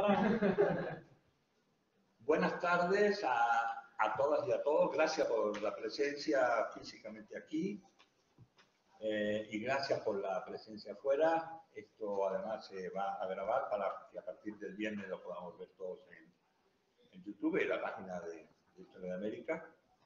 Buenas tardes a todas y a todos. Gracias por la presencia físicamente aquí y gracias por la presencia afuera. Esto además se va a grabar para que a partir del viernes lo podamos ver todos en YouTube, en la página de Historia de América.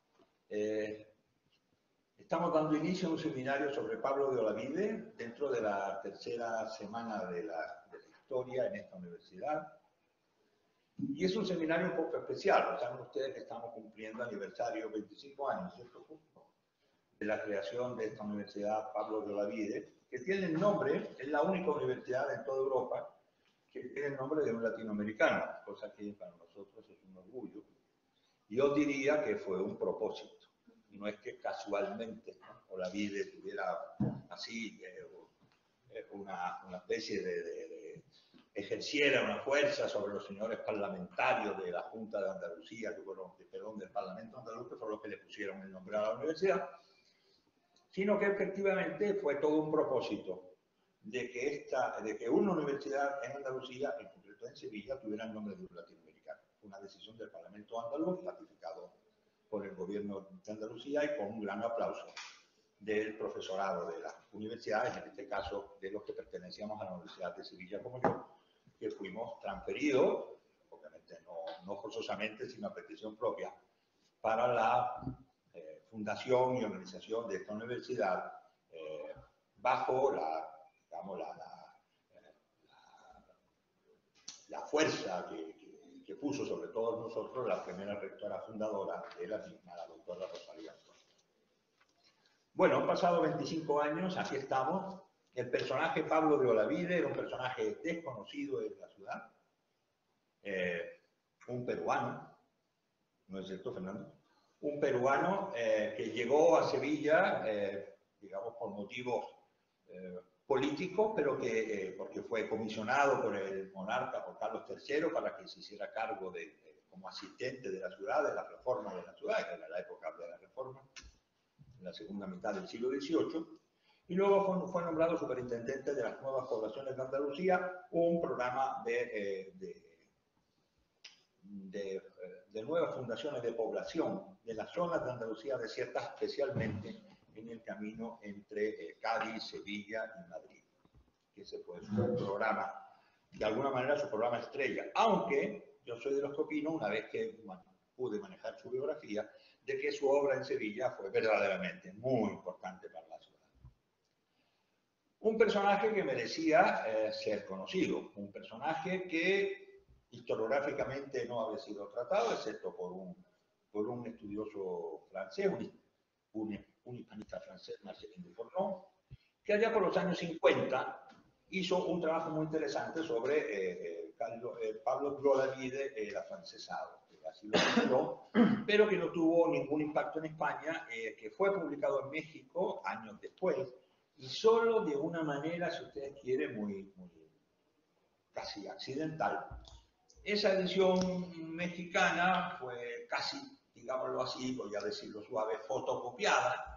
Estamos dando inicio a un seminario sobre Pablo de Olavide dentro de la tercera semana de la historia en esta universidad. Y es un seminario un poco especial. Saben ustedes que estamos cumpliendo aniversario, 25 años, ¿cierto? De la creación de esta universidad Pablo de Olavide, que tiene el nombre, es la única universidad en toda Europa que tiene el nombre de un latinoamericano, cosa que para nosotros es un orgullo. Yo diría que fue un propósito. No es que casualmente, ¿no?, Olavide tuviera así una especie de ejerciera una fuerza sobre los señores parlamentarios de la Junta de Andalucía, del Parlamento andaluz, que fueron los que le pusieron el nombre a la universidad, sino que efectivamente fue todo un propósito de que una universidad en Andalucía, en concreto en Sevilla, tuviera el nombre de un latinoamericano. Fue una decisión del Parlamento andaluz, ratificado por el gobierno de Andalucía y con un gran aplauso del profesorado de las universidades, en este caso de los que pertenecíamos a la Universidad de Sevilla como yo, que fuimos transferidos, obviamente no forzosamente, sino a petición propia, para la fundación y organización de esta universidad bajo la fuerza que puso sobre todos nosotros la primera rectora fundadora de la misma, la doctora Rosalía Antonio. Bueno, han pasado 25 años, aquí estamos. El personaje Pablo de Olavide era un personaje desconocido en la ciudad, un peruano, ¿no es cierto, Fernando? Un peruano que llegó a Sevilla, digamos, por motivos políticos, pero que porque fue comisionado por el monarca, por Carlos III, para que se hiciera cargo como asistente de la ciudad, de la reforma de la ciudad, que era la época de la reforma, en la segunda mitad del siglo XVIII. Y luego fue nombrado superintendente de las nuevas poblaciones de Andalucía, un programa de nuevas fundaciones de población de las zonas de Andalucía desiertas, especialmente en el camino entre Cádiz, Sevilla y Madrid. Ese fue su programa, de alguna manera su programa estrella, aunque yo soy de los que opino, una vez que pude manejar su biografía, de que su obra en Sevilla fue verdaderamente muy importante para la ciudad. Un personaje que merecía ser conocido, un personaje que historiográficamente no había sido tratado, excepto por un estudioso francés, un hispanista francés, Marcelin Dufournon, que allá por los años 50 hizo un trabajo muy interesante sobre Pablo de Olavide, el afrancesado, que así lo tituló, pero que no tuvo ningún impacto en España, que fue publicado en México años después, y solo de una manera, si ustedes quieren, muy casi accidental. Esa edición mexicana fue casi, digámoslo así, voy a decirlo suave, fotocopiada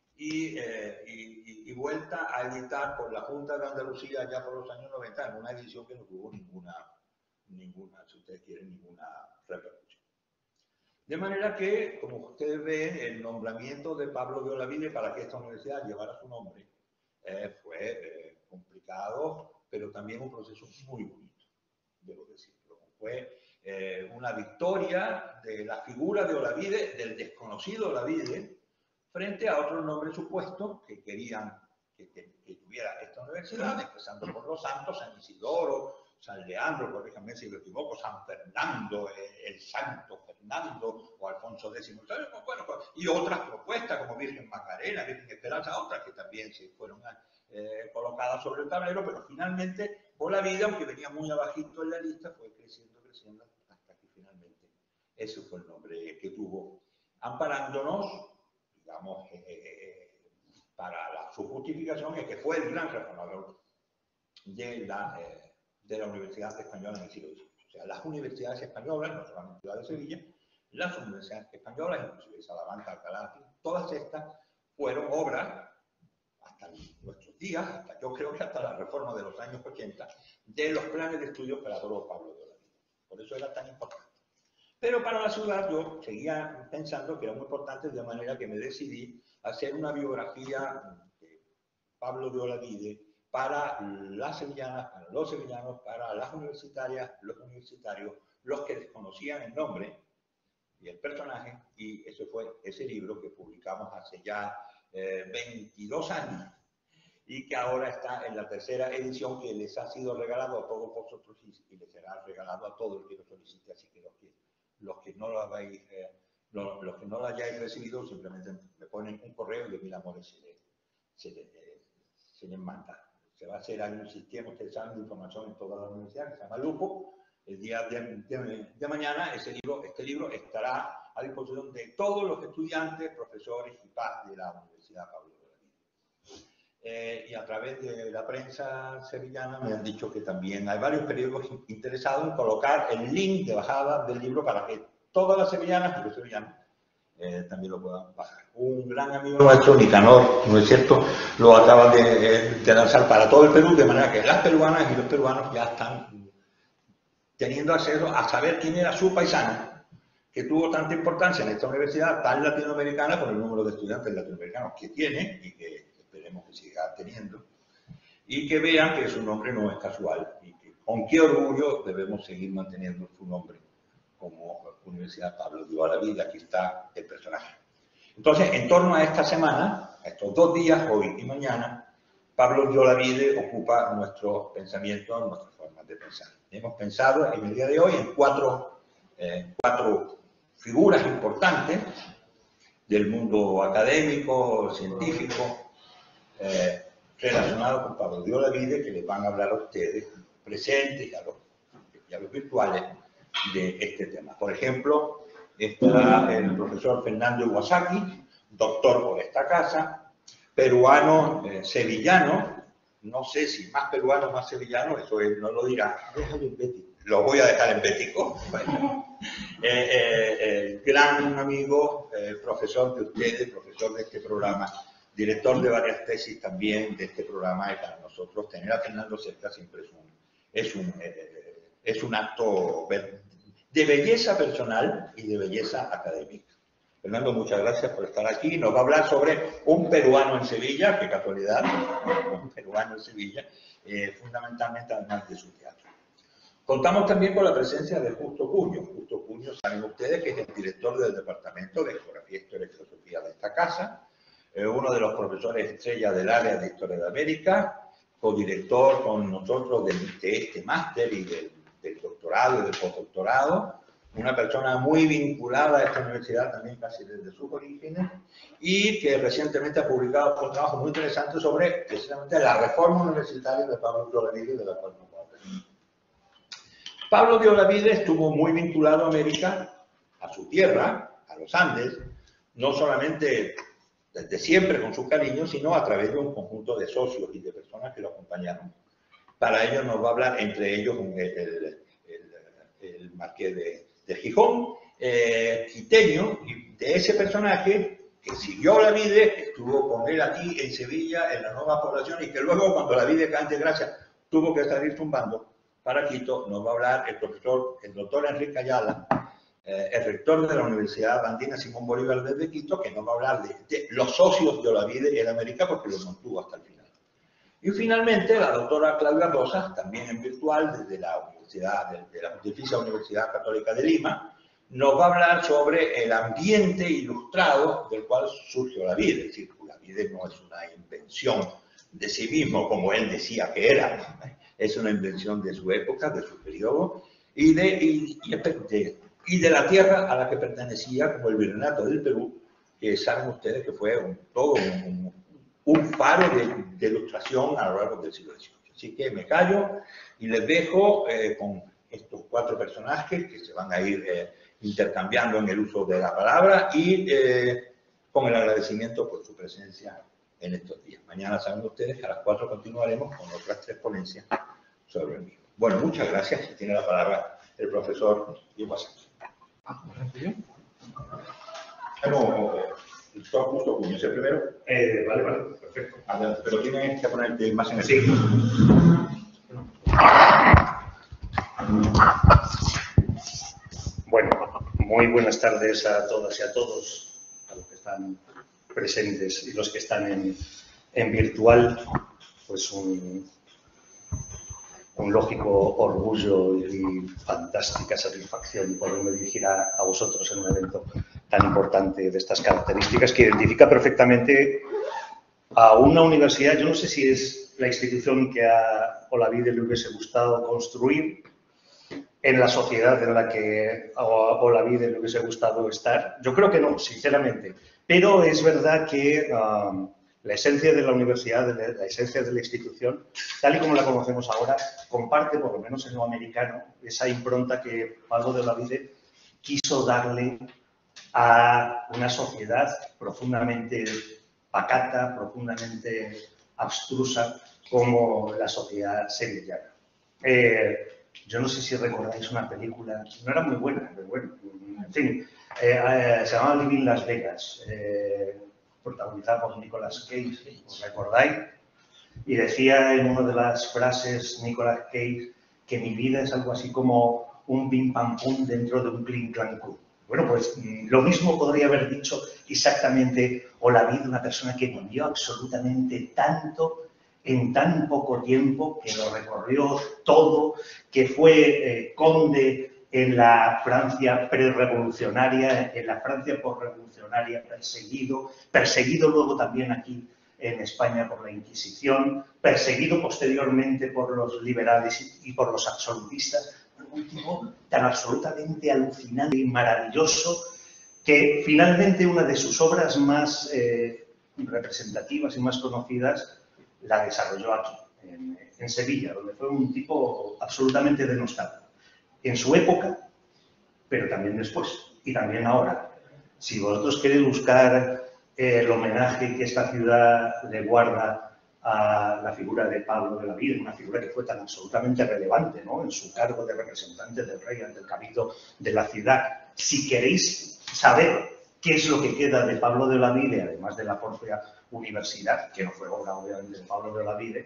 y vuelta a editar por la Junta de Andalucía ya por los años 90 en una edición que no tuvo ninguna, si ustedes quieren, ninguna repercusión. De manera que, como ustedes ven, el nombramiento de Pablo de Olavide para que esta universidad llevara su nombre fue complicado, pero también un proceso muy bonito, debo decirlo. Fue una victoria de la figura de Olavide, del desconocido Olavide, frente a otros nombres supuestos que querían que tuviera esta universidad, empezando por los santos, San Isidoro, San Leandro, corríjanme si me equivoco, San Fernando, el Santo Fernando o Alfonso X. Bueno, y otras propuestas como Virgen Macarena, Virgen Esperanza, otras que también se fueron colocadas sobre el tablero, pero finalmente Olavide, aunque venía muy abajito en la lista, fue creciendo hasta que finalmente ese fue el nombre que tuvo, amparándonos, digamos, para su justificación es que fue el gran reformador de la Universidad Española en el siglo XVIII. O sea, las universidades españolas, no solamente la de Sevilla, las universidades españolas, inclusive Salamanca, Alcalá, todas estas fueron obras, hasta nuestros días, yo creo que hasta la reforma de los años 80, de los planes de estudios que elaboró Pablo de Olavide. eso era tan importante. Pero para la ciudad yo seguía pensando que era muy importante, de manera que me decidí a hacer una biografía de Pablo de Olavide para las sevillanas, para los sevillanos, para las universitarias, los universitarios, los que desconocían el nombre y el personaje, y ese fue ese libro que publicamos hace ya 22 años y que ahora está en la tercera edición, que les ha sido regalado a todos vosotros y les será regalado a todo el que lo solicite, así que los que no lo hayáis recibido, simplemente me ponen un correo y de mil amores se les manda. Se va a hacer, hay un sistema, ustedes saben, de información en toda la universidad que se llama Lupo. El día de mañana este libro estará a disposición de todos los estudiantes, profesores y padres de la Universidad Pablo de Olavide. Y a través de la prensa sevillana me han dicho que también hay varios periódicos interesados en colocar el link de bajada del libro para que todas las sevillanas y los sevillanos también lo puedan bajar. Un gran amigo nuestro, Nicanor, ¿no es cierto?, lo acaba de lanzar para todo el Perú, de manera que las peruanas y los peruanos ya están teniendo acceso a saber quién era su paisano, que tuvo tanta importancia en esta universidad tan latinoamericana por el número de estudiantes latinoamericanos que tiene y que esperemos que siga teniendo, y que vean que su nombre no es casual y que con qué orgullo debemos seguir manteniendo su nombre como Universidad Pablo de Olavide. Aquí está el personaje. Entonces, en torno a esta semana, a estos 2 días, hoy y mañana, Pablo de Olavide ocupa nuestro pensamiento, nuestras formas de pensar. Hemos pensado en el día de hoy en cuatro figuras importantes del mundo académico, científico, relacionados con Pablo de Olavide, que les van a hablar a ustedes, presentes y a los virtuales, de este tema. Por ejemplo, está el profesor Fernando Iwasaki, doctor por esta casa, peruano, sevillano, no sé si más peruano o más sevillano, eso él no lo dirá, lo voy a dejar en bético. Bueno, gran amigo, profesor de ustedes, profesor de este programa, director de varias tesis también de este programa, y para nosotros tener a Fernando cerca siempre es un acto de belleza personal y de belleza académica. Fernando, muchas gracias por estar aquí. Nos va a hablar sobre un peruano en Sevilla, qué casualidad, un peruano en Sevilla, fundamentalmente además de su teatro. Contamos también con la presencia de Justo Cuño. Justo Cuño, saben ustedes que es el director del Departamento de Geografía, Historia y Filosofía de esta casa, uno de los profesores estrella del área de Historia de América, codirector con nosotros de este máster y del doctorado y del postdoctorado, una persona muy vinculada a esta universidad también casi desde sus orígenes, y que recientemente ha publicado un trabajo muy interesante sobre precisamente la reforma universitaria de Pablo de Olavide, de la cual nos vamos a hablar. Pablo de Olavide estuvo muy vinculado a América, a su tierra, a los Andes, no solamente desde siempre con su cariño, sino a través de un conjunto de socios y de personas que lo acompañaron. Para ello nos va a hablar, entre ellos, el marqués de Gijón, quiteño, y de ese personaje que siguió Olavide, estuvo con él aquí en Sevilla, en la nueva población, y que luego, cuando Olavide cae en desgracia, tuvo que salir tumbando para Quito. Nos va a hablar el doctor Enrique Ayala, el rector de la Universidad Andina Simón Bolívar desde Quito, que nos va a hablar de los socios de Olavide en América, porque los mantuvo hasta el final. Y finalmente la doctora Claudia Rosas, también en virtual desde la Pontificia Universidad Católica de Lima, nos va a hablar sobre el ambiente ilustrado del cual surge Olavide. Es decir, Olavide no es una invención de sí mismo, como él decía que era, es una invención de su época, de su periodo, y de la tierra a la que pertenecía, como el Virreinato del Perú, que saben ustedes que fue todo un faro de ilustración a lo largo del siglo XVIII. Así que me callo y les dejo con estos 4 personajes que se van a ir intercambiando en el uso de la palabra y con el agradecimiento por su presencia en estos días. Mañana saben ustedes que a las 4 continuaremos con otras 3 ponencias sobre el mismo. Bueno, muchas gracias. Y tiene la palabra el profesor Iwasaki. Todo justo, Cuño, ¿el primero? Vale, perfecto. Pero tienes que ponerte más en el... Sí. Muy buenas tardes a todas y a todos, a los que están presentes y los que están en virtual. Pues un lógico orgullo y fantástica satisfacción poderme dirigir a vosotros en un evento tan importante de estas características que identifica perfectamente a una universidad. Yo no sé si es la institución que a Olavide le hubiese gustado construir, en la sociedad en la que a Olavide le hubiese gustado estar. Yo creo que no, sinceramente. Pero es verdad que la esencia de la universidad, la esencia de la institución, tal y como la conocemos ahora, comparte, por lo menos en lo americano, esa impronta que Pablo de Olavide quiso darle a una sociedad profundamente pacata, profundamente abstrusa, como la sociedad sevillana. Yo no sé si recordáis una película, no era muy buena, pero bueno, en fin, se llamaba Living Las Vegas, protagonizada por Nicolas Cage, ¿os recordáis? Y decía en una de las frases Nicolas Cage que mi vida es algo así como un pim pam pum dentro de un clink clank club. Bueno, pues lo mismo podría haber dicho exactamente Olavide, una persona que vivió absolutamente tanto en tan poco tiempo, que lo recorrió todo, que fue conde en la Francia prerevolucionaria, en la Francia posrevolucionaria, perseguido luego también aquí en España por la Inquisición, perseguido posteriormente por los liberales y por los absolutistas. Un tipo tan absolutamente alucinante y maravilloso que finalmente una de sus obras más representativas y más conocidas la desarrolló aquí, en Sevilla, donde fue un tipo absolutamente denostado. En su época, pero también después, y también ahora. Si vosotros queréis buscar el homenaje que esta ciudad le guarda a la figura de Pablo de Olavide, una figura que fue tan absolutamente relevante, ¿no?, en su cargo de representante del rey ante el cabildo de la ciudad. Si queréis saber qué es lo que queda de Pablo de Olavide, además de la propia universidad, que no fue obra obviamente de Pablo de Olavide,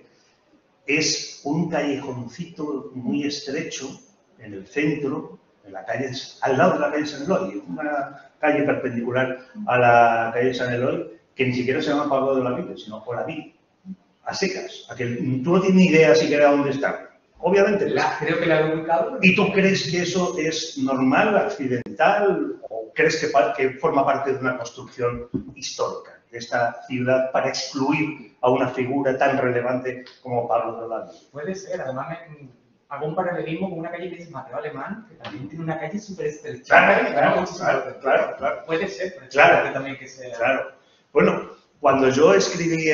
es un callejoncito muy estrecho en el centro, en la calle, al lado de la calle San Eloy, una calle perpendicular a la calle San Eloy, que ni siquiera se llama Pablo de Olavide, sino Olavide, a secas. Tú no tienes ni idea siquiera dónde está. Obviamente. Creo que la he ubicado. ¿Y tú crees que eso es normal, accidental, o crees que forma parte de una construcción histórica de esta ciudad para excluir a una figura tan relevante como Pablo de Olavide? Puede ser, además hago un paralelismo con una calle que es Mateo Alemán, que también tiene una calle súper estrecha. Claro. Puede ser, pero claro, también que sea... Claro. Bueno, cuando yo escribí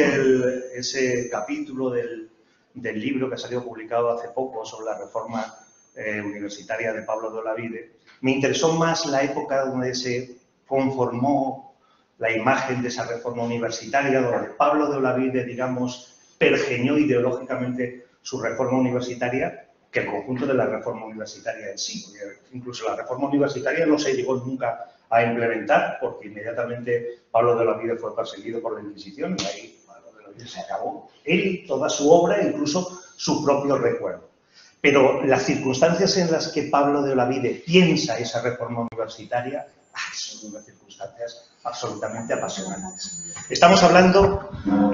ese capítulo del libro que ha salido publicado hace poco sobre la reforma universitaria de Pablo de Olavide, me interesó más la época donde se conformó la imagen de esa reforma universitaria, donde Pablo de Olavide, digamos, pergeñó ideológicamente su reforma universitaria, que el conjunto de la reforma universitaria en sí. Porque incluso la reforma universitaria no se llegó nunca a implementar, porque inmediatamente Pablo de Olavide fue perseguido por la Inquisición y ahí Pablo de Olavide se acabó. Él, toda su obra, incluso su propio recuerdo. Pero las circunstancias en las que Pablo de Olavide piensa esa reforma universitaria son unas circunstancias absolutamente apasionantes. Estamos hablando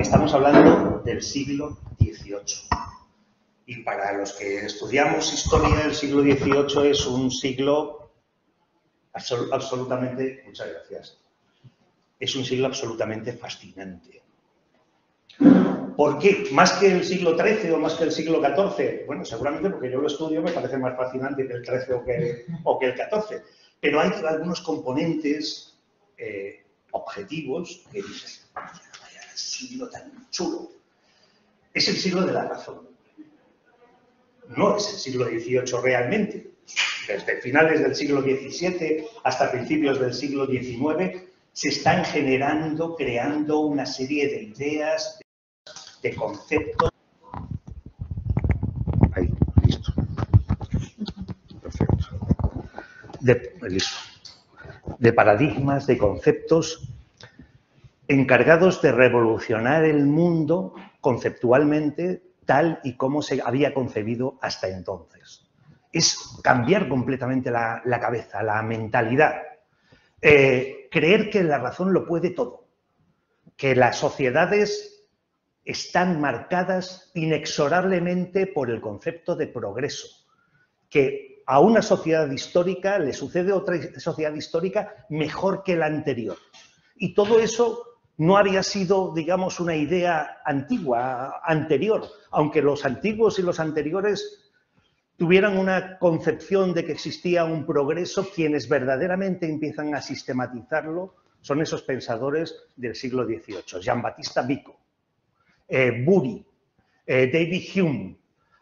del siglo XVIII. Y para los que estudiamos historia, el siglo XVIII es un siglo absolutamente, muchas gracias, es un siglo absolutamente fascinante. ¿Por qué? ¿Más que el siglo XIII o más que el siglo XIV? Bueno, seguramente porque yo lo estudio me parece más fascinante que el XIII o que el XIV. Pero hay algunos componentes objetivos que dicen, vaya siglo tan chulo. Es el siglo de la razón. No es el siglo XVIII realmente. Desde finales del siglo XVII hasta principios del siglo XIX se están creando una serie de ideas, de conceptos. Ahí, listo. Perfecto. Listo. De paradigmas, de conceptos encargados de revolucionar el mundo conceptualmente tal y como se había concebido hasta entonces. es cambiar completamente la cabeza, la mentalidad. Creer que la razón lo puede todo, que las sociedades están marcadas inexorablemente por el concepto de progreso, que a una sociedad histórica le sucede otra sociedad histórica mejor que la anterior. Y todo eso no había sido, digamos, una idea antigua, anterior, aunque los antiguos y los anteriores tuvieran una concepción de que existía un progreso, quienes verdaderamente empiezan a sistematizarlo son esos pensadores del siglo XVIII, Jean-Baptiste Vico, Bury, David Hume,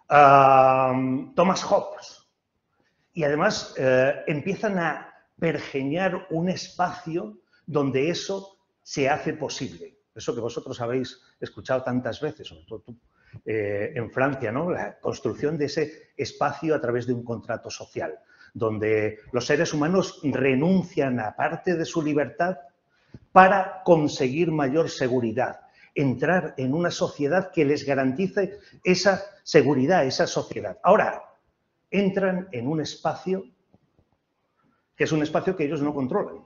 Thomas Hobbes. Y además empiezan a pergeñar un espacio donde eso se hace posible. Eso que vosotros habéis escuchado tantas veces, sobre todo tú, en Francia, ¿no? La construcción de ese espacio a través de un contrato social, donde los seres humanos renuncian a parte de su libertad para conseguir mayor seguridad, entrar en una sociedad que les garantice esa seguridad, esa sociedad. Ahora, entran en un espacio que es un espacio que ellos no controlan.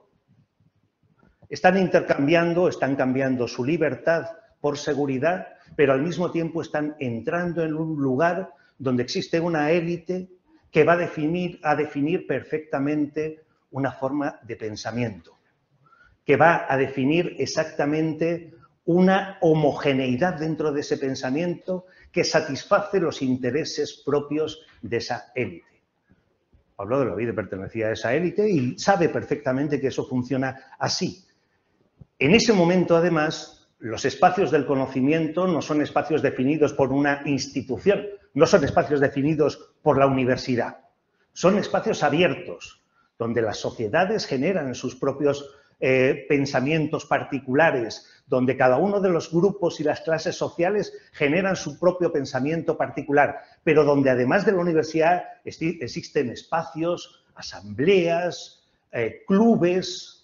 Están intercambiando, están cambiando su libertad por seguridad, pero al mismo tiempo están entrando en un lugar donde existe una élite que va a definir perfectamente una forma de pensamiento, que va a definir exactamente una homogeneidad dentro de ese pensamiento que satisface los intereses propios de esa élite. Pablo de Olavide pertenecía a esa élite y sabe perfectamente que eso funciona así. En ese momento, además, los espacios del conocimiento no son espacios definidos por una institución, no son espacios definidos por la universidad, son espacios abiertos, donde las sociedades generan sus propios pensamientos particulares, donde cada uno de los grupos y las clases sociales generan su propio pensamiento particular, pero donde además de la universidad existen espacios, asambleas, clubes,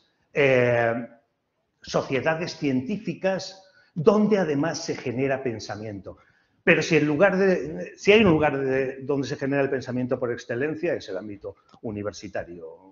sociedades científicas, donde además se genera pensamiento. Pero si hay un lugar donde se genera el pensamiento por excelencia, es el ámbito universitario.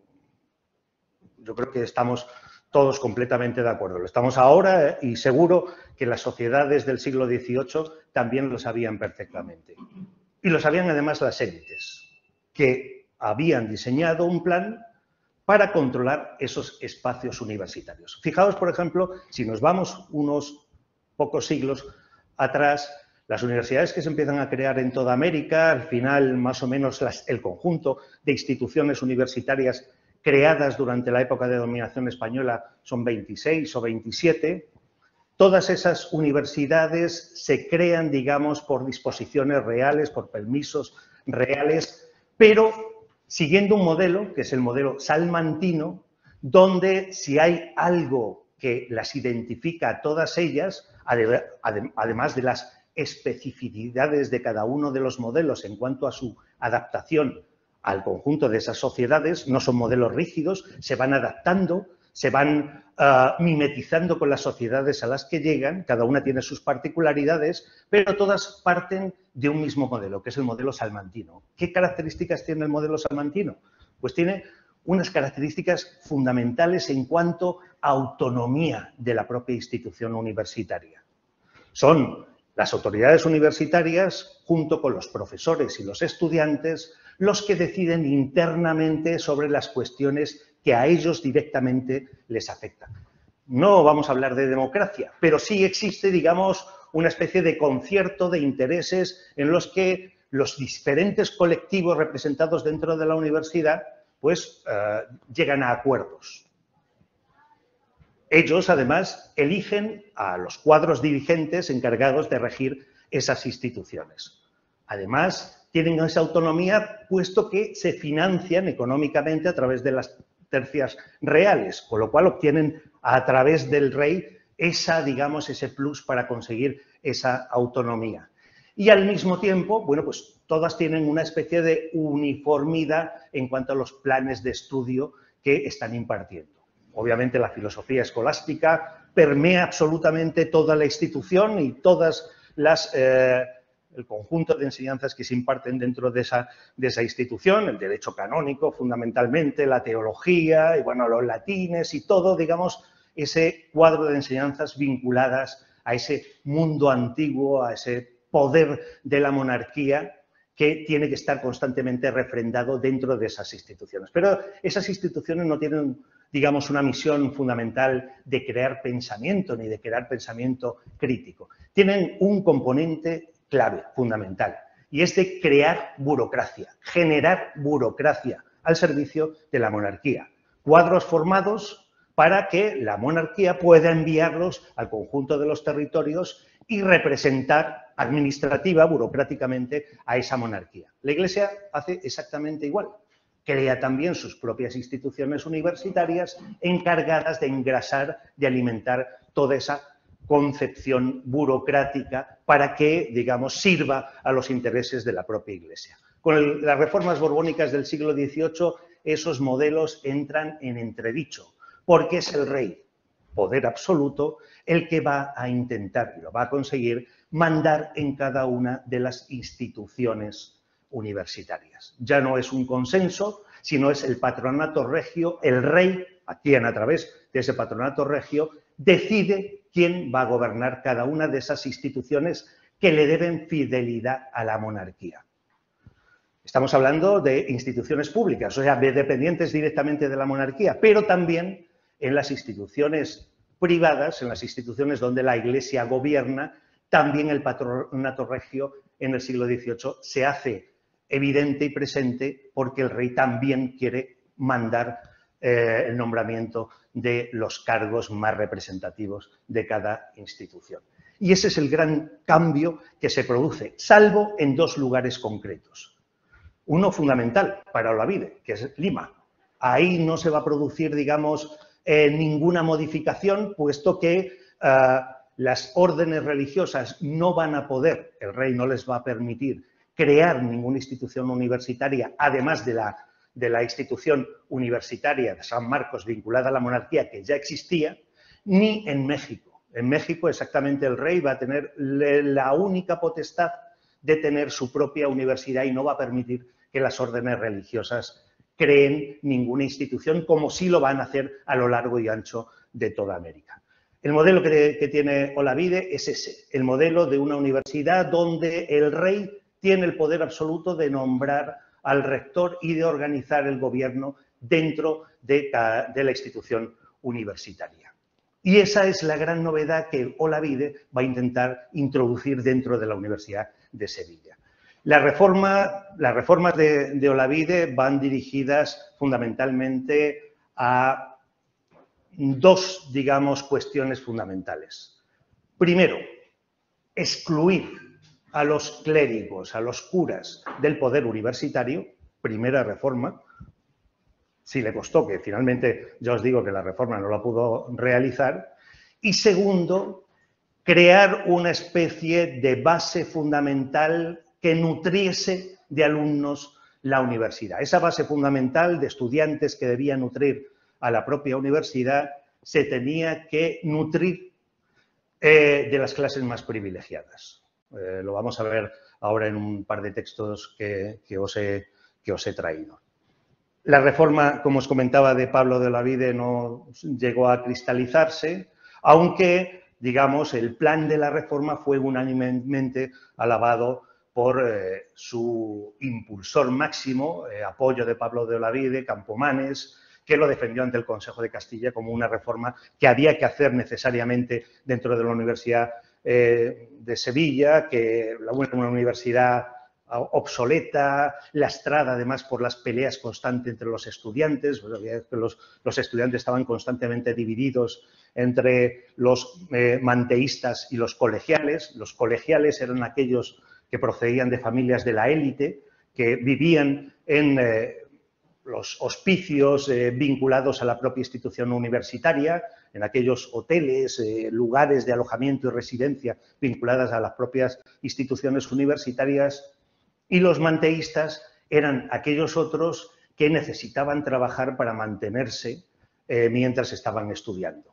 Yo creo que estamos todos completamente de acuerdo. Lo estamos ahora y seguro que las sociedades del siglo XVIII también lo sabían perfectamente. Y lo sabían además las élites, que habían diseñado un plan para controlar esos espacios universitarios. Fijaos, por ejemplo, si nos vamos unos pocos siglos atrás, las universidades que se empiezan a crear en toda América, al final más o menos el conjunto de instituciones universitarias creadas durante la época de dominación española son 26 o 27, todas esas universidades se crean, digamos, por disposiciones reales, por permisos reales, pero siguiendo un modelo, que es el modelo salmantino, donde si hay algo que las identifica a todas ellas, además de las especificidades de cada uno de los modelos en cuanto a su adaptación al conjunto de esas sociedades, no son modelos rígidos, se van adaptando, se van mimetizando con las sociedades a las que llegan, cada una tiene sus particularidades, pero todas parten de un mismo modelo, que es el modelo salmantino. ¿Qué características tiene el modelo salmantino? Pues tiene unas características fundamentales en cuanto a autonomía de la propia institución universitaria. Son las autoridades universitarias, junto con los profesores y los estudiantes, los que deciden internamente sobre las cuestiones que a ellos directamente les afectan. No vamos a hablar de democracia, pero sí existe, digamos, una especie de concierto de intereses en los que los diferentes colectivos representados dentro de la universidad pues llegan a acuerdos. Ellos, además, eligen a los cuadros dirigentes encargados de regir esas instituciones. Además, tienen esa autonomía puesto que se financian económicamente a través de las tercias reales, con lo cual obtienen a través del rey digamos, ese plus para conseguir esa autonomía. Y al mismo tiempo, bueno, pues todas tienen una especie de uniformidad en cuanto a los planes de estudio que están impartiendo. Obviamente la filosofía escolástica permea absolutamente toda la institución y todas las el conjunto de enseñanzas que se imparten dentro de esa institución, el derecho canónico fundamentalmente, la teología y bueno, los latines y todo, digamos, ese cuadro de enseñanzas vinculadas a ese mundo antiguo, a ese poder de la monarquía que tiene que estar constantemente refrendado dentro de esas instituciones. Pero esas instituciones no tienen, digamos, una misión fundamental de crear pensamiento ni de crear pensamiento crítico. Tienen un componente clave, fundamental, y es de crear burocracia, generar burocracia al servicio de la monarquía. Cuadros formados para que la monarquía pueda enviarlos al conjunto de los territorios y representar administrativa, burocráticamente, a esa monarquía. La Iglesia hace exactamente igual. Crea también sus propias instituciones universitarias encargadas de engrasar, de alimentar toda esa concepción burocrática para que, digamos, sirva a los intereses de la propia Iglesia. Con las reformas borbónicas del siglo XVIII, esos modelos entran en entredicho, porque es el rey, poder absoluto, el que va a intentar, y lo va a conseguir, mandar en cada una de las instituciones universitarias. Ya no es un consenso, sino es el patronato regio, el rey, a quien a través de ese patronato regio decide quién va a gobernar cada una de esas instituciones que le deben fidelidad a la monarquía. Estamos hablando de instituciones públicas, o sea, dependientes directamente de la monarquía, pero también en las instituciones privadas, en las instituciones donde la Iglesia gobierna, también el patronato regio en el siglo XVIII se hace evidente y presente porque el rey también quiere mandar el nombramiento de los cargos más representativos de cada institución. Y ese es el gran cambio que se produce, salvo en dos lugares concretos. Uno fundamental para Olavide, que es Lima. Ahí no se va a producir, digamos, ninguna modificación, puesto que las órdenes religiosas no van a poder, el rey no les va a permitir crear ninguna institución universitaria, además de la institución universitaria de San Marcos vinculada a la monarquía que ya existía, ni en México. En México exactamente el rey va a tener la única potestad de tener su propia universidad y no va a permitir que las órdenes religiosas creen ninguna institución, como sí lo van a hacer a lo largo y ancho de toda América. El modelo que tiene Olavide es ese, el modelo de una universidad donde el rey tiene el poder absoluto de nombrar al rector y de organizar el gobierno dentro de la institución universitaria. Y esa es la gran novedad que Olavide va a intentar introducir dentro de la Universidad de Sevilla. Las reformas de Olavide van dirigidas fundamentalmente a dos, digamos, cuestiones fundamentales. Primero, excluir a los clérigos, a los curas del poder universitario, primera reforma. Sí le costó, que finalmente ya os digo que la reforma no la pudo realizar. Y segundo, crear una especie de base fundamental que nutriese de alumnos la universidad. Esa base fundamental de estudiantes que debía nutrir a la propia universidad se tenía que nutrir de las clases más privilegiadas. Lo vamos a ver ahora en un par de textos que os he traído. La reforma, como os comentaba, de Pablo de Olavide no llegó a cristalizarse, aunque, digamos, el plan de la reforma fue unánimemente alabado por su impulsor máximo, apoyo de Pablo de Olavide, Campomanes, que lo defendió ante el Consejo de Castilla como una reforma que había que hacer necesariamente dentro de la Universidad de Sevilla, que una universidad obsoleta, lastrada además por las peleas constantes entre los estudiantes. Los estudiantes estaban constantemente divididos entre los manteístas y los colegiales. Los colegiales eran aquellos que procedían de familias de la élite, que vivían en los hospicios vinculados a la propia institución universitaria, en aquellos hoteles, lugares de alojamiento y residencia vinculadas a las propias instituciones universitarias, y los manteístas eran aquellos otros que necesitaban trabajar para mantenerse mientras estaban estudiando.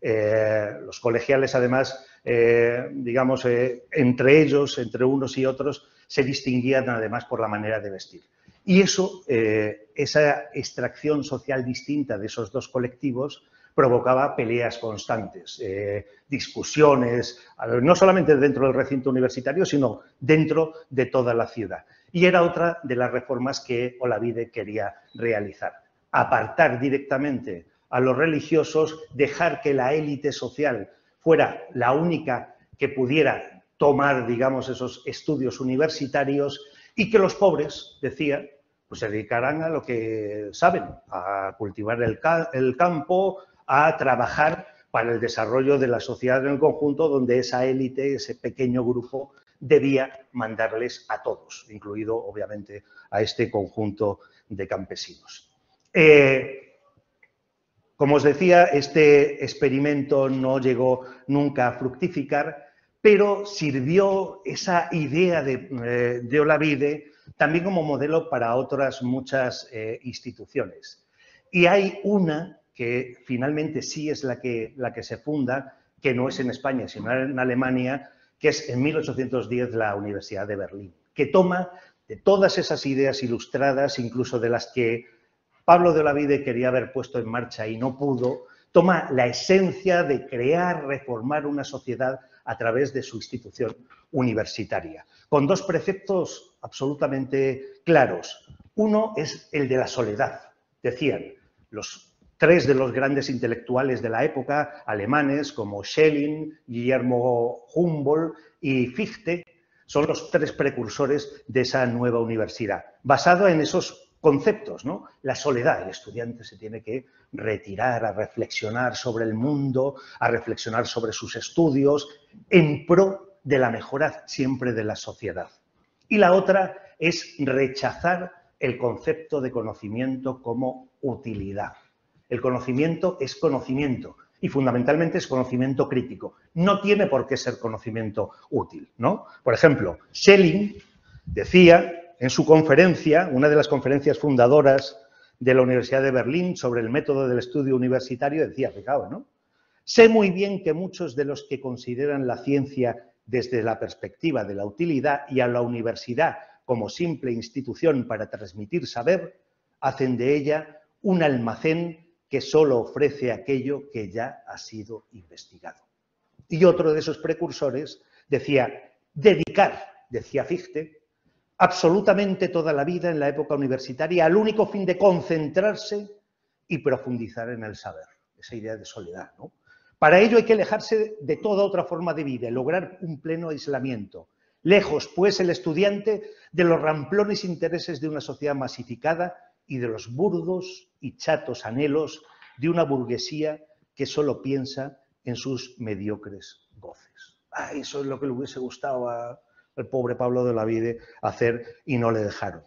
Los colegiales, además, digamos, entre ellos, entre unos y otros, se distinguían además por la manera de vestir. Y eso, esa extracción social distinta de esos dos colectivos provocaba peleas constantes, discusiones, no solamente dentro del recinto universitario, sino dentro de toda la ciudad. Y era otra de las reformas que Olavide quería realizar. Apartar directamente a los religiosos, dejar que la élite social fuera la única que pudiera tomar, digamos, esos estudios universitarios y que los pobres, decía, pues se dedicaran a lo que saben, a cultivar el campo, a trabajar para el desarrollo de la sociedad en el conjunto, donde esa élite, ese pequeño grupo, debía mandarles a todos, incluido, obviamente, a este conjunto de campesinos. Como os decía, este experimento no llegó nunca a fructificar, pero sirvió esa idea de Olavide también como modelo para otras muchas instituciones. Y hay una que finalmente sí es la que se funda, que no es en España, sino en Alemania, que es en 1810 la Universidad de Berlín, que toma de todas esas ideas ilustradas, incluso de las que Pablo de Olavide quería haber puesto en marcha y no pudo, toma la esencia de crear, reformar una sociedad a través de su institución universitaria, con dos preceptos absolutamente claros. Uno es el de la soledad. Decían, los tres de los grandes intelectuales de la época, alemanes como Schelling, Guillermo Humboldt y Fichte, son los tres precursores de esa nueva universidad, basada en esos conceptos, ¿no? La soledad, el estudiante se tiene que retirar a reflexionar sobre el mundo, a reflexionar sobre sus estudios, en pro de la mejora siempre de la sociedad. Y la otra es rechazar el concepto de conocimiento como utilidad. El conocimiento es conocimiento y fundamentalmente es conocimiento crítico. No tiene por qué ser conocimiento útil, ¿no? Por ejemplo, Schelling decía en su conferencia, una de las conferencias fundadoras de la Universidad de Berlín sobre el método del estudio universitario, decía, fijaos, ¿no? Sé muy bien que muchos de los que consideran la ciencia desde la perspectiva de la utilidad y a la universidad como simple institución para transmitir saber, hacen de ella un almacén que solo ofrece aquello que ya ha sido investigado. Y otro de esos precursores decía, dedicar, decía Fichte, absolutamente toda la vida en la época universitaria al único fin de concentrarse y profundizar en el saber. Esa idea de soledad, ¿no? Para ello hay que alejarse de toda otra forma de vida y lograr un pleno aislamiento. Lejos, pues, el estudiante de los ramplones intereses de una sociedad masificada y de los burdos y chatos anhelos de una burguesía que solo piensa en sus mediocres goces. Eso es lo que le hubiese gustado al pobre Pablo de Olavide hacer y no le dejaron.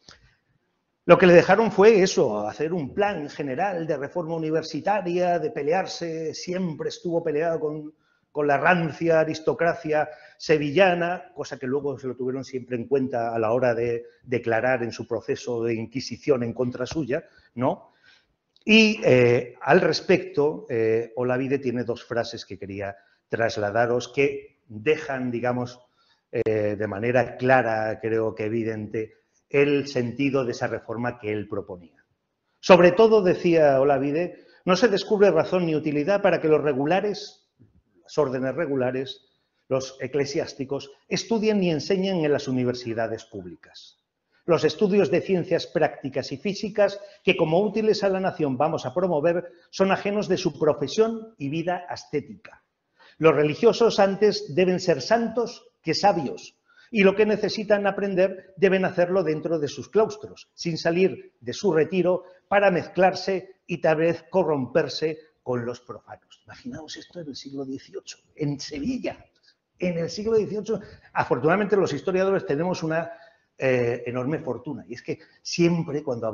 Lo que le dejaron fue eso, hacer un plan general de reforma universitaria, de pelearse, siempre estuvo peleado con la rancia aristocracia sevillana, cosa que luego se lo tuvieron siempre en cuenta a la hora de declarar en su proceso de inquisición en contra suya, ¿no? Y al respecto, Olavide tiene dos frases que quería trasladaros que dejan, digamos, de manera clara, creo que evidente, el sentido de esa reforma que él proponía. Sobre todo, decía Olavide, no se descubre razón ni utilidad para que los regulares, las órdenes regulares, los eclesiásticos, estudien y enseñen en las universidades públicas. Los estudios de ciencias prácticas y físicas que como útiles a la nación vamos a promover son ajenos de su profesión y vida ascética. Los religiosos antes deben ser santos que sabios y lo que necesitan aprender deben hacerlo dentro de sus claustros, sin salir de su retiro para mezclarse y tal vez corromperse con los profanos. Imaginaos esto en el siglo XVIII, en Sevilla, en el siglo XVIII. Afortunadamente los historiadores tenemos una enorme fortuna y es que siempre cuando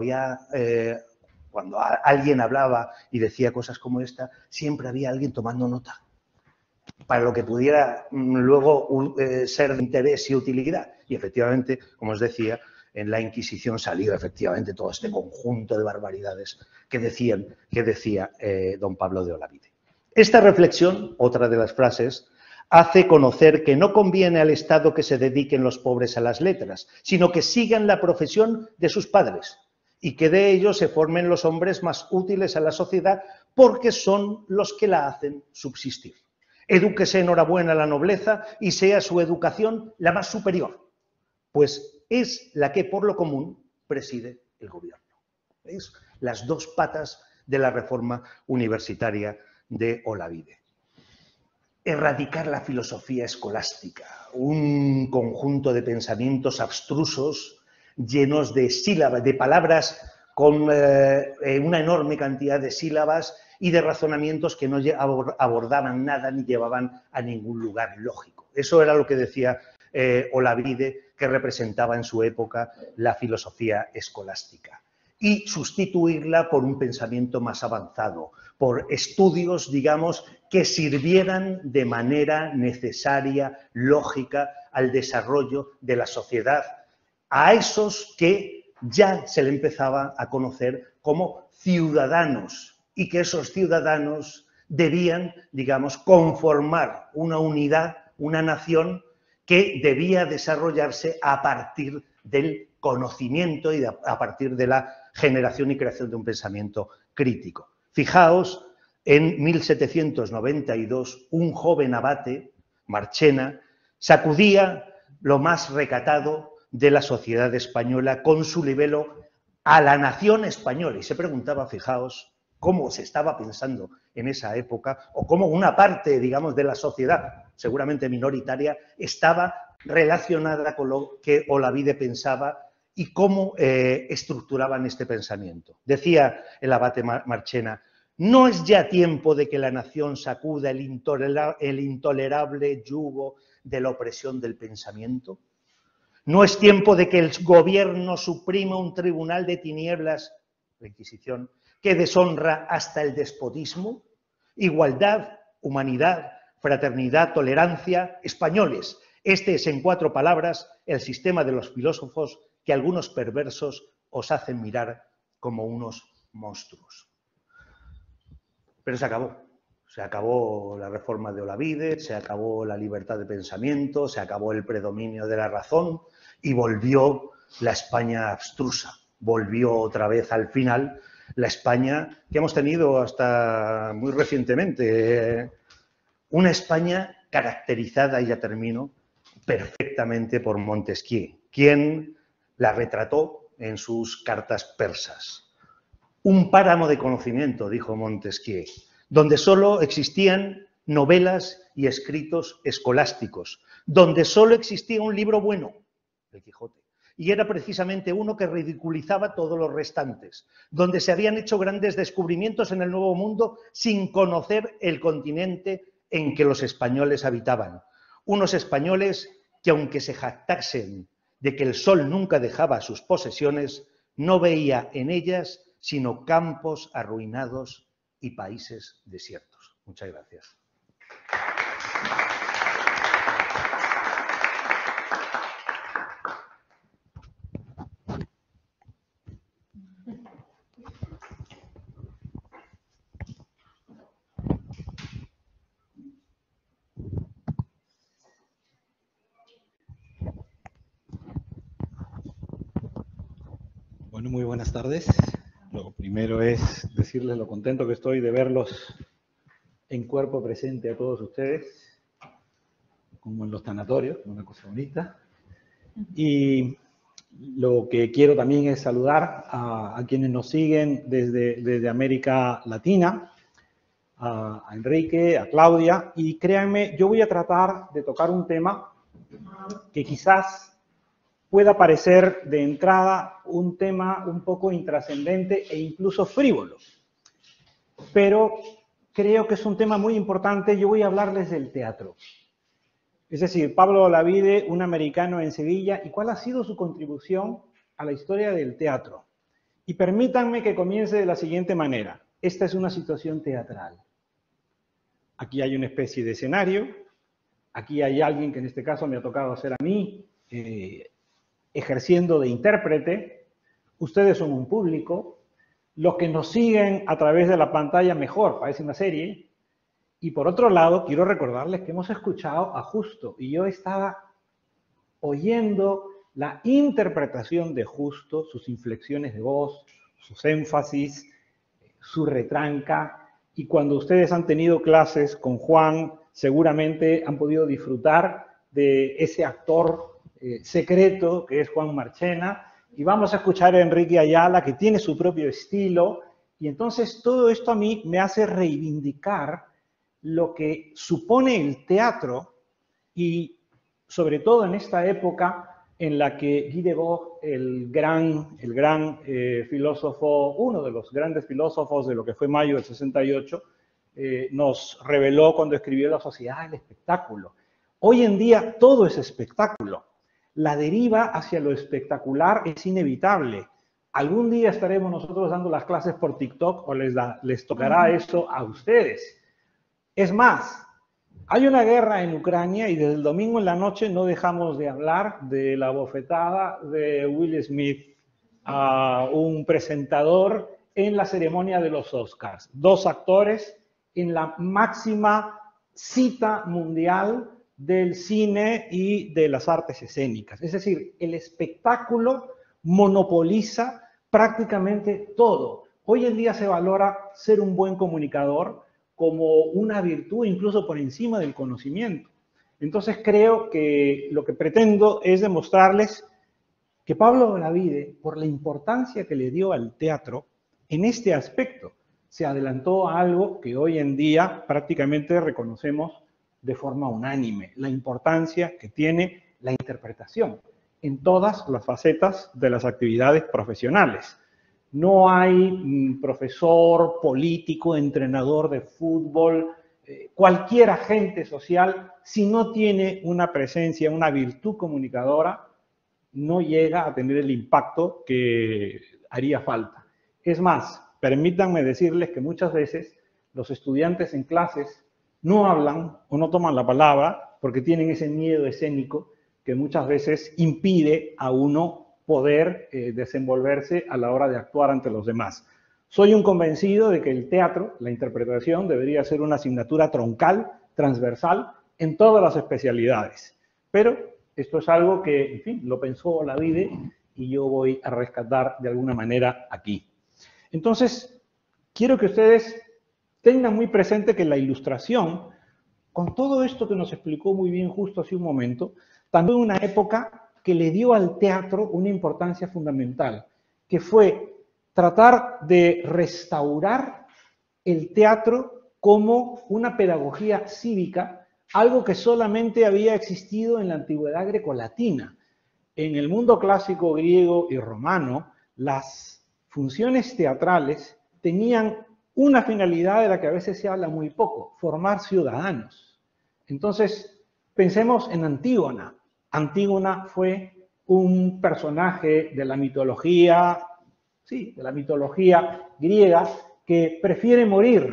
alguien hablaba y decía cosas como esta, siempre había alguien tomando nota para lo que pudiera luego ser de interés y utilidad. Y efectivamente, como os decía, en la Inquisición salió efectivamente todo este conjunto de barbaridades que decía don Pablo de Olavide. Esta reflexión, otra de las frases, hace conocer que no conviene al Estado que se dediquen los pobres a las letras, sino que sigan la profesión de sus padres y que de ellos se formen los hombres más útiles a la sociedad porque son los que la hacen subsistir. Edúquese enhorabuena la nobleza y sea su educación la más superior, pues es la que por lo común preside el gobierno. ¿Veis? Las dos patas de la reforma universitaria de Olavide. Erradicar la filosofía escolástica, un conjunto de pensamientos abstrusos, llenos de sílabas, de palabras con una enorme cantidad de sílabas y de razonamientos que no abordaban nada ni llevaban a ningún lugar lógico. Eso era lo que decía Olavide, que representaba en su época la filosofía escolástica. Y sustituirla por un pensamiento más avanzado, por estudios, digamos, que sirvieran de manera necesaria, lógica, al desarrollo de la sociedad, a esos que ya se le empezaba a conocer como ciudadanos y que esos ciudadanos debían, digamos, conformar una unidad, una nación que debía desarrollarse a partir del conocimiento y a partir de la generación y creación de un pensamiento crítico. Fijaos, en 1792, un joven abate, Marchena, sacudía lo más recatado de la sociedad española con su libelo a la nación española. Y se preguntaba, fijaos, cómo se estaba pensando en esa época o cómo una parte, digamos, de la sociedad, seguramente minoritaria, estaba relacionada con lo que Olavide pensaba y cómo estructuraban este pensamiento. Decía el abate Marchena: ¿no es ya tiempo de que la nación sacuda el intolerable yugo de la opresión del pensamiento? ¿No es tiempo de que el gobierno suprima un tribunal de tinieblas, la Inquisición, que deshonra hasta el despotismo? Igualdad, humanidad, fraternidad, tolerancia, españoles. Este es, en 4 palabras, el sistema de los filósofos que algunos perversos os hacen mirar como unos monstruos. Pero se acabó. Se acabó la reforma de Olavide, se acabó la libertad de pensamiento, se acabó el predominio de la razón y volvió la España abstrusa. Volvió otra vez al final la España que hemos tenido hasta muy recientemente. Una España caracterizada, y ya termino, perfectamente por Montesquieu, quien la retrató en sus cartas persas. Un páramo de conocimiento, dijo Montesquieu, donde solo existían novelas y escritos escolásticos, donde solo existía un libro bueno, el Quijote, y era precisamente uno que ridiculizaba todos los restantes, donde se habían hecho grandes descubrimientos en el Nuevo Mundo sin conocer el continente en que los españoles habitaban. Unos españoles que, aunque se jactasen de que el sol nunca dejaba sus posesiones, no veía en ellas sino campos arruinados y países desiertos. Muchas gracias. Bueno, muy buenas tardes. Lo primero es decirles lo contento que estoy de verlos en cuerpo presente a todos ustedes, como en los tanatorios, una cosa bonita. Y lo que quiero también es saludar a quienes nos siguen desde América Latina, a Enrique, a Claudia, y créanme, yo voy a tratar de tocar un tema que quizás pueda parecer de entrada un tema un poco intrascendente e incluso frívolo. Pero creo que es un tema muy importante. Yo voy a hablarles del teatro. Es decir, Pablo Olavide, un americano en Sevilla, y cuál ha sido su contribución a la historia del teatro. Y permítanme que comience de la siguiente manera. Esta es una situación teatral. Aquí hay una especie de escenario. Aquí hay alguien que en este caso me ha tocado hacer a mí, ejerciendo de intérprete. Ustedes son un público. Los que nos siguen a través de la pantalla, mejor, parece una serie. Y por otro lado, quiero recordarles que hemos escuchado a Justo y yo estaba oyendo la interpretación de Justo, sus inflexiones de voz, sus énfasis, su retranca. Y cuando ustedes han tenido clases con Juan, seguramente han podido disfrutar de ese actor secreto que es Juan Marchena. Y vamos a escuchar a Enrique Ayala, que tiene su propio estilo. Y entonces todo esto a mí me hace reivindicar lo que supone el teatro y sobre todo en esta época en la que Guy Debord, el gran filósofo, uno de los grandes filósofos de lo que fue mayo del 68, nos reveló cuando escribió La Sociedad del Espectáculo. Hoy en día todo es espectáculo. La deriva hacia lo espectacular es inevitable. Algún día estaremos nosotros dando las clases por TikTok o les tocará eso a ustedes. Es más, hay una guerra en Ucrania y desde el domingo en la noche no dejamos de hablar de la bofetada de Will Smith a un presentador en la ceremonia de los Oscars. 2 actores en la máxima cita mundial del cine y de las artes escénicas. Es decir, el espectáculo monopoliza prácticamente todo. Hoy en día se valora ser un buen comunicador como una virtud incluso por encima del conocimiento. Entonces creo que lo que pretendo es demostrarles que Pablo Olavide, por la importancia que le dio al teatro, en este aspecto se adelantó a algo que hoy en día prácticamente reconocemos de forma unánime, la importancia que tiene la interpretación en todas las facetas de las actividades profesionales. No hay profesor, político, entrenador de fútbol, cualquier agente social, si no tiene una presencia, una virtud comunicadora, no llega a tener el impacto que haría falta. Es más, permítanme decirles que muchas veces los estudiantes en clases no hablan o no toman la palabra porque tienen ese miedo escénico que muchas veces impide a uno poder desenvolverse a la hora de actuar ante los demás. Soy un convencido de que el teatro, la interpretación, debería ser una asignatura troncal, transversal, en todas las especialidades. Pero esto es algo que, en fin, lo pensó Olavide y yo voy a rescatar de alguna manera aquí. Entonces, quiero que ustedes tengan muy presente que la ilustración, con todo esto que nos explicó muy bien Justo hace un momento, también una época que le dio al teatro una importancia fundamental, que fue tratar de restaurar el teatro como una pedagogía cívica, algo que solamente había existido en la antigüedad grecolatina. En el mundo clásico griego y romano, las funciones teatrales tenían una finalidad de la que a veces se habla muy poco, formar ciudadanos. Entonces, pensemos en Antígona. Antígona fue un personaje de la mitología, sí, de la mitología griega, que prefiere morir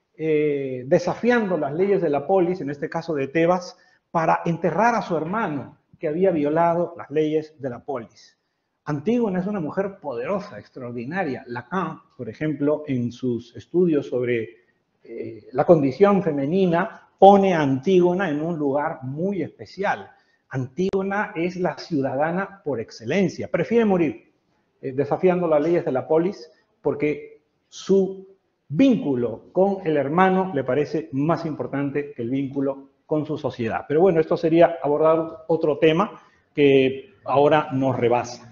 desafiando las leyes de la polis, en este caso de Tebas, para enterrar a su hermano que había violado las leyes de la polis. Antígona es una mujer poderosa, extraordinaria. Lacan, por ejemplo, en sus estudios sobre la condición femenina, pone a Antígona en un lugar muy especial. Antígona es la ciudadana por excelencia. Prefiere morir desafiando las leyes de la polis porque su vínculo con el hermano le parece más importante que el vínculo con su sociedad. Pero bueno, esto sería abordar otro tema que ahora nos rebasa.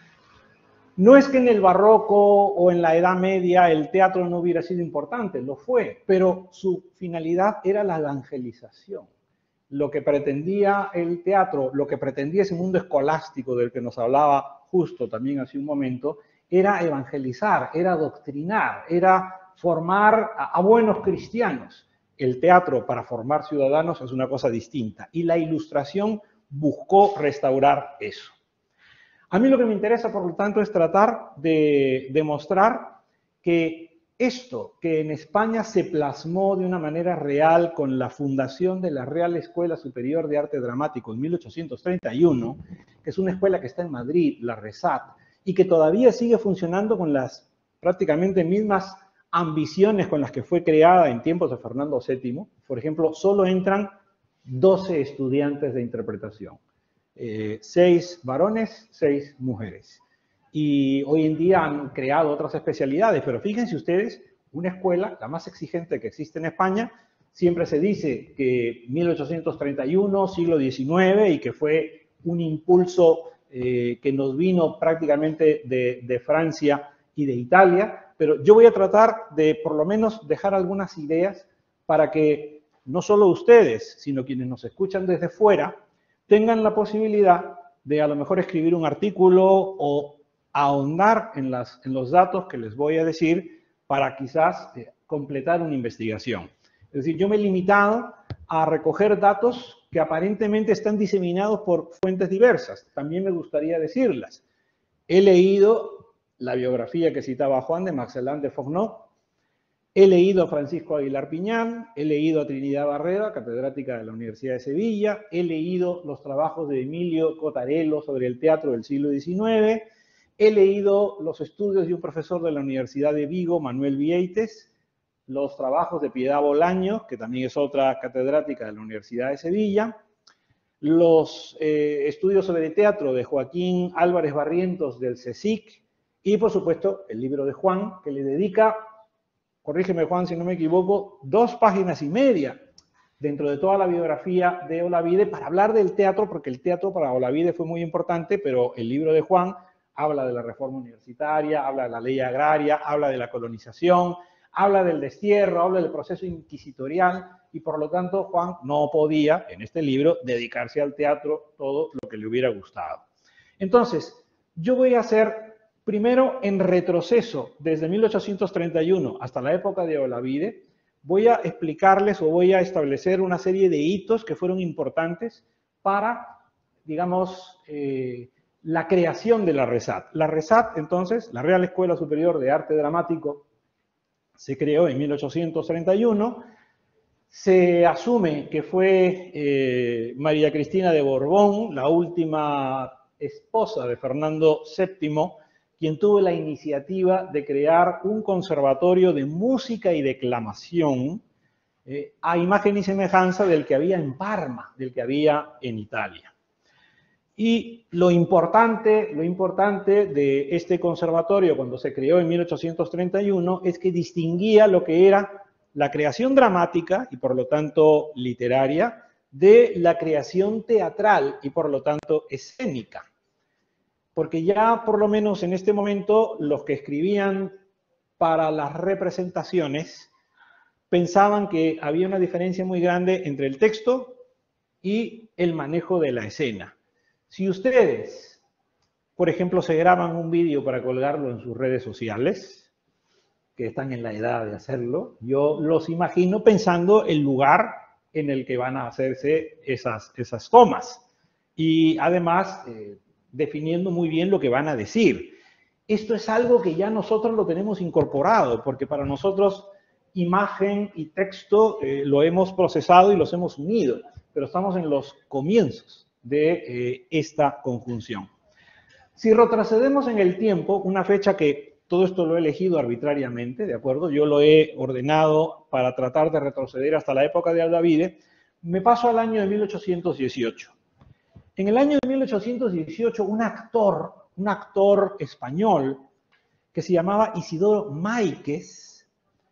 No es que en el barroco o en la Edad Media el teatro no hubiera sido importante, lo fue, pero su finalidad era la evangelización. Lo que pretendía el teatro, lo que pretendía ese mundo escolástico del que nos hablaba Justo también hace un momento, era evangelizar, era adoctrinar, era formar a buenos cristianos. El teatro para formar ciudadanos es una cosa distinta y la ilustración buscó restaurar eso. A mí lo que me interesa, por lo tanto, es tratar de demostrar que esto que en España se plasmó de una manera real con la fundación de la Real Escuela Superior de Arte Dramático en 1831, que es una escuela que está en Madrid, la RESAT, y que todavía sigue funcionando con las prácticamente mismas ambiciones con las que fue creada en tiempos de Fernando VII, por ejemplo, solo entran 12 estudiantes de interpretación. 6 varones, 6 mujeres. Y hoy en día han creado otras especialidades, pero fíjense ustedes, una escuela, la más exigente que existe en España, siempre se dice que 1831, siglo XIX, y que fue un impulso que nos vino prácticamente de Francia y de Italia, pero yo voy a tratar de por lo menos dejar algunas ideas para que no solo ustedes, sino quienes nos escuchan desde fuera, tengan la posibilidad de a lo mejor escribir un artículo o ahondar en los datos que les voy a decir para quizás completar una investigación. Es decir, yo me he limitado a recoger datos que aparentemente están diseminados por fuentes diversas. También me gustaría decirlas. He leído la biografía que citaba Juan de Max Celan de Fourneau, he leído a Francisco Aguilar Piñán, he leído a Trinidad Barrera, catedrática de la Universidad de Sevilla, he leído los trabajos de Emilio Cotarello sobre el teatro del siglo XIX, he leído los estudios de un profesor de la Universidad de Vigo, Manuel Vieites, los trabajos de Piedad Bolaños, que también es otra catedrática de la Universidad de Sevilla, los estudios sobre teatro de Joaquín Álvarez Barrientos del CSIC y, por supuesto, el libro de Juan, que le dedica, corrígeme Juan si no me equivoco, 2 páginas y media dentro de toda la biografía de Olavide para hablar del teatro, porque el teatro para Olavide fue muy importante, pero el libro de Juan habla de la reforma universitaria, habla de la ley agraria, habla de la colonización, habla del destierro, habla del proceso inquisitorial y por lo tanto Juan no podía en este libro dedicarse al teatro todo lo que le hubiera gustado. Entonces, yo voy a hacer primero en retroceso desde 1831 hasta la época de Olavide, voy a explicarles o voy a establecer una serie de hitos que fueron importantes para, digamos, la creación de la RESAT. La RESAT, entonces, la Real Escuela Superior de Arte Dramático, se creó en 1831. Se asume que fue María Cristina de Borbón, la última esposa de Fernando VII, quien tuvo la iniciativa de crear un conservatorio de música y declamación a imagen y semejanza del que había en Parma, del que había en Italia. Y lo importante de este conservatorio cuando se creó en 1831 es que distinguía lo que era la creación dramática y por lo tanto literaria de la creación teatral y por lo tanto escénica. Porque ya por lo menos en este momento los que escribían para las representaciones pensaban que había una diferencia muy grande entre el texto y el manejo de la escena. Si ustedes, por ejemplo, se graban un vídeo para colgarlo en sus redes sociales, que están en la edad de hacerlo, yo los imagino pensando el lugar en el que van a hacerse esas tomas. Y además, definiendo muy bien lo que van a decir. Esto es algo que ya nosotros lo tenemos incorporado, porque para nosotros imagen y texto lo hemos procesado y los hemos unido, pero estamos en los comienzos de esta conjunción. Si retrocedemos en el tiempo, una fecha que todo esto lo he elegido arbitrariamente, ¿de acuerdo? Yo lo he ordenado para tratar de retroceder hasta la época de Olavide, me paso al año de 1818. En el año de 1818, un actor español que se llamaba Isidoro Máiquez,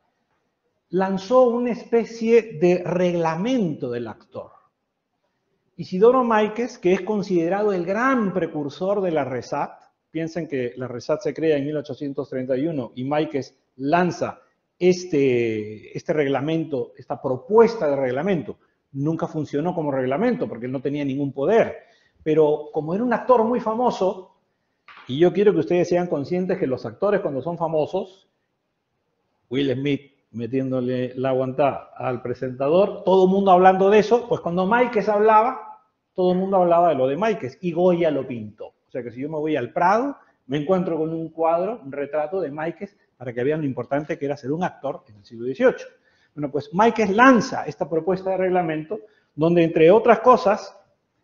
lanzó una especie de reglamento del actor. Isidoro Máiquez, que es considerado el gran precursor de la RESAT, piensen que la RESAT se crea en 1831 y Máiquez lanza este reglamento, esta propuesta de reglamento. Nunca funcionó como reglamento porque él no tenía ningún poder, pero como era un actor muy famoso, y yo quiero que ustedes sean conscientes que los actores cuando son famosos, Will Smith metiéndole la aguantada al presentador, todo el mundo hablando de eso, pues cuando Máiquez hablaba, todo el mundo hablaba de lo de Máiquez, y Goya lo pintó. O sea que si yo me voy al Prado, me encuentro con un cuadro, un retrato de Máiquez, para que vean lo importante que era ser un actor en el siglo XVIII. Bueno, pues Máiquez lanza esta propuesta de reglamento, donde entre otras cosas,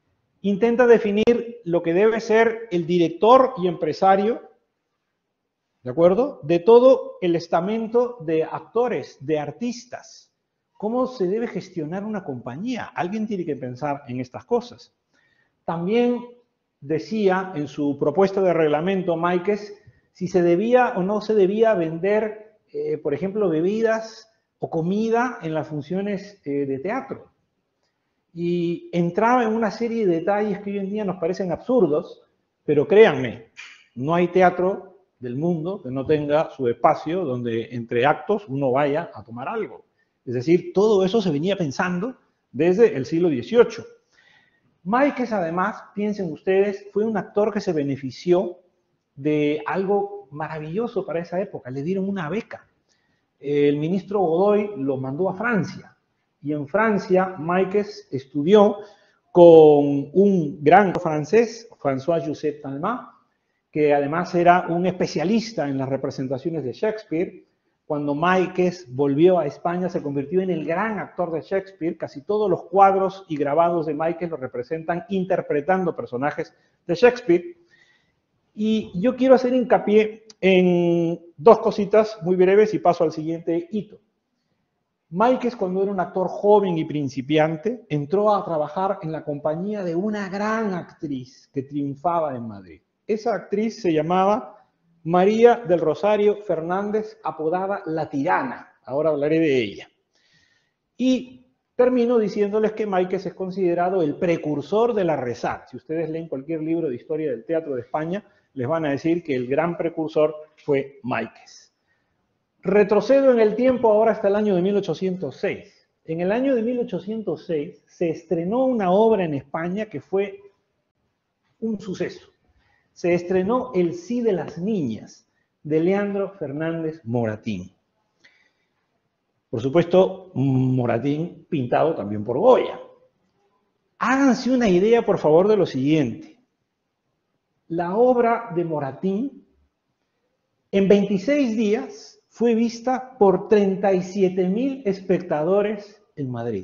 intenta definir lo que debe ser el director y empresario ¿de acuerdo? De todo el estamento de actores, de artistas. ¿Cómo se debe gestionar una compañía? Alguien tiene que pensar en estas cosas. También decía en su propuesta de reglamento, Máiquez, si se debía o no se debía vender, por ejemplo, bebidas o comida en las funciones de teatro. Y entraba en una serie de detalles que hoy en día nos parecen absurdos, pero créanme, no hay teatro del mundo que no tenga su espacio donde entre actos uno vaya a tomar algo. Es decir, todo eso se venía pensando desde el siglo XVIII. Máiquez, además, piensen ustedes, fue un actor que se benefició de algo maravilloso para esa época. Le dieron una beca. El ministro Godoy lo mandó a Francia. Y en Francia, Máiquez estudió con un gran francés, François-Joseph Talma, que además era un especialista en las representaciones de Shakespeare. Cuando Máiquez volvió a España, se convirtió en el gran actor de Shakespeare. Casi todos los cuadros y grabados de Máiquez lo representan interpretando personajes de Shakespeare. Y yo quiero hacer hincapié en dos cositas muy breves y paso al siguiente hito. Máiquez, cuando era un actor joven y principiante, entró a trabajar en la compañía de una gran actriz que triunfaba en Madrid. Esa actriz se llamaba María del Rosario Fernández, apodada La Tirana. Ahora hablaré de ella. Y termino diciéndoles que Máiquez es considerado el precursor de la Rezar. Si ustedes leen cualquier libro de historia del teatro de España, les van a decir que el gran precursor fue Máiquez. Retrocedo en el tiempo ahora hasta el año de 1806. En el año de 1806 se estrenó una obra en España que fue un suceso. Se estrenó El Sí de las Niñas, de Leandro Fernández Moratín. Por supuesto, Moratín pintado también por Goya. Háganse una idea, por favor, de lo siguiente. La obra de Moratín, en 26 días, fue vista por 37.000 espectadores en Madrid.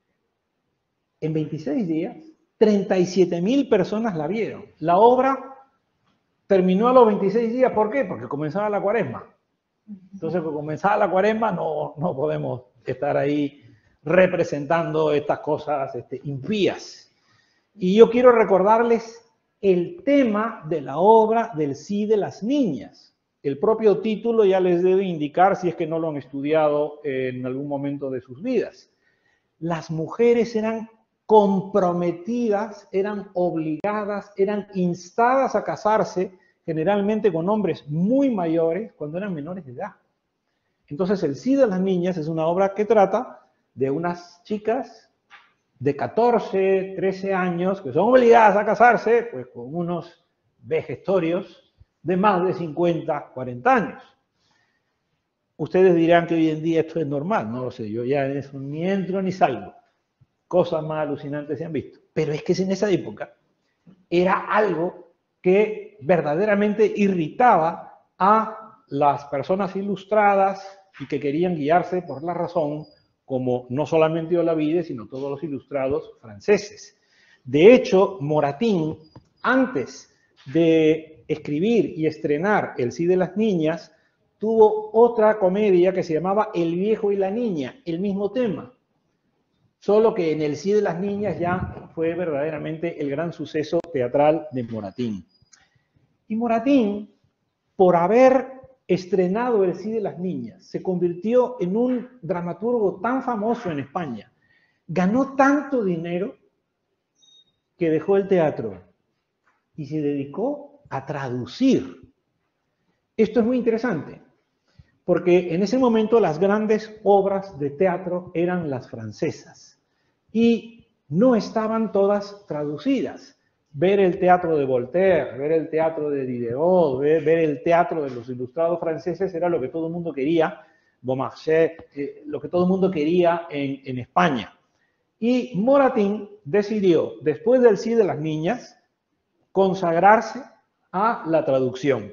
En 26 días, 37.000 personas la vieron. La obra terminó a los 26 días, ¿por qué? Porque comenzaba la Cuaresma. Entonces, cuando comenzaba la Cuaresma, no podemos estar ahí representando estas cosas impías. Y yo quiero recordarles el tema de la obra del Sí de las Niñas. El propio título ya les debe indicar, si es que no lo han estudiado en algún momento de sus vidas. Las mujeres eran comprometidas, eran obligadas, eran instadas a casarse, generalmente con hombres muy mayores, cuando eran menores de edad. Entonces, El Sí de las Niñas es una obra que trata de unas chicas de 14, 13 años, que son obligadas a casarse, pues con unos vejestorios de más de 50, 40 años. Ustedes dirán que hoy en día esto es normal, no lo sé, yo ya en eso ni entro ni salgo. Cosas más alucinantes se han visto. Pero es que en esa época era algo que verdaderamente irritaba a las personas ilustradas y que querían guiarse por la razón, como no solamente Olavide, sino todos los ilustrados franceses. De hecho, Moratín, antes de escribir y estrenar El Sí de las Niñas, tuvo otra comedia que se llamaba El Viejo y la Niña, el mismo tema. Solo que en El Sí de las Niñas ya fue verdaderamente el gran suceso teatral de Moratín. Y Moratín, por haber estrenado El Sí de las Niñas, se convirtió en un dramaturgo tan famoso en España. Ganó tanto dinero que dejó el teatro y se dedicó a traducir. Esto es muy interesante, porque en ese momento las grandes obras de teatro eran las francesas y no estaban todas traducidas. Ver el teatro de Voltaire, ver el teatro de Diderot, ver el teatro de los ilustrados franceses era lo que todo el mundo quería, Beaumarchais, lo que todo el mundo quería en España. Y Moratín decidió, después del Sí de las Niñas, consagrarse a la traducción.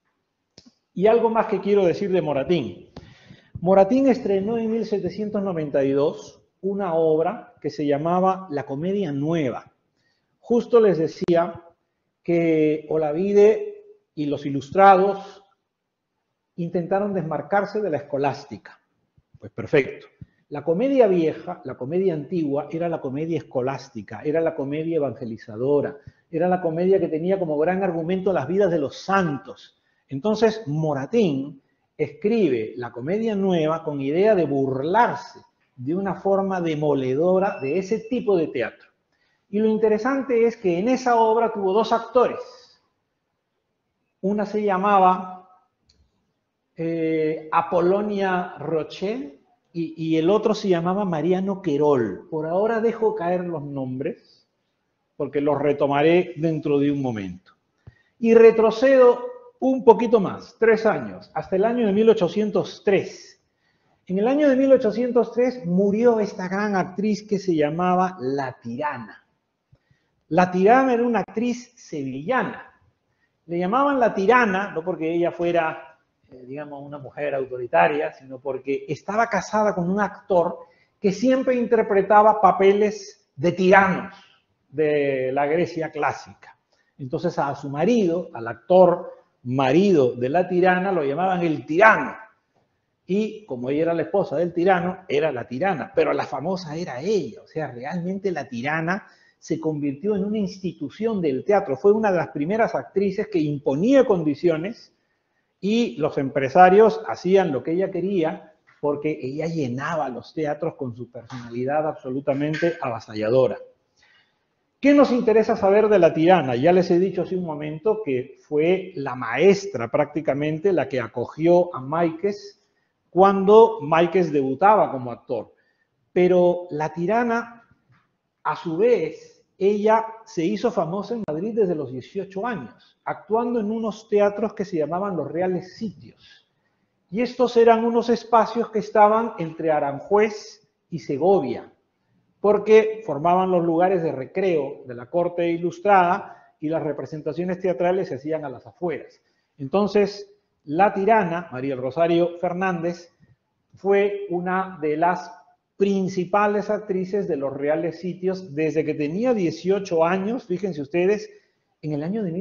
Y algo más que quiero decir de Moratín. Moratín estrenó en 1792 una obra que se llamaba La Comedia Nueva. Justo les decía que Olavide y los ilustrados intentaron desmarcarse de la escolástica. Pues perfecto. La comedia vieja, la comedia antigua, era la comedia escolástica, era la comedia evangelizadora, era la comedia que tenía como gran argumento las vidas de los santos. Entonces, Moratín escribe la comedia nueva con idea de burlarse de una forma demoledora de ese tipo de teatro. Y lo interesante es que en esa obra tuvo dos actores. Una se llamaba Apolonia Rocher y el otro se llamaba Mariano Querol. Por ahora dejo caer los nombres porque los retomaré dentro de un momento. Y retrocedo un poquito más, 3 años, hasta el año de 1803. En el año de 1803 murió esta gran actriz que se llamaba La Tirana. La Tirana era una actriz sevillana. Le llamaban La Tirana, no porque ella fuera, digamos, una mujer autoritaria, sino porque estaba casada con un actor que siempre interpretaba papeles de tiranos de la Grecia clásica. Entonces a su marido, al actor marido de La Tirana, lo llamaban el tirano. Y como ella era la esposa del tirano, era la tirana, pero la famosa era ella. O sea, realmente La Tirana se convirtió en una institución del teatro. Fue una de las primeras actrices que imponía condiciones y los empresarios hacían lo que ella quería porque ella llenaba los teatros con su personalidad absolutamente avasalladora. ¿Qué nos interesa saber de La Tirana? Ya les he dicho hace un momento que fue la maestra prácticamente la que acogió a Máiquez cuando Máiquez debutaba como actor. Pero La Tirana, a su vez, ella se hizo famosa en Madrid desde los 18 años, actuando en unos teatros que se llamaban los Reales Sitios. Y estos eran unos espacios que estaban entre Aranjuez y Segovia, porque formaban los lugares de recreo de la corte ilustrada y las representaciones teatrales se hacían a las afueras. Entonces, La Tirana, María del Rosario Fernández, fue una de las principales actrices de los Reales Sitios desde que tenía 18 años, fíjense ustedes, en el año de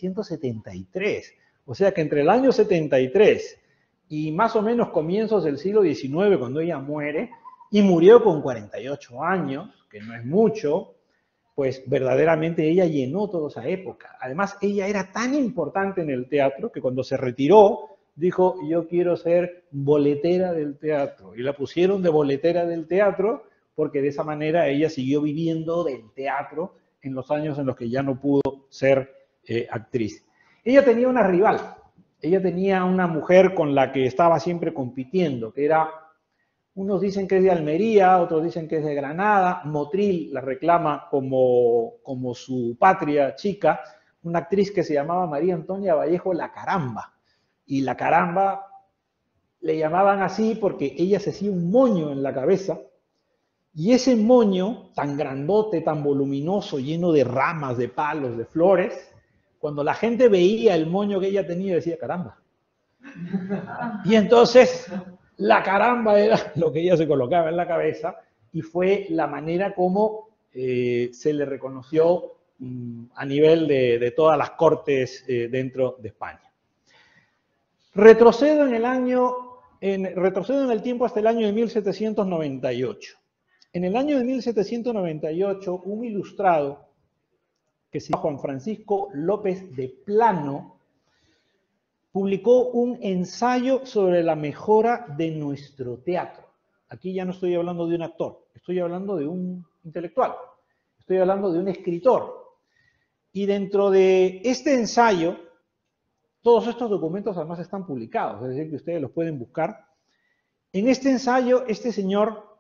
1773. O sea que entre el año 73 y más o menos comienzos del siglo XIX, cuando ella muere, y murió con 48 años, que no es mucho, pues verdaderamente ella llenó toda esa época. Además, ella era tan importante en el teatro que cuando se retiró, dijo, yo quiero ser boletera del teatro. Y la pusieron de boletera del teatro porque de esa manera ella siguió viviendo del teatro en los años en los que ya no pudo ser actriz. Ella tenía una rival. Ella tenía una mujer con la que estaba siempre compitiendo, que era... Unos dicen que es de Almería, otros dicen que es de Granada. Motril la reclama como su patria chica, una actriz que se llamaba María Antonia Vallejo La Caramba. Y La Caramba le llamaban así porque ella se hacía un moño en la cabeza y ese moño tan grandote, tan voluminoso, lleno de ramas, de palos, de flores, cuando la gente veía el moño que ella tenía decía caramba. Y entonces... La caramba era lo que ella se colocaba en la cabeza y fue la manera como se le reconoció a nivel de todas las cortes dentro de España. Retrocedo en el tiempo hasta el año de 1798. En el año de 1798, un ilustrado que se llama Juan Francisco López de Plano publicó un ensayo sobre la mejora de nuestro teatro. Aquí ya no estoy hablando de un actor, estoy hablando de un intelectual, estoy hablando de un escritor. Y dentro de este ensayo, todos estos documentos además están publicados, es decir, que ustedes los pueden buscar. En este ensayo, este señor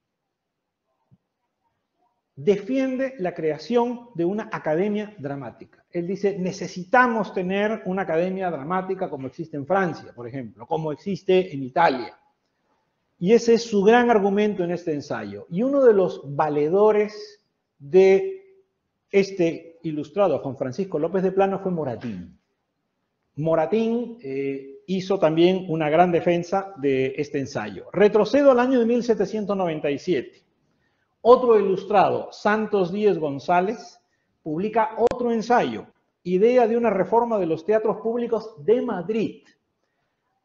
defiende la creación de una academia dramática. Él dice, necesitamos tener una academia dramática como existe en Francia, por ejemplo, como existe en Italia. Y ese es su gran argumento en este ensayo. Y uno de los valedores de este ilustrado, Juan Francisco López de Plano, fue Moratín. Moratín hizo también una gran defensa de este ensayo. Retrocedo al año de 1797. Otro ilustrado, Santos Díez González, publica otro ensayo, Idea de una reforma de los teatros públicos de Madrid.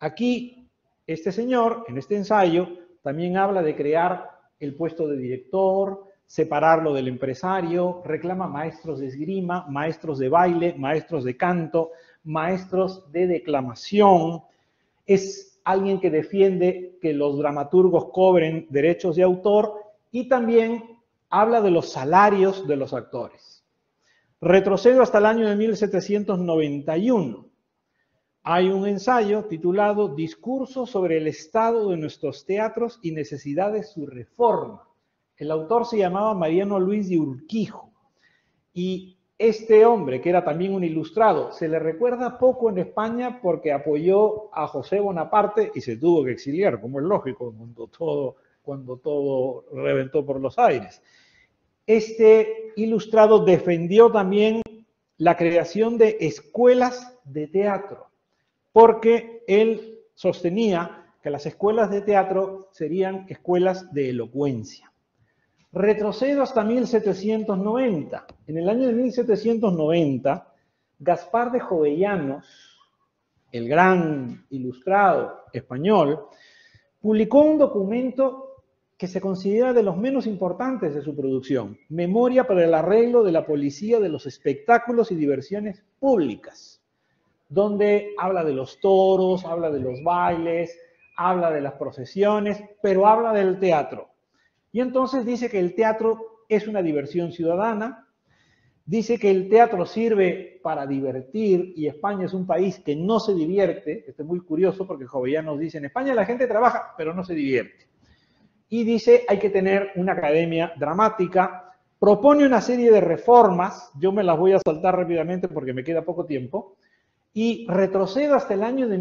Aquí, este señor, en este ensayo, también habla de crear el puesto de director, separarlo del empresario, reclama maestros de esgrima, maestros de baile, maestros de canto, maestros de declamación. Es alguien que defiende que los dramaturgos cobren derechos de autor y también habla de los salarios de los actores. Retrocedo hasta el año de 1791. Hay un ensayo titulado Discurso sobre el estado de nuestros teatros y necesidad de su reforma. El autor se llamaba Mariano Luis de Urquijo. Y este hombre, que era también un ilustrado, se le recuerda poco en España porque apoyó a José Bonaparte y se tuvo que exiliar, como es lógico, cuando todo reventó por los aires. Este ilustrado defendió también la creación de escuelas de teatro, porque él sostenía que las escuelas de teatro serían escuelas de elocuencia. Retrocedo hasta 1790. En el año de 1790, Gaspar de Jovellanos, el gran ilustrado español, publicó un documento que se considera de los menos importantes de su producción, Memoria para el arreglo de la policía de los espectáculos y diversiones públicas, donde habla de los toros, habla de los bailes, habla de las procesiones, pero habla del teatro. Y entonces dice que el teatro es una diversión ciudadana, dice que el teatro sirve para divertir y España es un país que no se divierte. Esto es muy curioso porque Jovellanos dice, en España la gente trabaja pero no se divierte. Y dice, hay que tener una academia dramática, propone una serie de reformas, yo me las voy a saltar rápidamente porque me queda poco tiempo, y retrocedo hasta el año de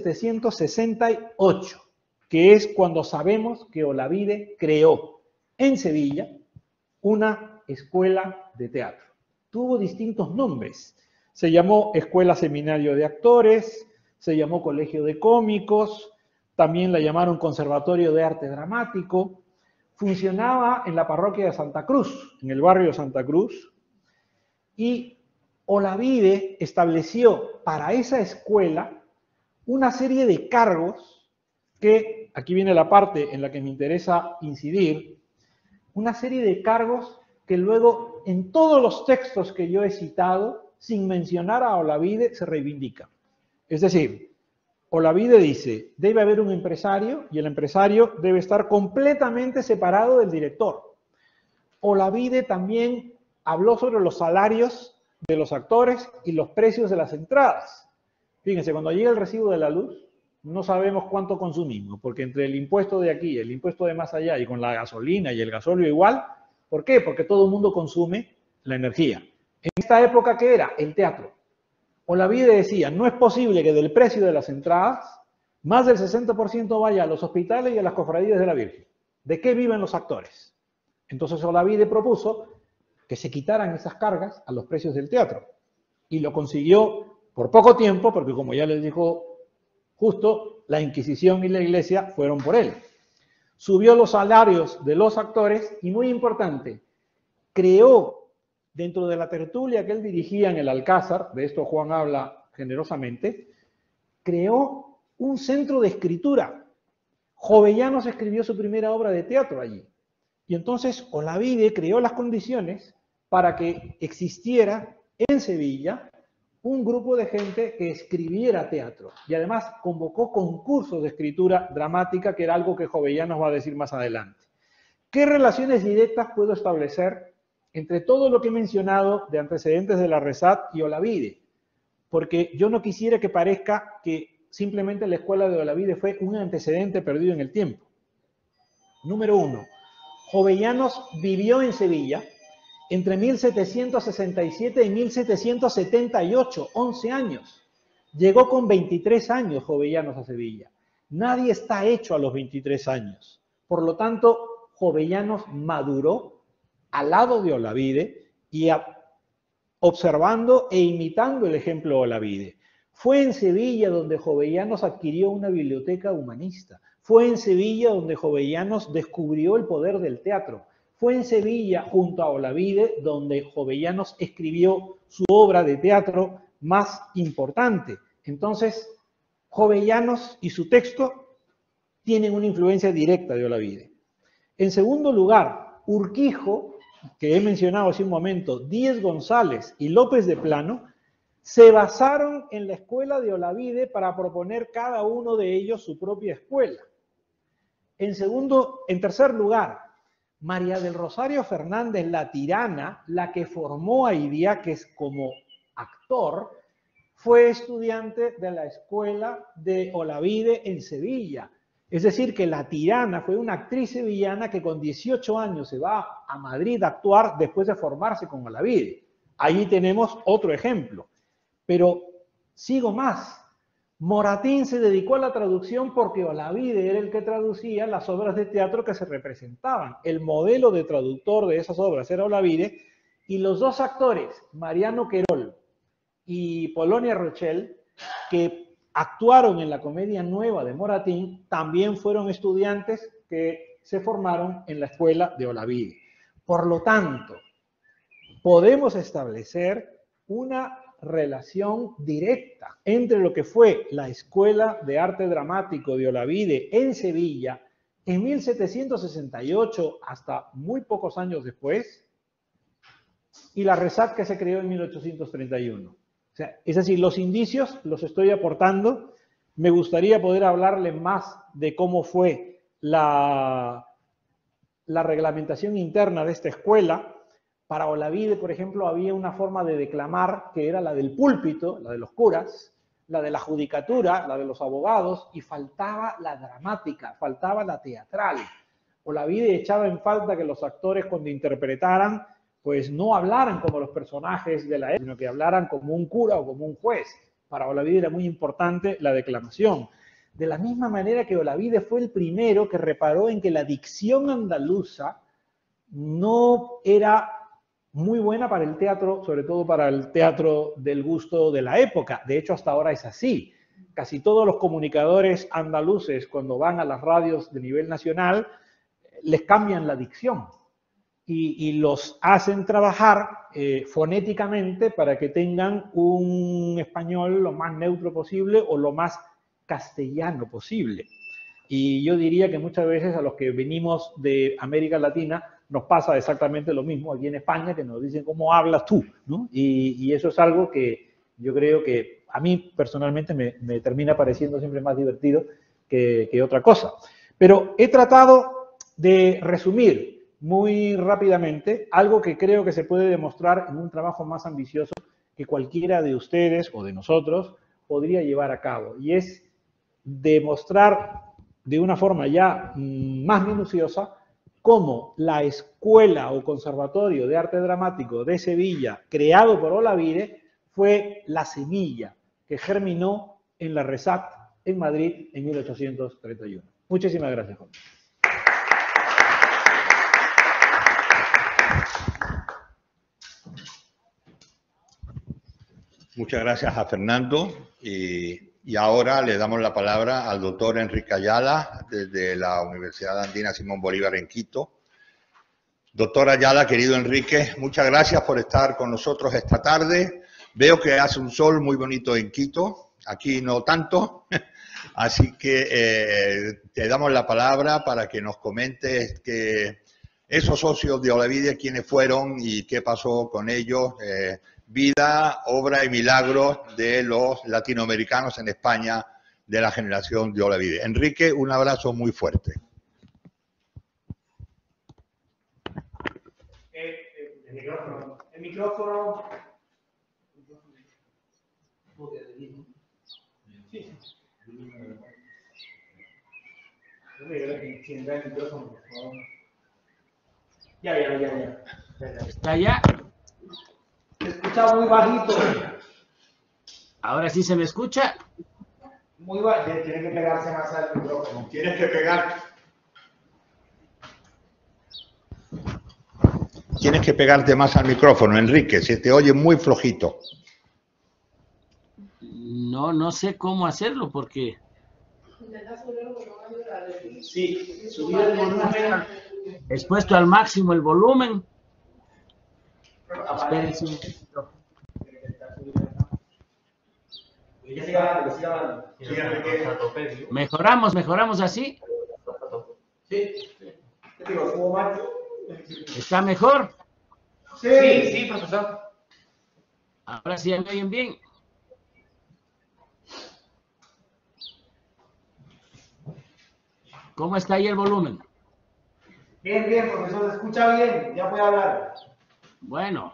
1768, que es cuando sabemos que Olavide creó en Sevilla una escuela de teatro. Tuvo distintos nombres. Se llamó Escuela Seminario de Actores, se llamó Colegio de Cómicos, también la llamaron Conservatorio de Arte Dramático. Funcionaba en la parroquia de Santa Cruz, en el barrio de Santa Cruz, y Olavide estableció para esa escuela una serie de cargos que, aquí viene la parte en la que me interesa incidir, una serie de cargos que luego en todos los textos que yo he citado, sin mencionar a Olavide, se reivindican. Es decir, Olavide dice, debe haber un empresario y el empresario debe estar completamente separado del director. Olavide también habló sobre los salarios de los actores y los precios de las entradas. Fíjense, cuando llega el recibo de la luz, no sabemos cuánto consumimos, porque entre el impuesto de aquí, el impuesto de más allá y con la gasolina y el gasóleo igual, ¿por qué? Porque todo el mundo consume la energía. En esta época, ¿qué era? El teatro. Olavide decía, no es posible que del precio de las entradas, más del 60% vaya a los hospitales y a las cofradías de la Virgen. ¿De qué viven los actores? Entonces Olavide propuso que se quitaran esas cargas a los precios del teatro. Y lo consiguió por poco tiempo, porque como ya les dijo Justo, la Inquisición y la Iglesia fueron por él. Subió los salarios de los actores y, muy importante, creó dentro de la tertulia que él dirigía en el Alcázar, de esto Juan habla generosamente, creó un centro de escritura. Jovellanos escribió su primera obra de teatro allí. Y entonces Olavide creó las condiciones para que existiera en Sevilla un grupo de gente que escribiera teatro. Y además convocó concursos de escritura dramática, que era algo que Jovellanos va a decir más adelante. ¿Qué relaciones directas puedo establecer entre todo lo que he mencionado de antecedentes de la RESAT y Olavide? Porque yo no quisiera que parezca que simplemente la escuela de Olavide fue un antecedente perdido en el tiempo. Número uno, Jovellanos vivió en Sevilla entre 1767 y 1778, 11 años. Llegó con 23 años Jovellanos a Sevilla. Nadie está hecho a los 23 años. Por lo tanto, Jovellanos maduró al lado de Olavide y observando e imitando el ejemplo de Olavide. Fue en Sevilla donde Jovellanos adquirió una biblioteca humanista. Fue en Sevilla donde Jovellanos descubrió el poder del teatro. Fue en Sevilla, junto a Olavide, donde Jovellanos escribió su obra de teatro más importante. Entonces, Jovellanos y su texto tienen una influencia directa de Olavide. En segundo lugar, Urquijo, que he mencionado hace un momento, Díez González y López de Plano, se basaron en la escuela de Olavide para proponer cada uno de ellos su propia escuela. En tercer lugar, María del Rosario Fernández, la tirana, la que formó a Idiáquez como actor, fue estudiante de la escuela de Olavide en Sevilla. Es decir, que la tirana fue una actriz sevillana que con 18 años se va a Madrid a actuar después de formarse con Olavide. Allí tenemos otro ejemplo. Pero sigo más. Moratín se dedicó a la traducción porque Olavide era el que traducía las obras de teatro que se representaban. El modelo de traductor de esas obras era Olavide, y los dos actores, Mariano Querol y Polonia Rochelle, que actuaron en la comedia nueva de Moratín, también fueron estudiantes que se formaron en la escuela de Olavide. Por lo tanto, podemos establecer una relación directa entre lo que fue la Escuela de Arte Dramático de Olavide en Sevilla en 1768 hasta muy pocos años después y la RESAC que se creó en 1831. O sea, es decir, los indicios los estoy aportando. Me gustaría poder hablarle más de cómo fue la reglamentación interna de esta escuela. Para Olavide, por ejemplo, había una forma de declamar que era la del púlpito, la de los curas, la de la judicatura, la de los abogados, y faltaba la dramática, faltaba la teatral. Olavide echaba en falta que los actores cuando interpretaran, pues no hablaran como los personajes de la época, sino que hablaran como un cura o como un juez. Para Olavide era muy importante la declamación. De la misma manera que Olavide fue el primero que reparó en que la dicción andaluza no era muy buena para el teatro, sobre todo para el teatro del gusto de la época. De hecho, hasta ahora es así. Casi todos los comunicadores andaluces, cuando van a las radios de nivel nacional, les cambian la dicción y los hacen trabajar fonéticamente para que tengan un español lo más neutro posible o lo más castellano posible. Y yo diría que muchas veces a los que venimos de América Latina nos pasa exactamente lo mismo aquí en España, que nos dicen cómo hablas tú, ¿no? Y eso es algo que yo creo que a mí personalmente me termina pareciendo siempre más divertido que otra cosa. Pero he tratado de resumir muy rápidamente algo que creo que se puede demostrar en un trabajo más ambicioso que cualquiera de ustedes o de nosotros podría llevar a cabo, y es demostrar de una forma ya más minuciosa cómo la Escuela o Conservatorio de Arte Dramático de Sevilla, creado por Olavide, fue la semilla que germinó en la RESAC en Madrid en 1831. Muchísimas gracias, Juan. Muchas gracias a Fernando. Y ahora le damos la palabra al doctor Enrique Ayala, desde la Universidad Andina Simón Bolívar en Quito. Doctor Ayala, querido Enrique, muchas gracias por estar con nosotros esta tarde. Veo que hace un sol muy bonito en Quito, aquí no tanto, así que te damos la palabra para que nos comentes que esos socios de Olavide, quiénes fueron y qué pasó con ellos, vida, obra y milagros de los latinoamericanos en España de la generación de Olavide. Enrique, un abrazo muy fuerte. El micrófono. Ya. ¿Está ya? Se escucha muy bajito. Ahora sí se me escucha. Muy bajito. Tiene que pegarse más al micrófono. Tienes que pegar. Tienes que pegarte más al micrófono, Enrique. Se te oye muy flojito. No sé cómo hacerlo porque... Sí, subir el volumen. He puesto al máximo el volumen. Espérense un momentito. Que siga hablando, que siga hablando. ¿Mejoramos así? Sí. ¿Qué digo? ¿Subo más? ¿Está mejor? Sí, profesor. Ahora sí me oyen bien. ¿Cómo está ahí el volumen? Bien, bien, profesor, se escucha bien, ya puede hablar. Bueno,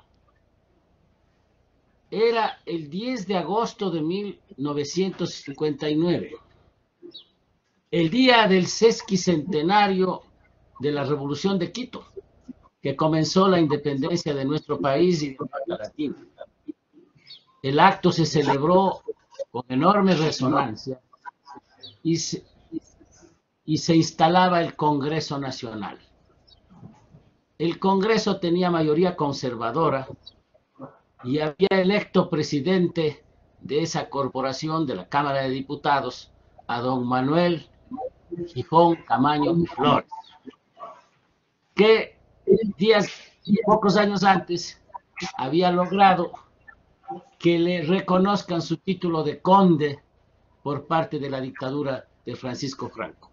era el 10 de agosto de 1959, el día del sesquicentenario de la Revolución de Quito, que comenzó la independencia de nuestro país y de América Latina. El acto se celebró con enorme resonancia y se instalaba el Congreso Nacional. El Congreso tenía mayoría conservadora y había electo presidente de esa corporación de la Cámara de Diputados a don Manuel Gijón Camaño Flores, que pocos años antes había logrado que le reconozcan su título de conde por parte de la dictadura de Francisco Franco.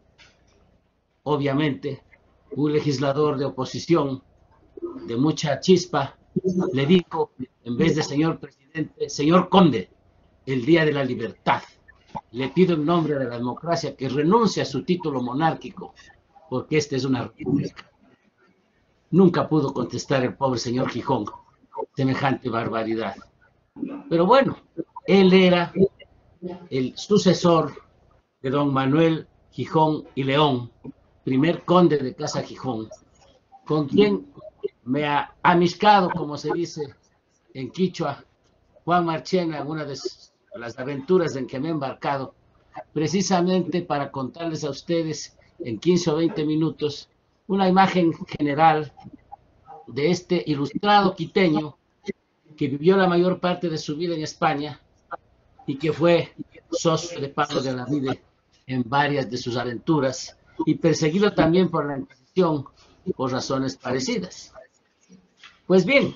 Obviamente, un legislador de oposición de mucha chispa le dijo, en vez de señor presidente, señor conde, el día de la libertad. Le pido en nombre de la democracia que renuncie a su título monárquico, porque esta es una república. Nunca pudo contestar el pobre señor Gijón semejante barbaridad. Pero bueno, él era el sucesor de don Manuel Gijón y León, primer conde de Casa Gijón, con quien me ha amistado, como se dice en quichua, Juan Marchena, en una de las aventuras en que me he embarcado, precisamente para contarles a ustedes en 15 o 20 minutos una imagen general de este ilustrado quiteño que vivió la mayor parte de su vida en España y que fue socio de Pablo de Olavide en varias de sus aventuras y perseguido también por la Inquisición por razones parecidas. Pues bien,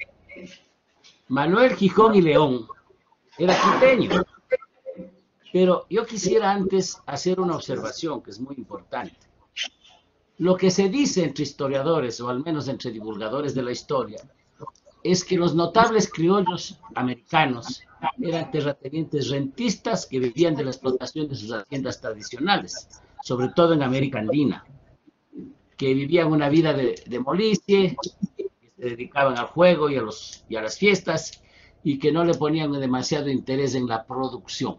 Manuel Gijón y León era quiteño, pero yo quisiera antes hacer una observación que es muy importante. Lo que se dice entre historiadores, o al menos entre divulgadores de la historia, es que los notables criollos americanos eran terratenientes rentistas que vivían de la explotación de sus haciendas tradicionales, sobre todo en América Andina, que vivían una vida de molicie, que se dedicaban al juego y a las fiestas, y que no le ponían demasiado interés en la producción.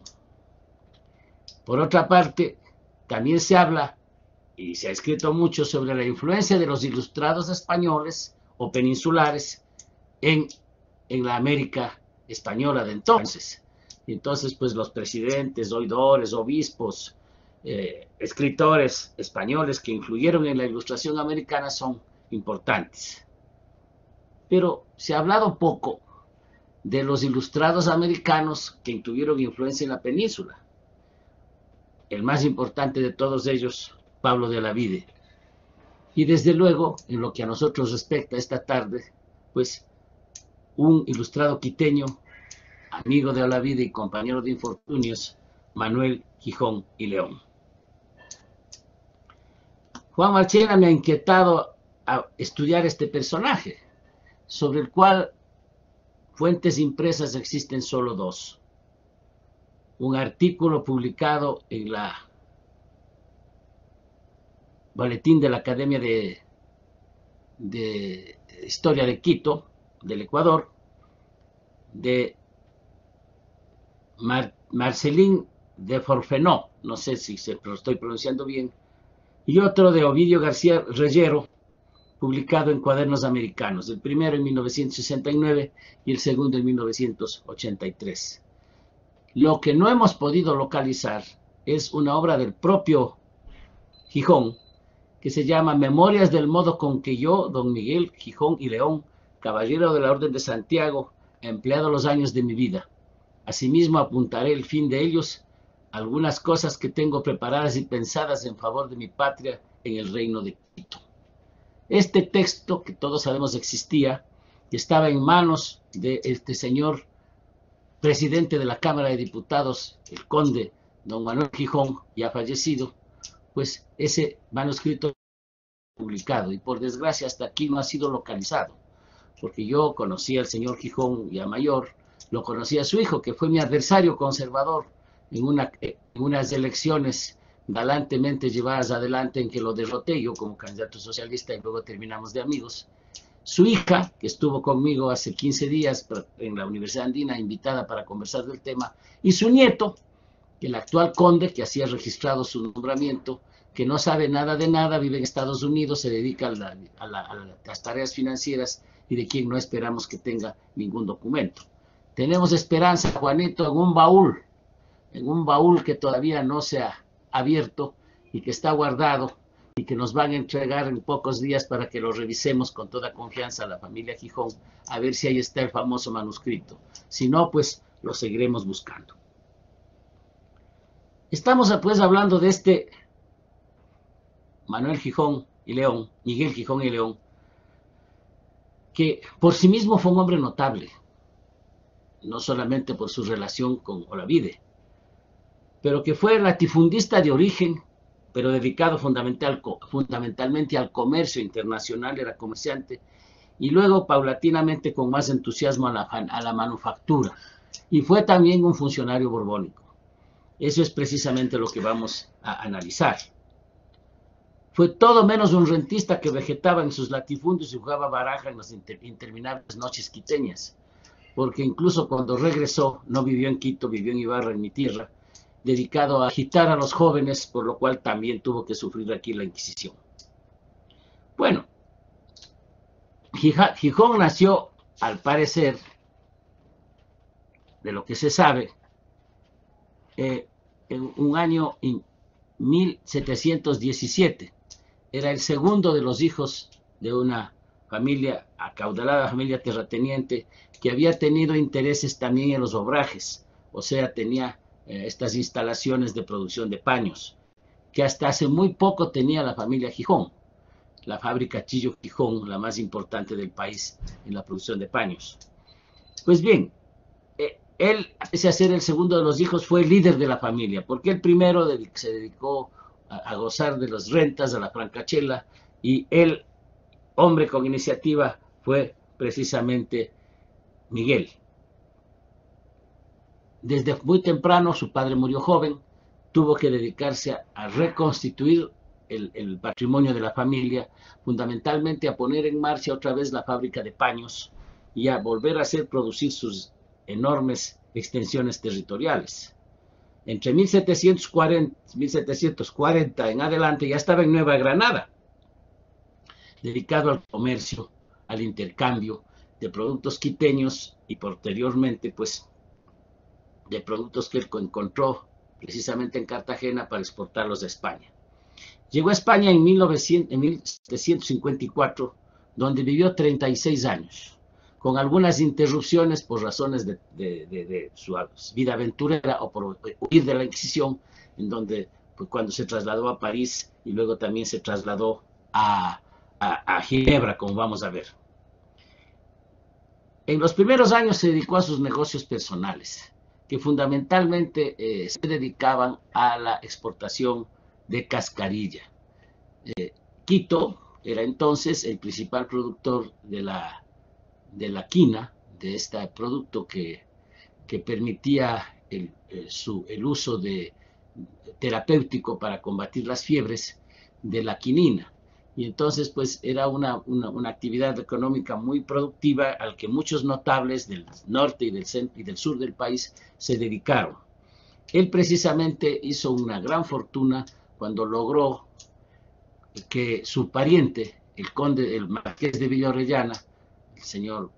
Por otra parte, también se habla, y se ha escrito mucho sobre la influencia de los ilustrados españoles o peninsulares en la América española de entonces. Y entonces, pues los presidentes, oidores, obispos, escritores españoles que influyeron en la ilustración americana son importantes. Pero se ha hablado poco de los ilustrados americanos que tuvieron influencia en la península. El más importante de todos ellos, Pablo de Olavide. Y desde luego, en lo que a nosotros respecta esta tarde, pues un ilustrado quiteño, amigo de Olavide y compañero de infortunios, Manuel Gijón y León. Juan Marchena me ha inquietado a estudiar este personaje, sobre el cual fuentes impresas existen solo dos. Un artículo publicado en la Boletín de la Academia de Historia de Quito, del Ecuador, de Marcelín de Forfenó, no sé si lo estoy pronunciando bien, y otro de Ovidio García Reyero, publicado en Cuadernos Americanos, el primero en 1969 y el segundo en 1983. Lo que no hemos podido localizar es una obra del propio Gijón, que se llama Memorias del modo con que yo, don Miguel Gijón y León, caballero de la Orden de Santiago, he empleado los años de mi vida. Asimismo apuntaré el fin de ellos, algunas cosas que tengo preparadas y pensadas en favor de mi patria en el reino de Quito. Este texto, que todos sabemos existía, que estaba en manos de este señor presidente de la Cámara de Diputados, el conde don Manuel Gijón, ya fallecido, pues ese manuscrito publicado y por desgracia hasta aquí no ha sido localizado, porque yo conocí al señor Gijón ya mayor, lo conocí a su hijo, que fue mi adversario conservador en unas elecciones galantemente llevadas adelante en que lo derroté yo como candidato socialista y luego terminamos de amigos. Su hija, que estuvo conmigo hace 15 días en la Universidad Andina, invitada para conversar del tema, y su nieto, el actual conde, que así ha registrado su nombramiento, que no sabe nada de nada, vive en Estados Unidos, se dedica a las tareas financieras y de quien no esperamos que tenga ningún documento. Tenemos esperanza, Juanito, en un baúl que todavía no se ha abierto y que está guardado y que nos van a entregar en pocos días para que lo revisemos con toda confianza a la familia Gijón, a ver si ahí está el famoso manuscrito. Si no, pues lo seguiremos buscando. Estamos pues hablando de este Manuel Gijón y León, Miguel Gijón y León, que por sí mismo fue un hombre notable, no solamente por su relación con Olavide, pero que fue latifundista de origen, pero dedicado fundamentalmente al comercio internacional, era comerciante, y luego paulatinamente con más entusiasmo a la manufactura, y fue también un funcionario borbónico. Eso es precisamente lo que vamos a analizar. Fue todo menos un rentista que vegetaba en sus latifundios y jugaba baraja en las interminables noches quiteñas, porque incluso cuando regresó, no vivió en Quito, vivió en Ibarra, en mi tierra, dedicado a agitar a los jóvenes, por lo cual también tuvo que sufrir aquí la Inquisición. Bueno, Gijón nació, al parecer, de lo que se sabe, en un año 1717. Era el segundo de los hijos de una familia, acaudalada familia terrateniente, que había tenido intereses también en los obrajes, o sea, tenía estas instalaciones de producción de paños, que hasta hace muy poco tenía la familia Gijón, la fábrica Chillo Gijón, la más importante del país en la producción de paños. Pues bien, él, pese a ser el segundo de los hijos, fue el líder de la familia, porque el primero se dedicó a gozar de las rentas, a la francachela, y el hombre con iniciativa fue precisamente Miguel. Desde muy temprano, su padre murió joven, tuvo que dedicarse a reconstituir el patrimonio de la familia, fundamentalmente a poner en marcha otra vez la fábrica de paños y a volver a hacer producir sus enormes extensiones territoriales. Entre 1740 en adelante ya estaba en Nueva Granada, dedicado al comercio, al intercambio de productos quiteños y posteriormente pues de productos que él encontró precisamente en Cartagena para exportarlos a España. Llegó a España en 1754, donde vivió 36 años, con algunas interrupciones por razones de su vida aventurera o por huir de la Inquisición, en donde pues, cuando se trasladó a París y luego también se trasladó a Ginebra, como vamos a ver. En los primeros años se dedicó a sus negocios personales, que fundamentalmente se dedicaban a la exportación de cascarilla. Quito era entonces el principal productor de la quina, de este producto que permitía el uso terapéutico para combatir las fiebres de la quinina. Y entonces pues era una actividad económica muy productiva al que muchos notables del norte y del centro y del sur del país se dedicaron. Él precisamente hizo una gran fortuna cuando logró que su pariente, el marqués de Villa-Orellana, el señor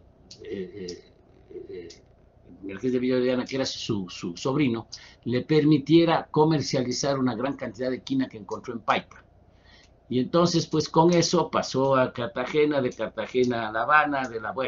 marqués de Villa-Orellana, que era su sobrino, le permitiera comercializar una gran cantidad de quina que encontró en Paipa. Y entonces, pues con eso pasó a Cartagena, de Cartagena a La Habana,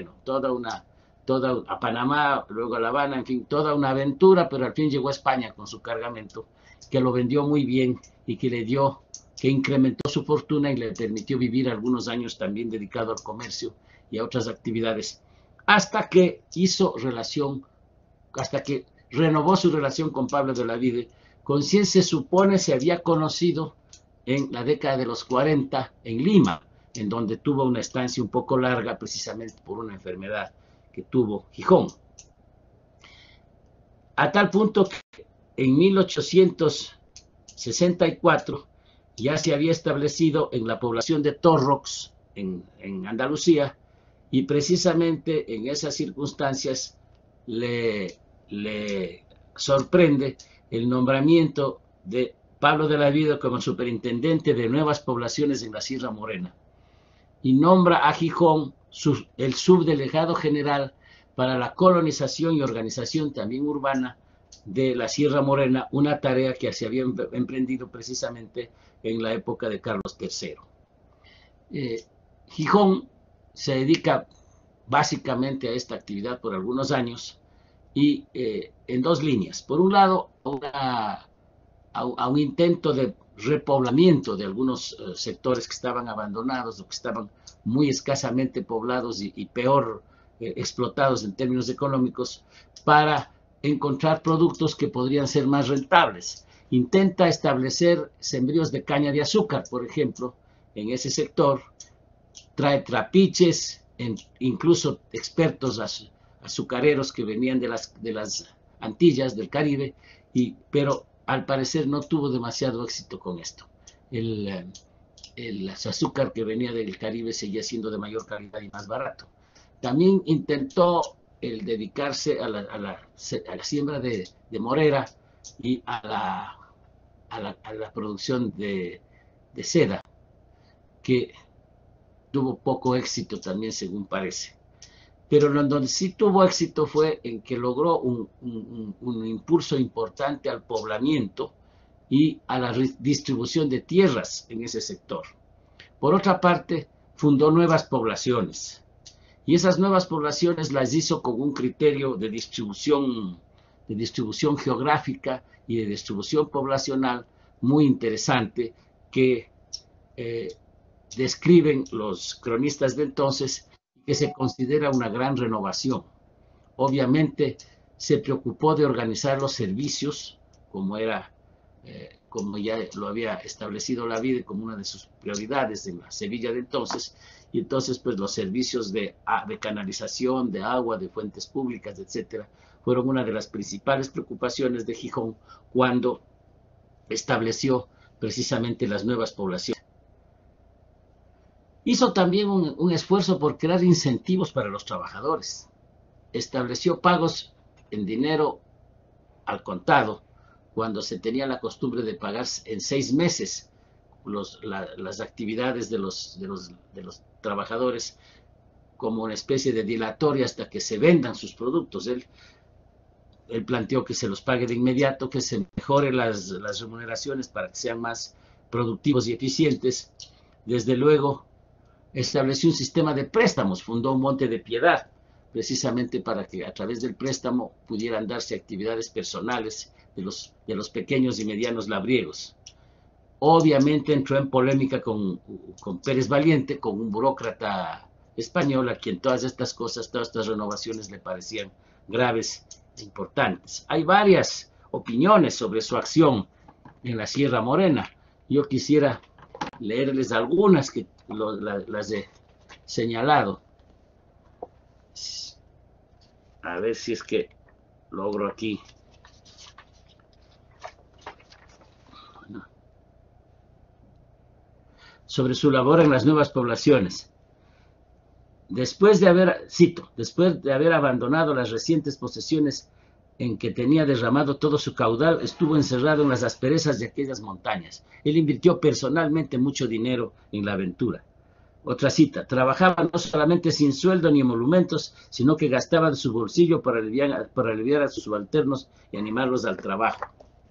a Panamá, luego a La Habana, en fin, toda una aventura, pero al fin llegó a España con su cargamento, que lo vendió muy bien y que incrementó su fortuna y le permitió vivir algunos años también dedicado al comercio y a otras actividades, hasta que hizo relación hasta que renovó su relación con Pablo de Olavide, con quien se supone se había conocido en la década de los 40 en Lima, en donde tuvo una estancia un poco larga precisamente por una enfermedad que tuvo Gijón. A tal punto que en 1864 ya se había establecido en la población de Torrox, en Andalucía, y precisamente en esas circunstancias le sorprende el nombramiento de Pablo de Olavide como superintendente de nuevas poblaciones en la Sierra Morena, y nombra a Gijón el subdelegado general para la colonización y organización también urbana de la Sierra Morena, una tarea que se había emprendido precisamente en la época de Carlos III. Gijón se dedica básicamente a esta actividad por algunos años y en dos líneas. Por un lado, a un intento de repoblamiento de algunos sectores que estaban abandonados o que estaban muy escasamente poblados y peor explotados en términos económicos, para encontrar productos que podrían ser más rentables. Intenta establecer sembríos de caña de azúcar, por ejemplo, en ese sector. Trae trapiches, incluso expertos azucareros que venían de las Antillas, del Caribe, pero al parecer no tuvo demasiado éxito con esto. El azúcar que venía del Caribe seguía siendo de mayor calidad y más barato. También intentó el dedicarse a la siembra de morera y a la producción de seda, que tuvo poco éxito también, según parece. Pero donde sí tuvo éxito fue en que logró un impulso importante al poblamiento y a la distribución de tierras en ese sector. Por otra parte, fundó nuevas poblaciones, y esas nuevas poblaciones las hizo con un criterio de distribución geográfica y de distribución poblacional muy interesante que describen los cronistas de entonces, que se considera una gran renovación. Obviamente se preocupó de organizar los servicios, como ya lo había establecido Olavide como una de sus prioridades en la Sevilla de entonces, y entonces pues los servicios de canalización, de agua, de fuentes públicas, etcétera, fueron una de las principales preocupaciones de Gijón cuando estableció precisamente las nuevas poblaciones. Hizo también un esfuerzo por crear incentivos para los trabajadores. Estableció pagos en dinero al contado, cuando se tenía la costumbre de pagar en 6 meses las actividades de los trabajadores, como una especie de dilatoria hasta que se vendan sus productos. Él planteó que se los pague de inmediato, que se mejore las remuneraciones para que sean más productivos y eficientes. Desde luego, estableció un sistema de préstamos, fundó un Monte de Piedad, precisamente para que a través del préstamo pudieran darse actividades personales de los pequeños y medianos labriegos. Obviamente entró en polémica con Pérez Valiente, con un burócrata español, a quien todas estas cosas, todas estas renovaciones le parecían graves e importantes. Hay varias opiniones sobre su acción en la Sierra Morena. Yo quisiera leerles algunas que las he señalado. A ver si es que logro aquí. Sobre su labor en las nuevas poblaciones. Después de haber abandonado las recientes posesiones en que tenía derramado todo su caudal, estuvo encerrado en las asperezas de aquellas montañas. Él invirtió personalmente mucho dinero en la aventura. Otra cita: trabajaba no solamente sin sueldo ni emolumentos, sino que gastaba de su bolsillo para aliviar a sus subalternos y animarlos al trabajo.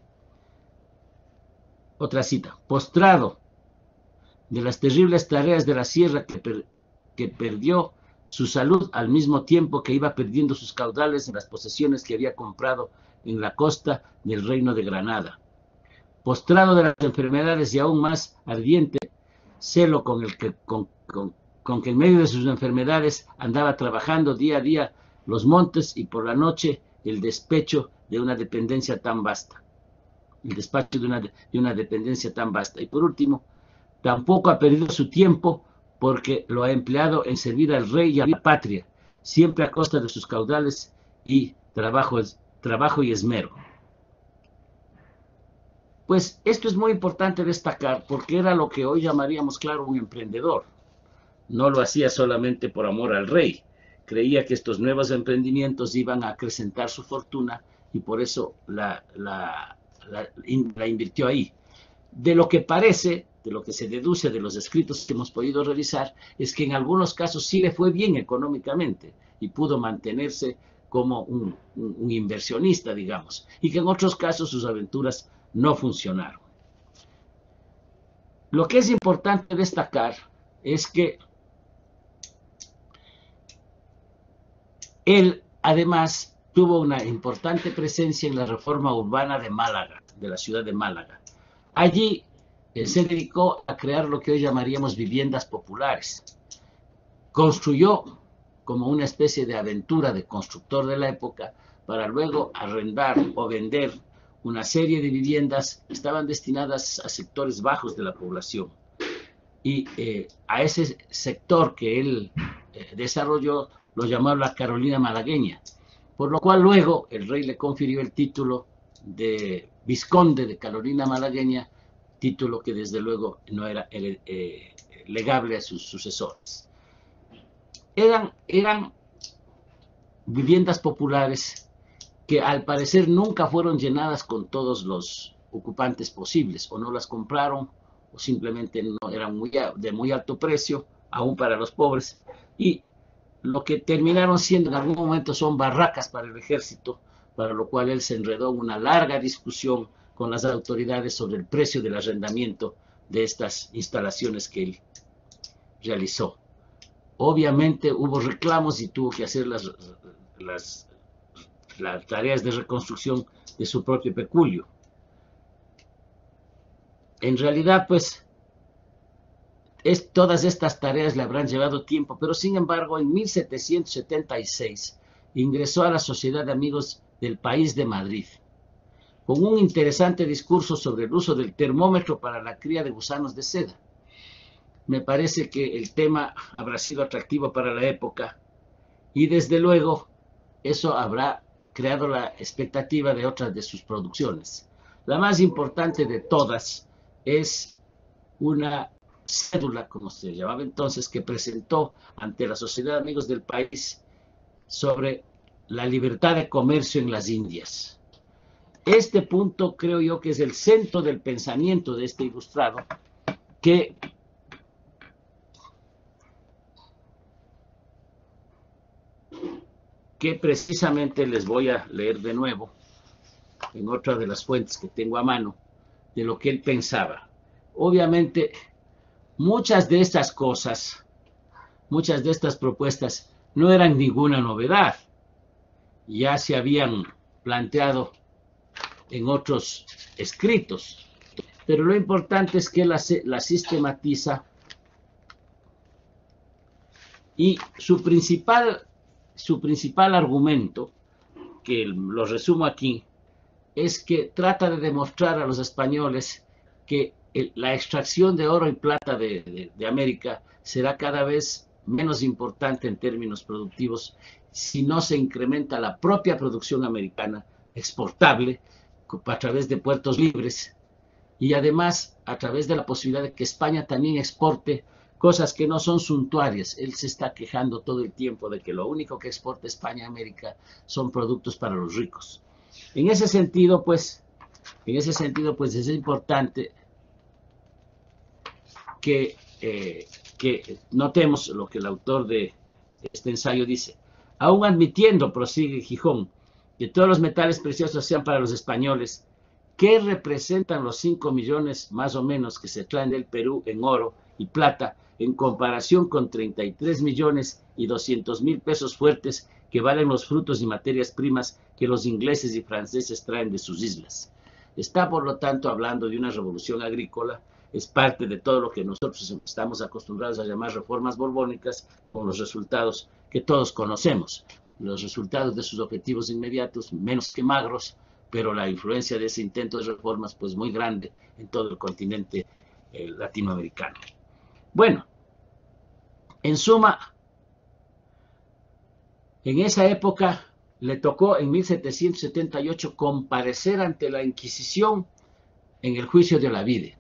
Otra cita: postrado de las terribles tareas de la sierra, que perdió su salud al mismo tiempo que iba perdiendo sus caudales en las posesiones que había comprado en la costa del Reino de Granada. Postrado de las enfermedades y aún más ardiente celo con que en medio de sus enfermedades andaba trabajando día a día los montes y por la noche el despecho de una dependencia tan vasta. El despacho de una dependencia tan vasta. Y por último, tampoco ha perdido su tiempo porque lo ha empleado en servir al rey y a la patria, siempre a costa de sus caudales y trabajo y esmero. Pues esto es muy importante destacar porque era lo que hoy llamaríamos, claro, un emprendedor. No lo hacía solamente por amor al rey. Creía que estos nuevos emprendimientos iban a acrecentar su fortuna y por eso la invirtió ahí. De lo que parece, de lo que se deduce de los escritos que hemos podido revisar, es que en algunos casos sí le fue bien económicamente y pudo mantenerse como un inversionista, digamos, y que en otros casos sus aventuras no funcionaron. Lo que es importante destacar es que él, además, tuvo una importante presencia en la reforma urbana de Málaga, de la ciudad de Málaga. Allí se dedicó a crear lo que hoy llamaríamos viviendas populares. Construyó como una especie de aventura de constructor de la época para luego arrendar o vender una serie de viviendas que estaban destinadas a sectores bajos de la población. Y a ese sector que él desarrolló lo llamó la Carolina malagueña, por lo cual luego el rey le confirió el título de vizconde de Carolina malagueña, título que desde luego no era legable a sus sucesores. Eran viviendas populares que al parecer nunca fueron llenadas con todos los ocupantes posibles, o no las compraron, o simplemente no eran de muy alto precio, aún para los pobres, y lo que terminaron siendo en algún momento son barracas para el ejército, para lo cual él se enredó en una larga discusión con las autoridades sobre el precio del arrendamiento de estas instalaciones que él realizó. Obviamente hubo reclamos y tuvo que hacer las tareas de reconstrucción de su propio peculio. En realidad, pues, todas estas tareas le habrán llevado tiempo, pero sin embargo, en 1776 ingresó a la Sociedad de Amigos del País de Madrid, con un interesante discurso sobre el uso del termómetro para la cría de gusanos de seda. Me parece que el tema habrá sido atractivo para la época y desde luego eso habrá creado la expectativa de otras de sus producciones. La más importante de todas es una cédula, como se llamaba entonces, que presentó ante la Sociedad de Amigos del País sobre la libertad de comercio en las Indias. Este punto creo yo que es el centro del pensamiento de este ilustrado, que precisamente les voy a leer de nuevo en otra de las fuentes que tengo a mano de lo que él pensaba. Obviamente, muchas de estas cosas, muchas de estas propuestas no eran ninguna novedad. Ya se habían planteado en otros escritos, pero lo importante es que la sistematiza y su principal argumento, que lo resumo aquí, es que trata de demostrar a los españoles que la extracción de oro y plata de América será cada vez menos importante en términos productivos si no se incrementa la propia producción americana exportable a través de puertos libres y además a través de la posibilidad de que España también exporte cosas que no son suntuarias. Él se está quejando todo el tiempo de que lo único que exporta España a América son productos para los ricos. En ese sentido, pues es importante que notemos lo que el autor de este ensayo dice. Aún admitiendo, prosigue Gijón, que todos los metales preciosos sean para los españoles, ¿qué representan los 5 millones más o menos que se traen del Perú en oro y plata en comparación con 33 millones y 200,000 pesos fuertes que valen los frutos y materias primas que los ingleses y franceses traen de sus islas? Está, por lo tanto, hablando de una revolución agrícola. Es parte de todo lo que nosotros estamos acostumbrados a llamar reformas borbónicas, con los resultados que todos conocemos. los resultados de sus objetivos inmediatos, menos que magros, pero la influencia de ese intento de reformas, pues muy grande en todo el continente latinoamericano. Bueno, en suma, en esa época le tocó en 1778 comparecer ante la Inquisición en el juicio de Olavide.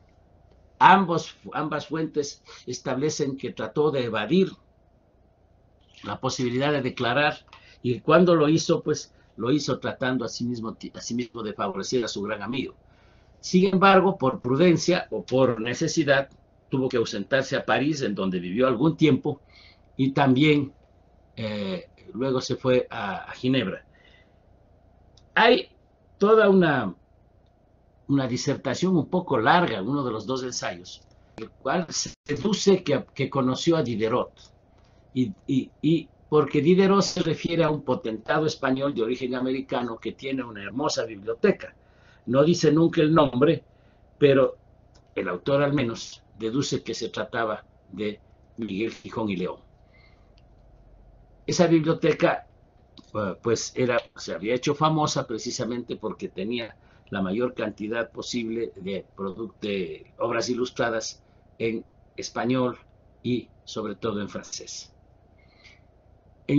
Ambas fuentes establecen que trató de evadir la posibilidad de declarar, y cuando lo hizo, pues lo hizo tratando a sí mismo de favorecer a su gran amigo. Sin embargo, por prudencia o por necesidad, tuvo que ausentarse a París, en donde vivió algún tiempo, y también luego se fue a Ginebra. Hay toda una disertación un poco larga, uno de los dos ensayos, el cual se deduce que conoció a Diderot, y porque Diderot se refiere a un potentado español de origen americano que tiene una hermosa biblioteca. No dice nunca el nombre, pero el autor al menos deduce que se trataba de Miguel Gijón y León. Esa biblioteca pues se había hecho famosa precisamente porque tenía la mayor cantidad posible de obras ilustradas en español y sobre todo en francés. En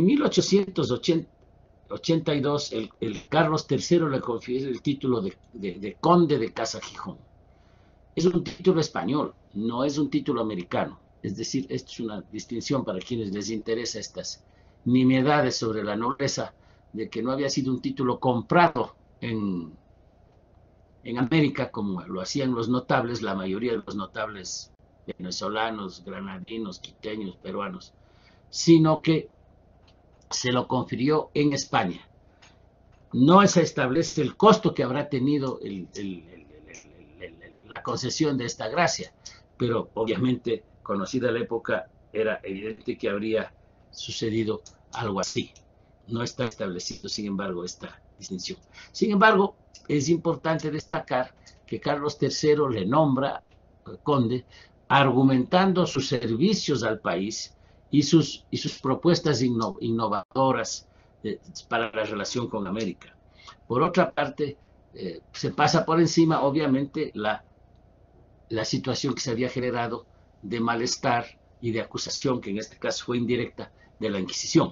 1882 el Carlos III le confiere el título de conde de Casa Gijón. Es un título español, no es un título americano. Es decir, esto es una distinción para quienes les interesa estas nimiedades sobre la nobleza, de que no había sido un título comprado en América como lo hacían los notables, la mayoría de los notables venezolanos, granadinos, quiteños, peruanos, sino que se lo confirió en España. No se establece el costo que habrá tenido la concesión de esta gracia, pero obviamente, conocida la época, era evidente que habría sucedido algo así. No está establecido, sin embargo, esta distinción. Sin embargo, es importante destacar que Carlos III le nombra conde argumentando sus servicios al país y sus propuestas innovadoras para la relación con América. Por otra parte, se pasa por encima, obviamente, la situación que se había generado de malestar y de acusación, que en este caso fue indirecta, de la Inquisición.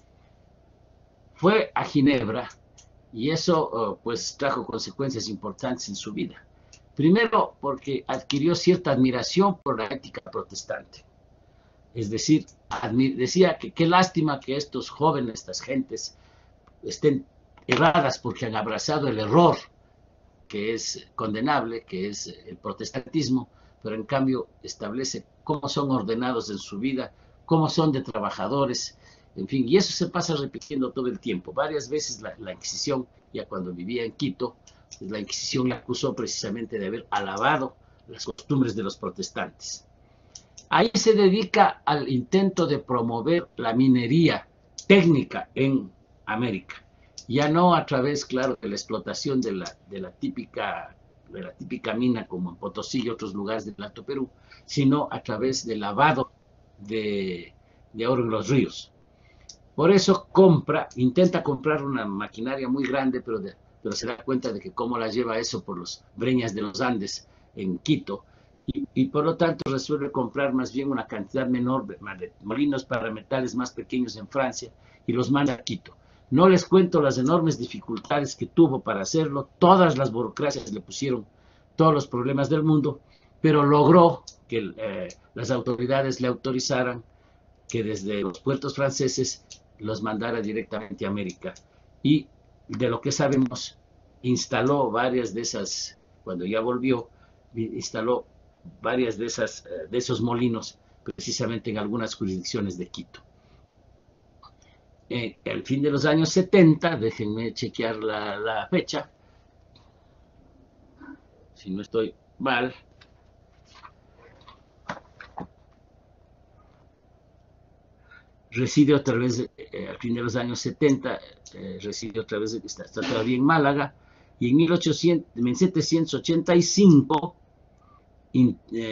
Fue a Ginebra y eso pues trajo consecuencias importantes en su vida. Primero, porque adquirió cierta admiración por la ética protestante. Es decir, decía que qué lástima que estos jóvenes, estas gentes, estén erradas porque han abrazado el error, que es condenable, que es el protestantismo, pero en cambio establece cómo son ordenados en su vida, cómo son de trabajadores, en fin, y eso se pasa repitiendo todo el tiempo. Varias veces la Inquisición, ya cuando vivía en Quito, la Inquisición le acusó precisamente de haber alabado las costumbres de los protestantes. Ahí se dedica al intento de promover la minería técnica en América, ya no a través, claro, de la explotación de la típica mina como en Potosí y otros lugares del Alto Perú, sino a través del lavado de oro en los ríos. Por eso intenta comprar una maquinaria muy grande, pero se da cuenta de que cómo la lleva eso por las breñas de los Andes en Quito, y por lo tanto resuelve comprar más bien una cantidad menor de molinos para metales más pequeños en Francia y los manda a Quito. No les cuento las enormes dificultades que tuvo para hacerlo, todas las burocracias le pusieron todos los problemas del mundo, pero logró que las autoridades le autorizaran que desde los puertos franceses los mandara directamente a América. Y de lo que sabemos, instaló varias de esas, cuando ya volvió, instaló varias de esos molinos precisamente en algunas jurisdicciones de Quito. Al fin de los años 70, déjenme chequear la fecha, si no estoy mal, reside otra vez, al fin de los años 70, reside otra vez, está todavía en Málaga, y en 1785,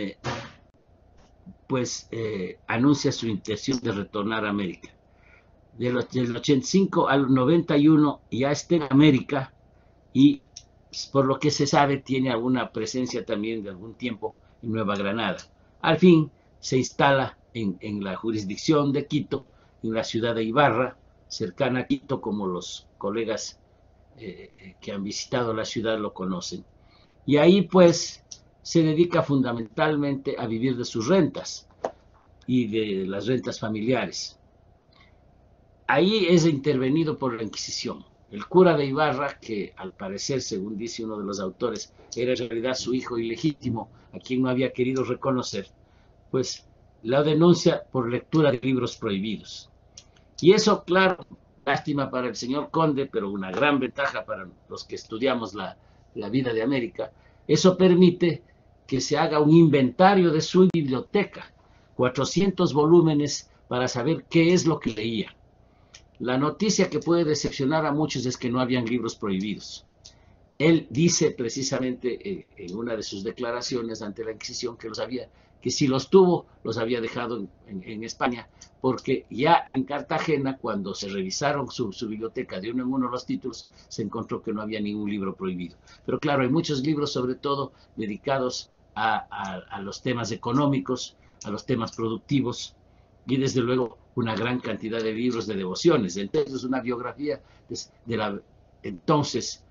anuncia su intención de retornar a América. del 85 al 91 ya está en América y por lo que se sabe tiene alguna presencia también de algún tiempo en Nueva Granada. Al fin se instala en la jurisdicción de Quito, en la ciudad de Ibarra, cercana a Quito, como los colegas que han visitado la ciudad lo conocen. Y ahí pues se dedica fundamentalmente a vivir de sus rentas y de las rentas familiares. Ahí es intervenido por la Inquisición. El cura de Ibarra, que al parecer, según dice uno de los autores, era en realidad su hijo ilegítimo, a quien no había querido reconocer, pues la denuncia por lectura de libros prohibidos. Y eso, claro, lástima para el señor conde, pero una gran ventaja para los que estudiamos la vida de América. Eso permite que se haga un inventario de su biblioteca, 400 volúmenes para saber qué es lo que leía. La noticia que puede decepcionar a muchos es que no habían libros prohibidos. Él dice precisamente en una de sus declaraciones ante la Inquisición que si los tuvo, los había dejado en España, porque ya en Cartagena, cuando se revisaron su biblioteca de uno en uno los títulos, se encontró que no había ningún libro prohibido. Pero claro, hay muchos libros, sobre todo, dedicados a los temas económicos, a los temas productivos, y desde luego una gran cantidad de libros de devociones. Entonces, una biografía de la entonces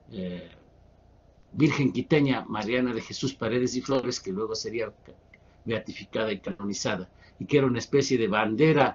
Virgen quiteña Mariana de Jesús Paredes y Flores, que luego sería beatificada y canonizada, y que era una especie de bandera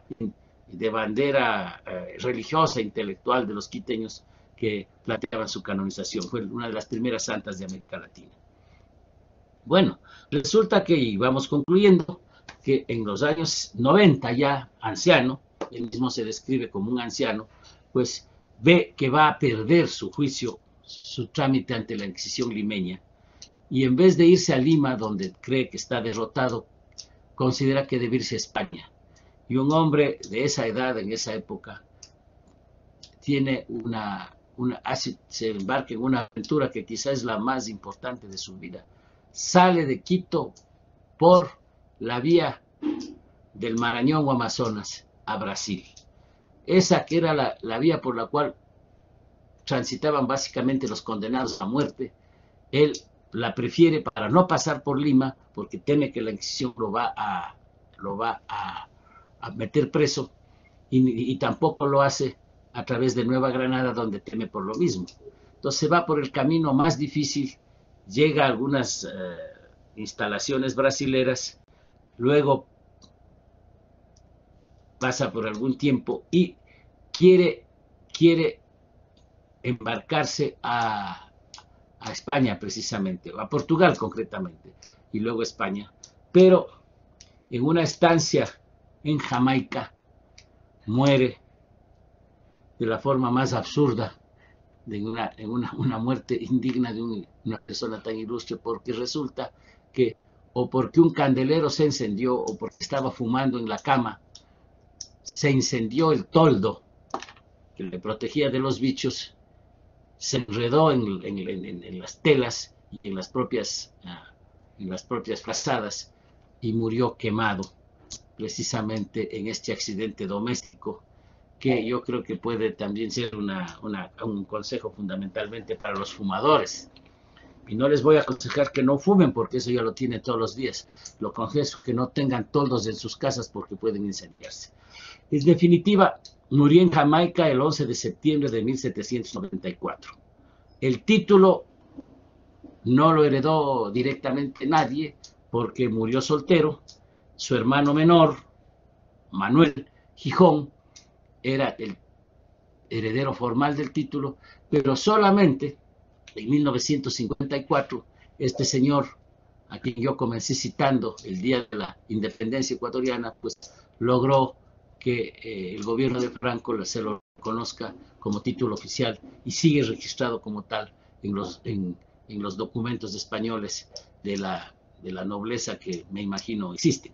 religiosa, intelectual de los quiteños que planteaban su canonización. Fue una de las primeras santas de América Latina. Bueno, resulta que, y vamos concluyendo, que en los años 90 ya anciano, él mismo se describe como un anciano, pues ve que va a perder su juicio, su trámite ante la Inquisición limeña, y en vez de irse a Lima, donde cree que está derrotado, considera que debe irse a España. Y un hombre de esa edad, en esa época, tiene se embarca en una aventura que quizás es la más importante de su vida. Sale de Quito por la vía del Marañón o Amazonas a Brasil. Esa que era la vía por la cual transitaban básicamente los condenados a muerte. Él la prefiere para no pasar por Lima, porque teme que la Inquisición lo va a meter preso, y tampoco lo hace a través de Nueva Granada, donde teme por lo mismo. Entonces se va por el camino más difícil, llega a algunas instalaciones brasileras, luego pasa por algún tiempo y quiere embarcarse a España precisamente, a Portugal concretamente, y luego España, pero en una estancia en Jamaica muere de la forma más absurda, en una muerte indigna de una persona tan ilustre, porque resulta que, o porque un candelero se encendió, o porque estaba fumando en la cama, se incendió el toldo que le protegía de los bichos, se enredó en las telas y en las propias frazadas, y murió quemado precisamente en este accidente doméstico, que yo creo que puede también ser un consejo fundamentalmente para los fumadores. Y no les voy a aconsejar que no fumen, porque eso ya lo tienen todos los días. Lo aconsejo que no tengan toldos en sus casas, porque pueden incendiarse. En definitiva, murió en Jamaica el 11 de septiembre de 1794. El título no lo heredó directamente nadie, porque murió soltero. Su hermano menor, Manuel Gijón, era el heredero formal del título, pero solamente en 1954, este señor, a quien yo comencé citando el día de la independencia ecuatoriana, pues logró que el gobierno de Franco se lo reconozca como título oficial, y sigue registrado como tal en los documentos españoles de la nobleza que me imagino existen.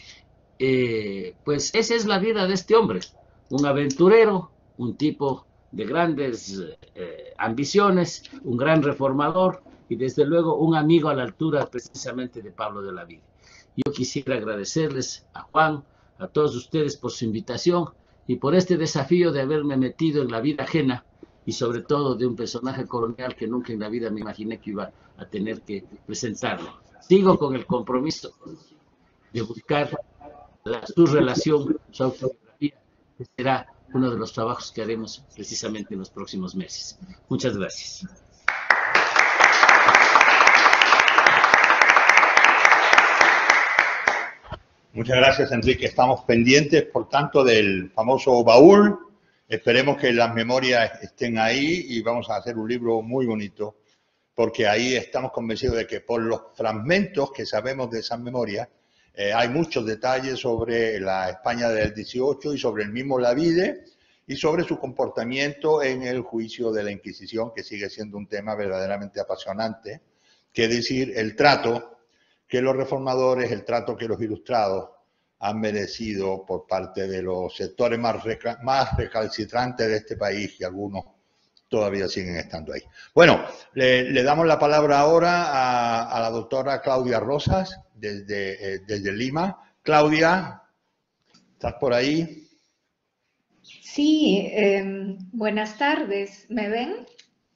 Pues esa es la vida de este hombre, un aventurero, un tipo de grandes ambiciones, un gran reformador, y desde luego un amigo a la altura precisamente de Pablo de Olavide. Yo quisiera agradecerles a Juan, a todos ustedes por su invitación, y por este desafío de haberme metido en la vida ajena y sobre todo de un personaje colonial que nunca en la vida me imaginé que iba a tener que presentarlo. Sigo con el compromiso de buscar su relación, su autobiografía, que será uno de los trabajos que haremos precisamente en los próximos meses. Muchas gracias. Muchas gracias, Enrique. Estamos pendientes, por tanto, del famoso baúl. Esperemos que las memorias estén ahí y vamos a hacer un libro muy bonito, porque ahí estamos convencidos de que por los fragmentos que sabemos de esas memorias, hay muchos detalles sobre la España del 18 y sobre el mismo Olavide y sobre su comportamiento en el juicio de la Inquisición, que sigue siendo un tema verdaderamente apasionante, que es decir, el trato que los reformadores, el trato que los ilustrados han merecido por parte de los sectores más recalcitrantes de este país, y algunos todavía siguen estando ahí. Bueno, le damos la palabra ahora a la doctora Claudia Rosas, desde Lima. Claudia, ¿estás por ahí? Sí, buenas tardes. ¿Me ven?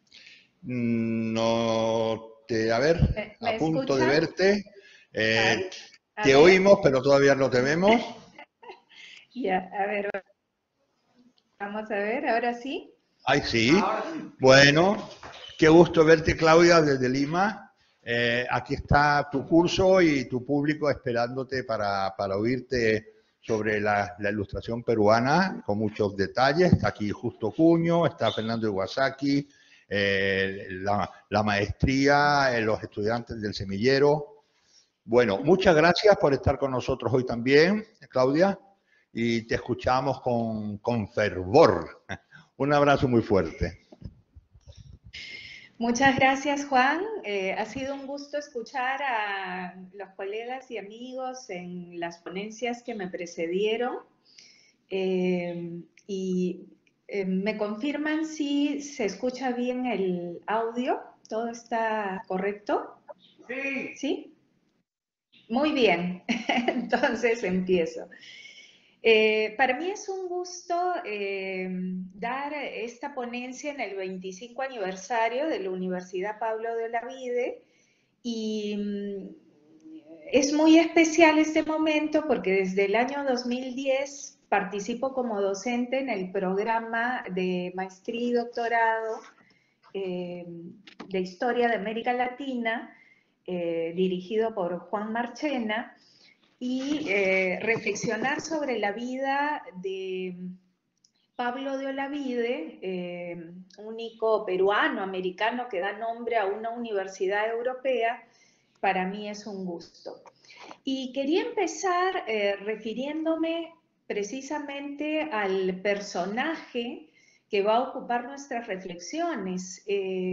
No te, a ver, ¿Me a punto de escuchan? verte. A Te ver. oímos, pero todavía no te vemos. Ya, a ver. Vamos a ver, ahora sí. Ay, sí. Bueno, qué gusto verte, Claudia, desde Lima. Aquí está tu curso y tu público esperándote para oírte sobre la ilustración peruana con muchos detalles. Está aquí Justo Cuño, está Fernando Iwasaki, la maestría, los estudiantes del semillero. Bueno, muchas gracias por estar con nosotros hoy también, Claudia, y te escuchamos con fervor. Un abrazo muy fuerte. Muchas gracias, Juan. Ha sido un gusto escuchar a los colegas y amigos en las ponencias que me precedieron. ¿Me confirman si se escucha bien el audio? ¿Todo está correcto? Sí. ¿Sí? Muy bien. Entonces empiezo. Para mí es un gusto dar esta ponencia en el 25 aniversario de la Universidad Pablo de Olavide y es muy especial este momento porque desde el año 2010 participo como docente en el programa de maestría y doctorado de Historia de América Latina dirigido por Juan Marchena y reflexionar sobre la vida de Pablo de Olavide, único peruano-americano que da nombre a una universidad europea, para mí es un gusto. Y quería empezar refiriéndome precisamente al personaje que va a ocupar nuestras reflexiones.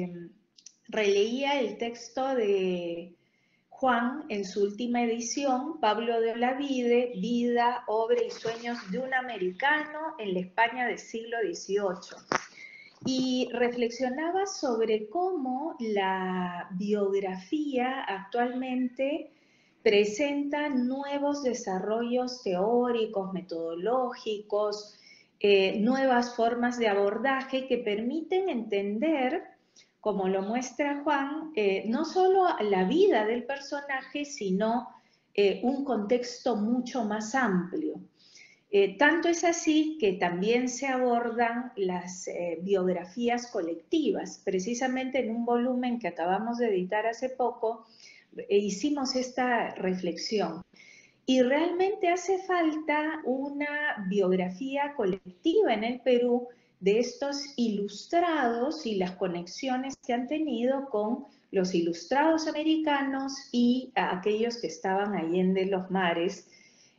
Releía el texto de Juan, en su última edición, Pablo de Olavide, Vida, Obra y Sueños de un Americano en la España del siglo XVIII. Y reflexionaba sobre cómo la biografía actualmente presenta nuevos desarrollos teóricos, metodológicos, nuevas formas de abordaje que permiten entender, como lo muestra Juan, no solo la vida del personaje, sino un contexto mucho más amplio. Tanto es así que también se abordan las biografías colectivas. Precisamente en un volumen que acabamos de editar hace poco, hicimos esta reflexión. Y realmente hace falta una biografía colectiva en el Perú de estos ilustrados y las conexiones que han tenido con los ilustrados americanos y aquellos que estaban allende los mares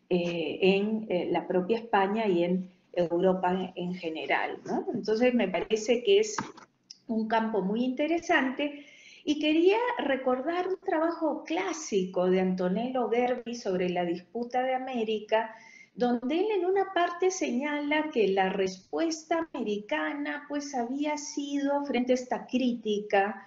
en la propia España y en Europa en general, ¿no? Entonces me parece que es un campo muy interesante y quería recordar un trabajo clásico de Antonello Gerbi sobre la disputa de América, donde él en una parte señala que la respuesta americana pues había sido, frente a esta crítica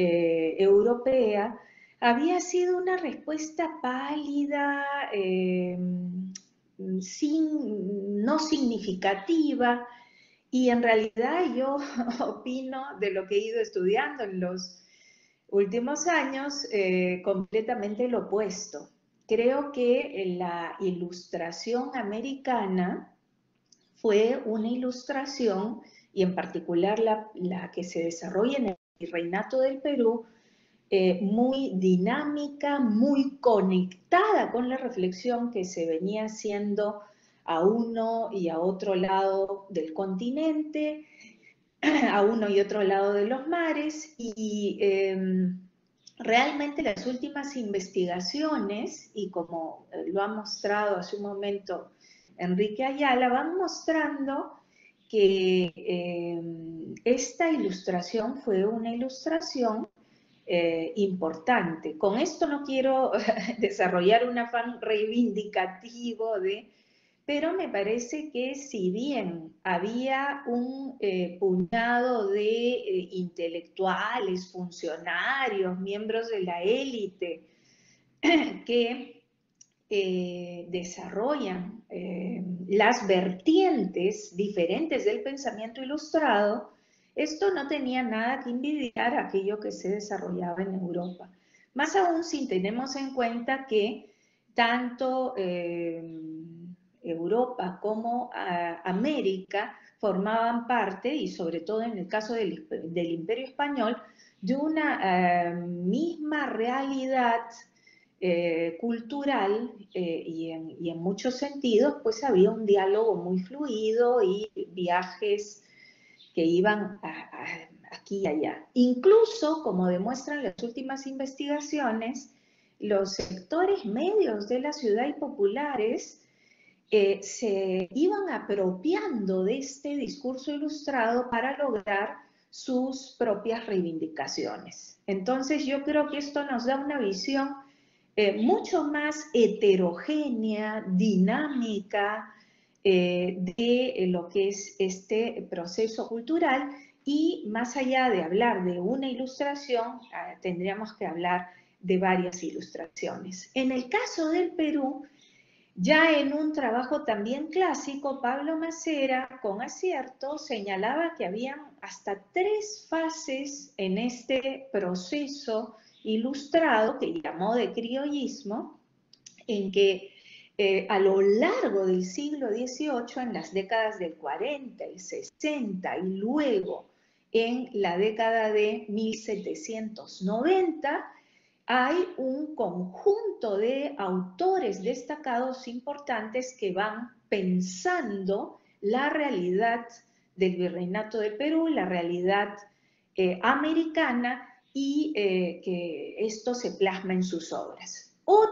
europea, había sido una respuesta pálida, no significativa, y en realidad yo opino de lo que he ido estudiando en los últimos años, completamente lo opuesto. Creo que la ilustración americana fue una ilustración, y en particular la que se desarrolla en el Virreinato del Perú, muy dinámica, muy conectada con la reflexión que se venía haciendo a uno y a otro lado del continente, a uno y otro lado de los mares, y realmente las últimas investigaciones, y como lo ha mostrado hace un momento Enrique Ayala, van mostrando que esta ilustración fue una ilustración importante. Con esto no quiero desarrollar un afán reivindicativo pero me parece que si bien había un puñado de intelectuales, funcionarios, miembros de la élite que desarrollan las vertientes diferentes del pensamiento ilustrado, esto no tenía nada que envidiar a aquello que se desarrollaba en Europa. Más aún si tenemos en cuenta que tanto Europa como América formaban parte, y sobre todo en el caso del Imperio Español, de una misma realidad cultural, y en muchos sentidos pues había un diálogo muy fluido y viajes que iban aquí y allá. Incluso, como demuestran las últimas investigaciones, los sectores medios de la ciudad y populares se iban apropiando de este discurso ilustrado para lograr sus propias reivindicaciones. Entonces yo creo que esto nos da una visión mucho más heterogénea, dinámica, de lo que es este proceso cultural, y más allá de hablar de una ilustración, tendríamos que hablar de varias ilustraciones. En el caso del Perú, ya en un trabajo también clásico, Pablo Macera, con acierto, señalaba que habían hasta 3 fases en este proceso ilustrado, que llamó de criollismo, en que a lo largo del siglo XVIII, en las décadas del 40, el 60 y luego en la década de 1790, hay un conjunto de autores destacados importantes que van pensando la realidad del Virreinato del Perú, la realidad americana, y que esto se plasma en sus obras.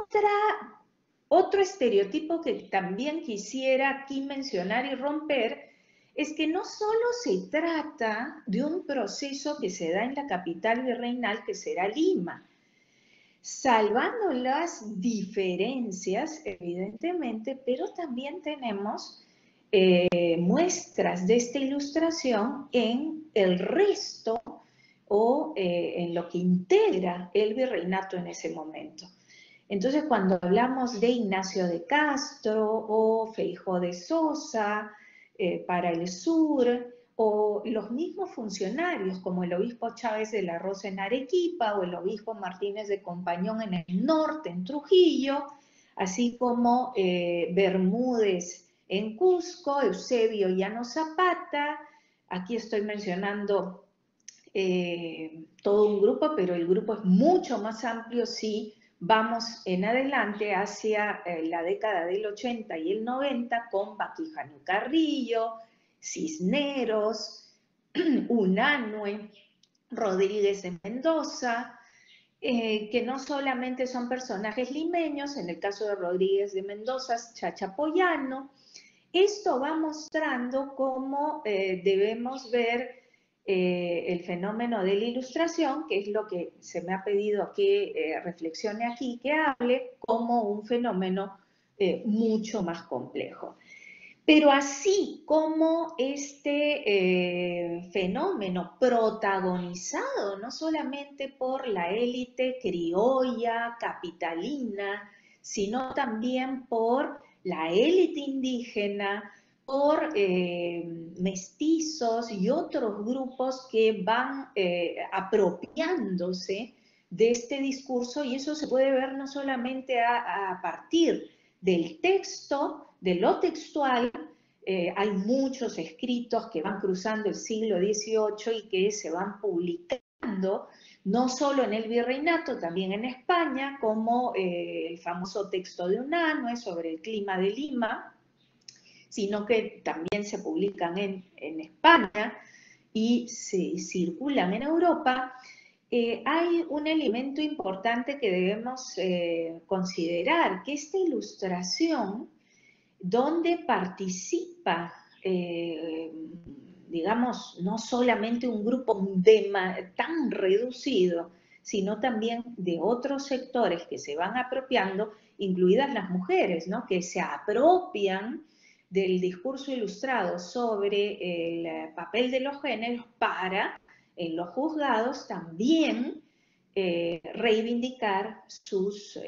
Otro estereotipo que también quisiera aquí mencionar y romper es que no solo se trata de un proceso que se da en la capital virreinal, que será Lima, salvando las diferencias, evidentemente, pero también tenemos muestras de esta ilustración en el resto o en lo que integra el virreinato en ese momento. Entonces, cuando hablamos de Ignacio de Castro o Feijó de Sosa para el sur, o los mismos funcionarios como el obispo Chávez de la Rosa en Arequipa o el obispo Martínez de Compañón en el norte, en Trujillo, así como Bermúdez en Cusco, Eusebio Llano Zapata. Aquí estoy mencionando todo un grupo, pero el grupo es mucho más amplio si vamos en adelante hacia la década del 80 y el 90 con Baquijano Carrillo, Cisneros, Unanue, Rodríguez de Mendoza, que no solamente son personajes limeños, en el caso de Rodríguez de Mendoza, chachapoyano. Esto va mostrando cómo debemos ver el fenómeno de la ilustración, que es lo que se me ha pedido que reflexione aquí, que hable, como un fenómeno mucho más complejo. Pero así como este fenómeno protagonizado no solamente por la élite criolla, capitalina, sino también por la élite indígena, por mestizos y otros grupos que van apropiándose de este discurso, y eso se puede ver no solamente a partir del texto, de lo textual. Hay muchos escritos que van cruzando el siglo XVIII y que se van publicando, no solo en el virreinato, también en España, como el famoso texto de Unanue sobre el clima de Lima, sino que también se publican en España y se circulan en Europa. Hay un elemento importante que debemos considerar, que esta ilustración, donde participa, digamos, no solamente un grupo tan reducido, sino también de otros sectores que se van apropiando, incluidas las mujeres, ¿no?, que se apropian del discurso ilustrado sobre el papel de los géneros para, en los juzgados, también reivindicar sus,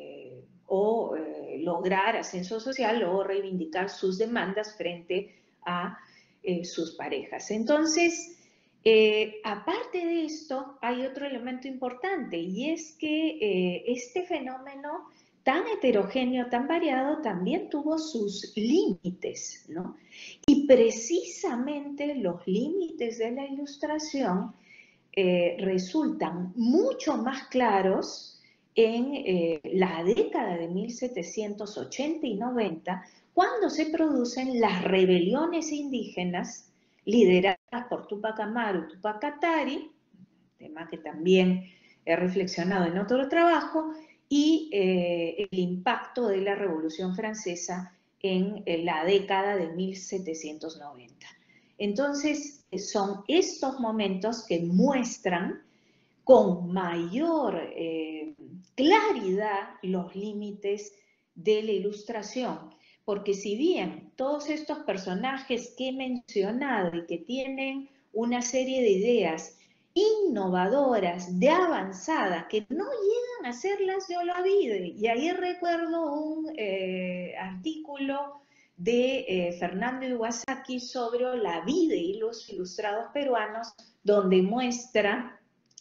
lograr ascenso social o reivindicar sus demandas frente a sus parejas. Entonces, aparte de esto, hay otro elemento importante, y es que este fenómeno tan heterogéneo, tan variado, también tuvo sus límites, ¿no? Y precisamente los límites de la ilustración resultan mucho más claros en la década de 1780 y 90, cuando se producen las rebeliones indígenas lideradas por Túpac Amaru y Túpac Katari, tema que también he reflexionado en otro trabajo, y el impacto de la Revolución Francesa en la década de 1790. Entonces, son estos momentos que muestran con mayor claridad los límites de la ilustración, porque si bien todos estos personajes que he mencionado y que tienen una serie de ideas innovadoras, de avanzada, que no llegan a ser las de Olavide, y ahí recuerdo un artículo de Fernando Iwasaki sobre Olavide y los ilustrados peruanos, donde muestra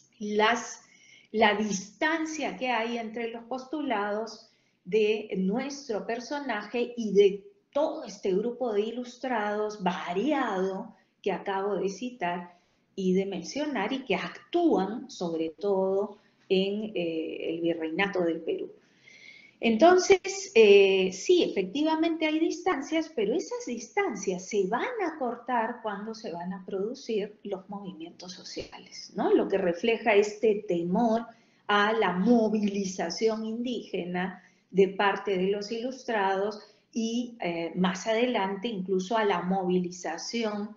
la distancia que hay entre los postulados de nuestro personaje y de todo este grupo de ilustrados variado que acabo de citar y de mencionar, y que actúan sobre todo en el virreinato del Perú. Entonces, sí, efectivamente hay distancias, pero esas distancias se van a cortar cuando se van a producir los movimientos sociales, ¿no? Lo que refleja este temor a la movilización indígena de parte de los ilustrados y más adelante incluso a la movilización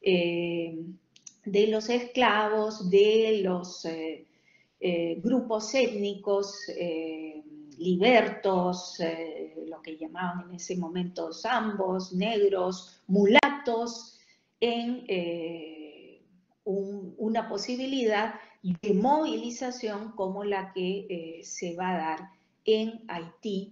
de los esclavos, de los grupos étnicos, libertos, lo que llamaban en ese momento zambos, negros, mulatos, en una posibilidad de movilización como la que se va a dar en Haití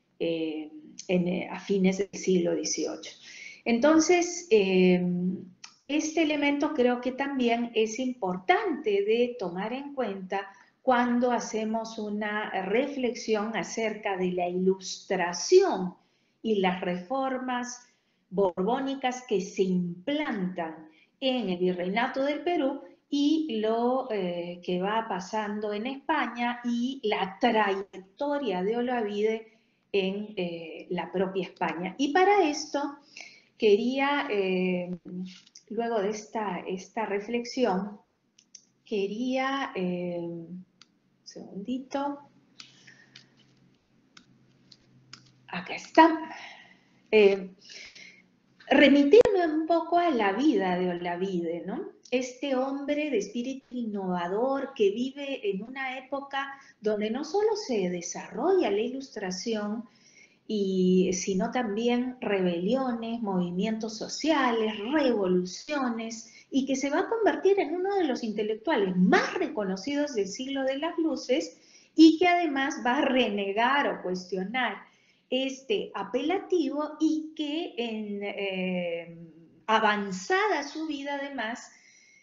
a fines del siglo XVIII. Entonces, este elemento creo que también es importante de tomar en cuenta cuando hacemos una reflexión acerca de la ilustración y las reformas borbónicas que se implantan en el virreinato del Perú y lo que va pasando en España y la trayectoria de Olavide en la propia España. Y para esto quería, luego de esta reflexión, quería, un segundito, acá está, remitirme un poco a la vida de Olavide, ¿no? Este hombre de espíritu innovador que vive en una época donde no solo se desarrolla la ilustración, sino también rebeliones, movimientos sociales, revoluciones, y que se va a convertir en uno de los intelectuales más reconocidos del siglo de las luces, y que además va a renegar o cuestionar este apelativo y que en avanzada su vida además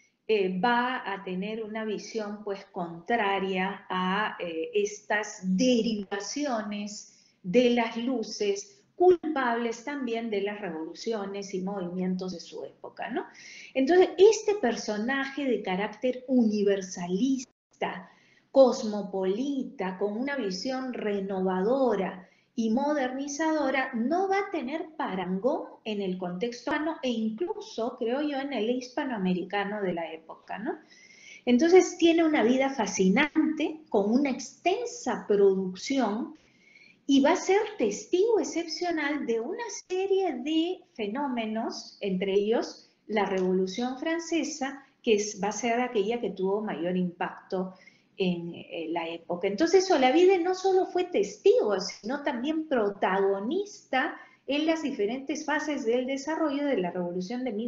va a tener una visión pues contraria a estas derivaciones de las luces, culpables también de las revoluciones y movimientos de su época, ¿no? Entonces, este personaje de carácter universalista, cosmopolita, con una visión renovadora y modernizadora, no va a tener parangón en el contexto hispano e incluso, creo yo, en el hispanoamericano de la época, ¿no? Entonces tiene una vida fascinante, con una extensa producción, y va a ser testigo excepcional de una serie de fenómenos, entre ellos la Revolución Francesa, que va a ser aquella que tuvo mayor impacto en la época. Entonces Olavide no solo fue testigo, sino también protagonista en las diferentes fases del desarrollo de la Revolución de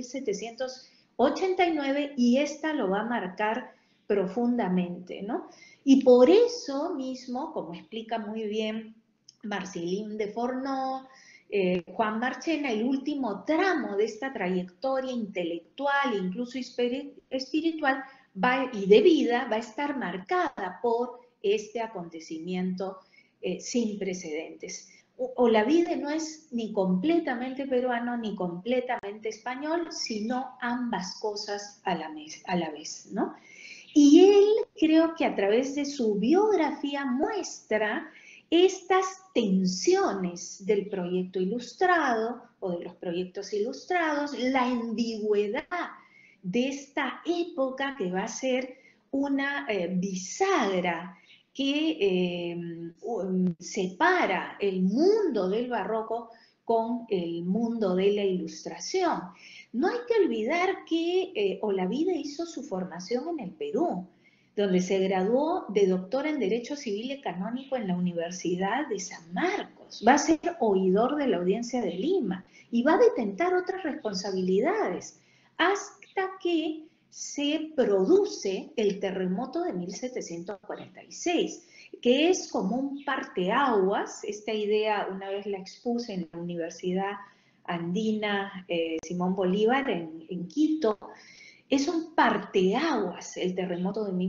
1789, y esta lo va a marcar profundamente, ¿no? Y por eso mismo, como explica muy bien Marcellin de Fourneau, Juan Marchena, el último tramo de esta trayectoria intelectual e incluso espiritual y de vida va a estar marcada por este acontecimiento sin precedentes. Olavide no es ni completamente peruano ni completamente español, sino ambas cosas a la vez, ¿no? Y él, creo que a través de su biografía muestra estas tensiones del proyecto ilustrado o de los proyectos ilustrados, la ambigüedad de esta época que va a ser una bisagra que separa el mundo del barroco con el mundo de la ilustración. No hay que olvidar que Olavide hizo su formación en el Perú, donde se graduó de doctor en Derecho Civil y Canónico en la Universidad de San Marcos. Va a ser oidor de la Audiencia de Lima y va a detentar otras responsabilidades hasta que se produce el terremoto de 1746, que es como un parteaguas. Esta idea una vez la expuse en la Universidad Andina Simón Bolívar en Quito. Es un parteaguas el terremoto de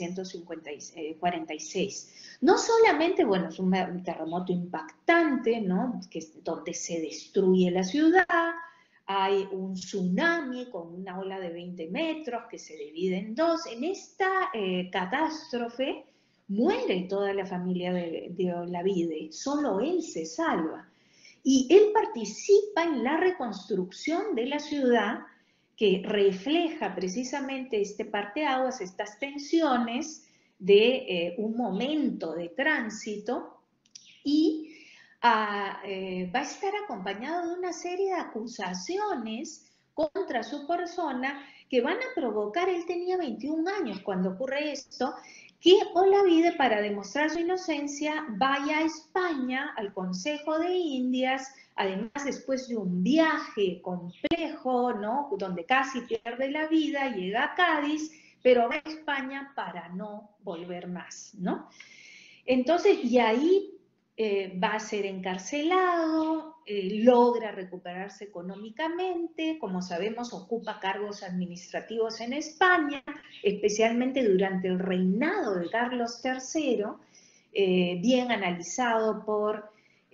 1746. No solamente, bueno, es un terremoto impactante, ¿no? Donde se destruye la ciudad, hay un tsunami con una ola de 20 metros que se divide en dos. En esta catástrofe muere toda la familia de Olavide, solo él se salva. Y él participa en la reconstrucción de la ciudad, que refleja precisamente este parteaguas, estas tensiones de un momento de tránsito, y va a estar acompañado de una serie de acusaciones contra su persona que van a provocar, él tenía 21 años cuando ocurre esto, que Olavide, para demostrar su inocencia, vaya a España, al Consejo de Indias, además después de un viaje complejo, ¿no? Donde casi pierde la vida, llega a Cádiz, pero va a España para no volver más, ¿no? Entonces, y ahí va a ser encarcelado, logra recuperarse económicamente, como sabemos ocupa cargos administrativos en España, especialmente durante el reinado de Carlos III, bien analizado por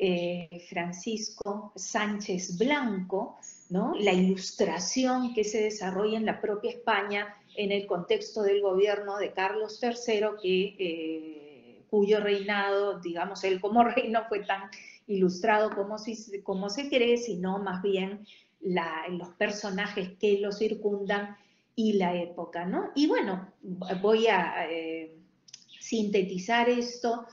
Francisco Sánchez Blanco, ¿no? La ilustración que se desarrolla en la propia España en el contexto del gobierno de Carlos III, cuyo reinado, digamos, él como rey no fue tan ilustrado como se cree, sino más bien los personajes que lo circundan y la época, ¿no? Y bueno, voy a sintetizar esto.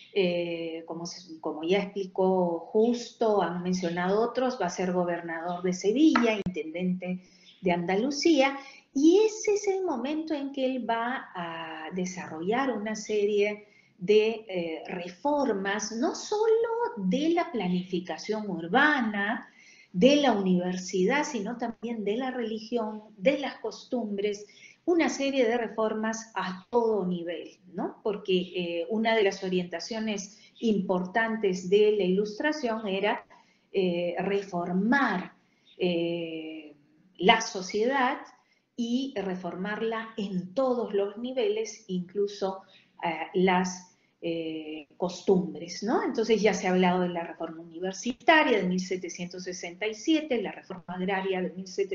Como ya explicó Justo, han mencionado otros, va a ser gobernador de Sevilla, intendente de Andalucía, y ese es el momento en que él va a desarrollar una serie de reformas, no solo de la planificación urbana, de la universidad, sino también de la religión, de las costumbres, una serie de reformas a todo nivel, ¿no? Porque una de las orientaciones importantes de la Ilustración era reformar la sociedad y reformarla en todos los niveles, incluso las costumbres, ¿no? Entonces ya se ha hablado de la reforma universitaria de 1767, la reforma agraria de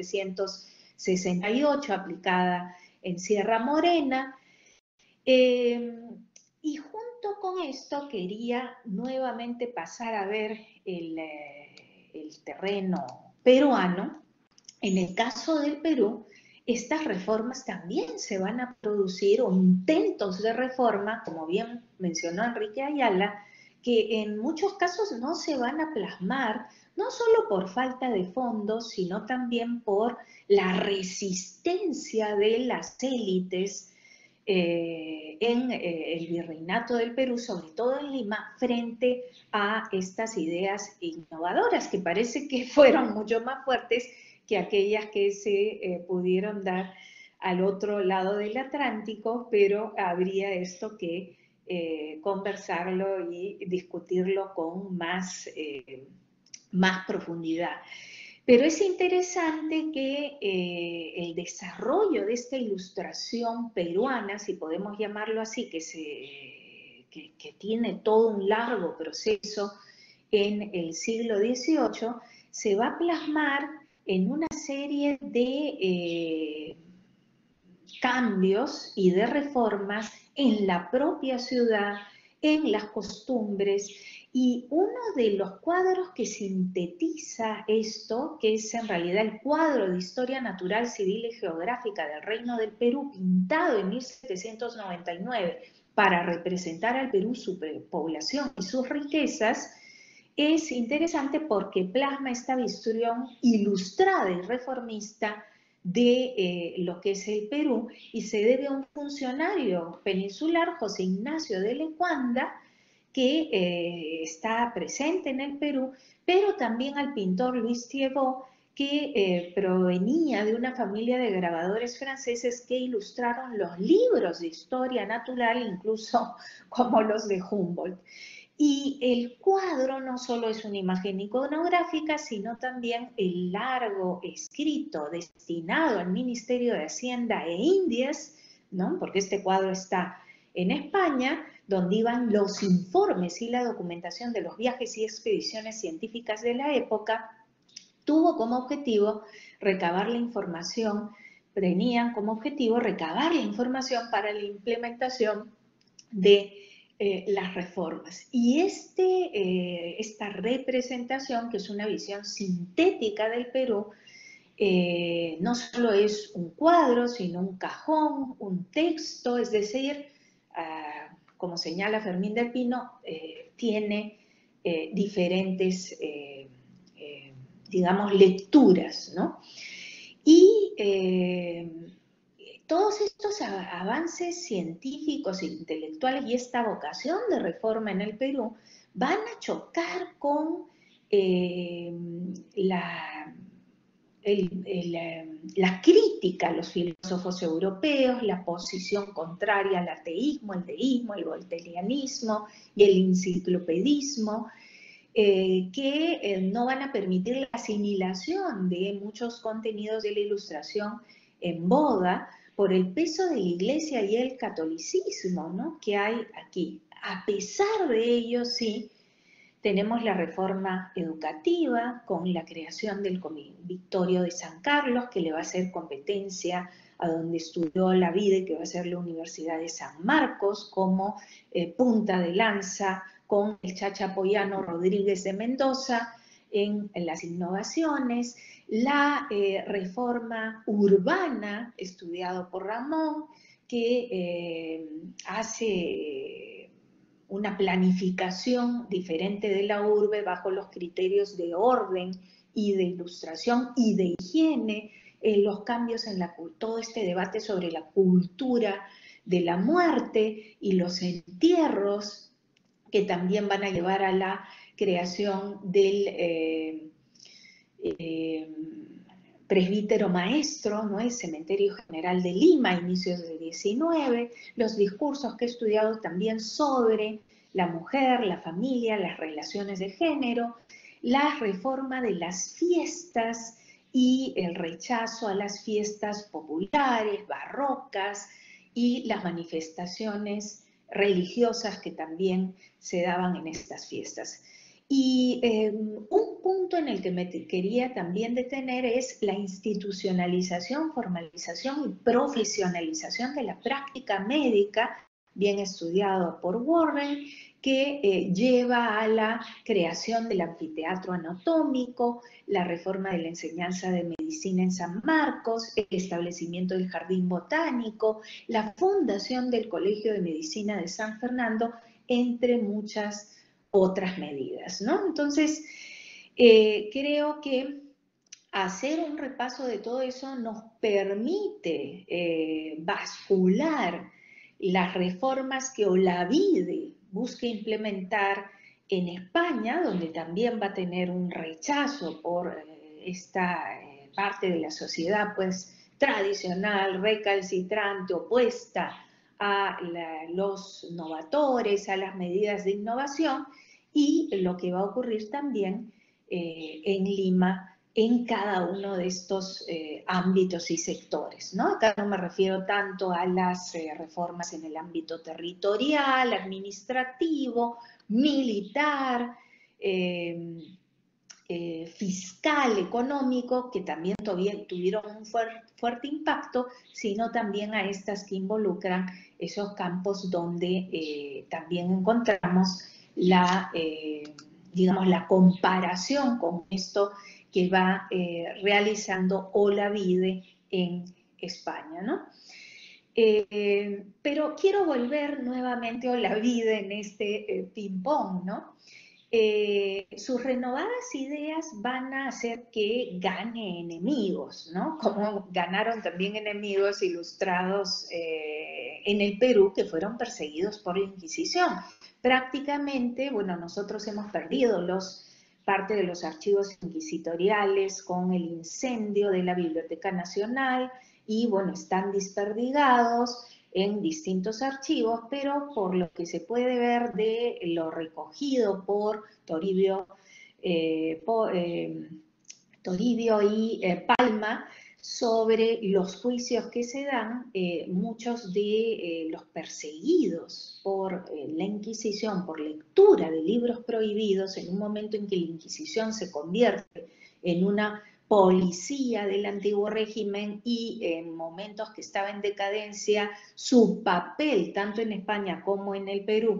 1768 aplicada en Sierra Morena, y junto con esto quería nuevamente pasar a ver el terreno peruano. En el caso del Perú, estas reformas también se van a producir, o intentos de reforma, como bien mencionó Enrique Ayala, que en muchos casos no se van a plasmar, no solo por falta de fondos, sino también por la resistencia de las élites en el virreinato del Perú, sobre todo en Lima, frente a estas ideas innovadoras, que parece que fueron mucho más fuertes que aquellas que se pudieron dar al otro lado del Atlántico, pero habría esto que conversarlo y discutirlo con más profundidad. Pero es interesante que el desarrollo de esta Ilustración peruana, si podemos llamarlo así, que tiene todo un largo proceso en el siglo XVIII, se va a plasmar en una serie de cambios y de reformas en la propia ciudad, en las costumbres, y uno de los cuadros que sintetiza esto, que es en realidad el cuadro de Historia Natural, Civil y Geográfica del Reino del Perú, pintado en 1799 para representar al Perú, su población y sus riquezas, es interesante porque plasma esta visión ilustrada y reformista de lo que es el Perú, y se debe a un funcionario peninsular, José Ignacio de Lecuanda, que está presente en el Perú, pero también al pintor Louis Thiébaut, que provenía de una familia de grabadores franceses que ilustraron los libros de historia natural, incluso como los de Humboldt. Y el cuadro no solo es una imagen iconográfica, sino también el largo escrito destinado al Ministerio de Hacienda e Indias, ¿no? Porque este cuadro está en España, donde iban los informes y la documentación de los viajes y expediciones científicas de la época, tuvo como objetivo recabar la información, tenían como objetivo recabar la información para la implementación de las reformas. Y esta representación, que es una visión sintética del Perú, no solo es un cuadro, sino un cajón, un texto, es decir, como señala Fermín del Pino, tiene diferentes, digamos, lecturas, ¿no? Y todos estos avances científicos e intelectuales y esta vocación de reforma en el Perú van a chocar con la crítica a los filósofos europeos, la posición contraria al ateísmo, el deísmo, el voltairianismo y el enciclopedismo, que no van a permitir la asimilación de muchos contenidos de la Ilustración en boga por el peso de la Iglesia y el catolicismo, ¿no?, que hay aquí. A pesar de ello, sí, tenemos la reforma educativa con la creación del Convictorio de San Carlos, que le va a hacer competencia a donde estudió la vida y que va a ser la Universidad de San Marcos, como punta de lanza con el chachapoyano Rodríguez de Mendoza en las innovaciones, la reforma urbana, estudiado por Ramón, que hace una planificación diferente de la urbe bajo los criterios de orden y de ilustración y de higiene, los cambios en todo este debate sobre la cultura de la muerte y los entierros, que también van a llevar a la creación del presbítero maestro, ¿no?, el Cementerio General de Lima, inicios del XIX, los discursos que he estudiado también sobre la mujer, la familia, las relaciones de género, la reforma de las fiestas y el rechazo a las fiestas populares, barrocas y las manifestaciones religiosas que también se daban en estas fiestas. Y un punto en el que me quería también detener es la institucionalización, formalización y profesionalización de la práctica médica, bien estudiado por Warren, que lleva a la creación del anfiteatro anatómico, la reforma de la enseñanza de medicina en San Marcos, el establecimiento del jardín botánico, la fundación del Colegio de Medicina de San Fernando, entre muchas otras medidas, ¿no? Entonces, creo que hacer un repaso de todo eso nos permite bascular las reformas que Olavide busca implementar en España, donde también va a tener un rechazo por esta parte de la sociedad pues tradicional, recalcitrante, opuesta a los novatores, a las medidas de innovación, y lo que va a ocurrir también en Lima en cada uno de estos ámbitos y sectores, ¿no? Acá no me refiero tanto a las reformas en el ámbito territorial, administrativo, militar, fiscal, económico, que también tuvieron un fuerte impacto, sino también a estas que involucran esos campos donde también encontramos digamos, la comparación con esto que va realizando Olavide en España, ¿no? Pero quiero volver nuevamente a Olavide en este ping-pong, ¿no? Sus renovadas ideas van a hacer que gane enemigos, ¿no? Como ganaron también enemigos ilustrados en el Perú, que fueron perseguidos por la Inquisición. Prácticamente, bueno, nosotros hemos perdido parte de los archivos inquisitoriales con el incendio de la Biblioteca Nacional y, bueno, están desperdigados en distintos archivos, pero por lo que se puede ver de lo recogido por Toribio y Palma sobre los juicios que se dan, muchos de los perseguidos por la Inquisición, por lectura de libros prohibidos, en un momento en que la Inquisición se convierte en una policía del antiguo régimen y en momentos que estaba en decadencia, su papel, tanto en España como en el Perú,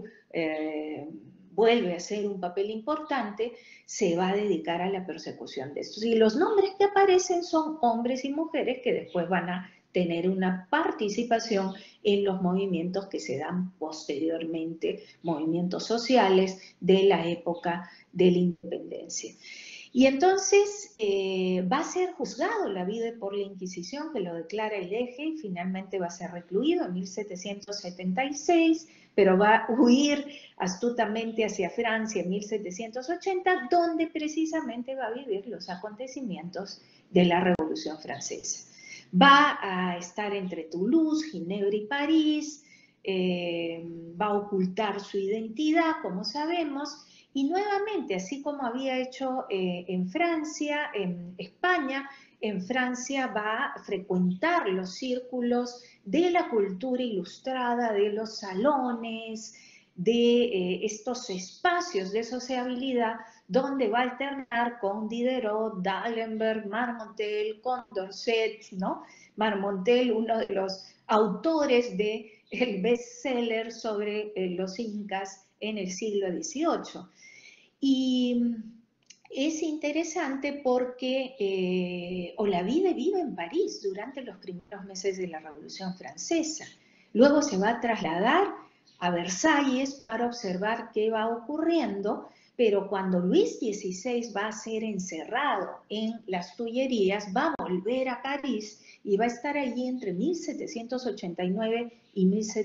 vuelve a ser un papel importante, se va a dedicar a la persecución de estos. Y los nombres que aparecen son hombres y mujeres que después van a tener una participación en los movimientos que se dan posteriormente, movimientos sociales de la época de la independencia. Y entonces va a ser juzgado Olavide por la Inquisición, que lo declara hereje, y finalmente va a ser recluido en 1776, pero va a huir astutamente hacia Francia en 1780, donde precisamente va a vivir los acontecimientos de la Revolución Francesa. Va a estar entre Toulouse, Ginebra y París, va a ocultar su identidad, como sabemos, y nuevamente, así como había hecho en Francia, en España, en Francia va a frecuentar los círculos de la cultura ilustrada, de los salones, de estos espacios de sociabilidad, donde va a alternar con Diderot, D'Alembert, Marmontel, Condorcet, ¿no? Marmontel, uno de los autores del bestseller sobre los incas en el siglo XVIII. Y es interesante porque Olavide vive en París durante los primeros meses de la Revolución Francesa. Luego se va a trasladar a Versalles para observar qué va ocurriendo, pero cuando Luis XVI va a ser encerrado en las Tullerías, va a volver a París y va a estar allí entre 1789 y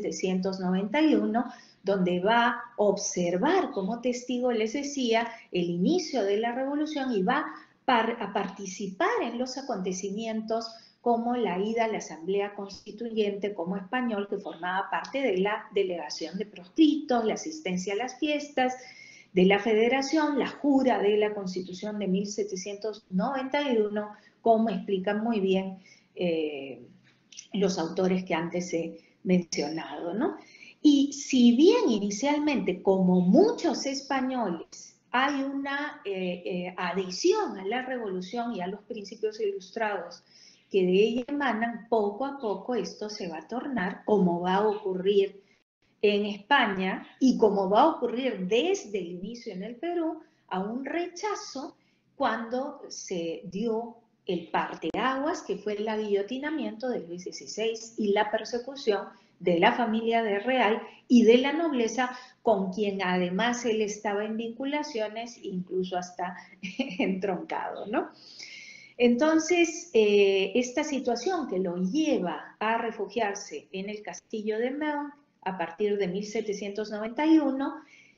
1791, donde va a observar como testigo, les decía, el inicio de la revolución y va a participar en los acontecimientos como la ida a la Asamblea Constituyente como español, que formaba parte de la delegación de proscritos, la asistencia a las fiestas de la Federación, la jura de la Constitución de 1791, como explican muy bien los autores que antes he mencionado, ¿no? Y si bien inicialmente, como muchos españoles, hay una adhesión a la revolución y a los principios ilustrados que de ella emanan, poco a poco esto se va a tornar, como va a ocurrir en España y como va a ocurrir desde el inicio en el Perú, a un rechazo cuando se dio el parteaguas, que fue el guillotinamiento de Luis XVI y la persecución de la familia de Real y de la nobleza, con quien además él estaba en vinculaciones, incluso hasta entroncado, ¿no? Entonces, esta situación que lo lleva a refugiarse en el castillo de Meun a partir de 1791,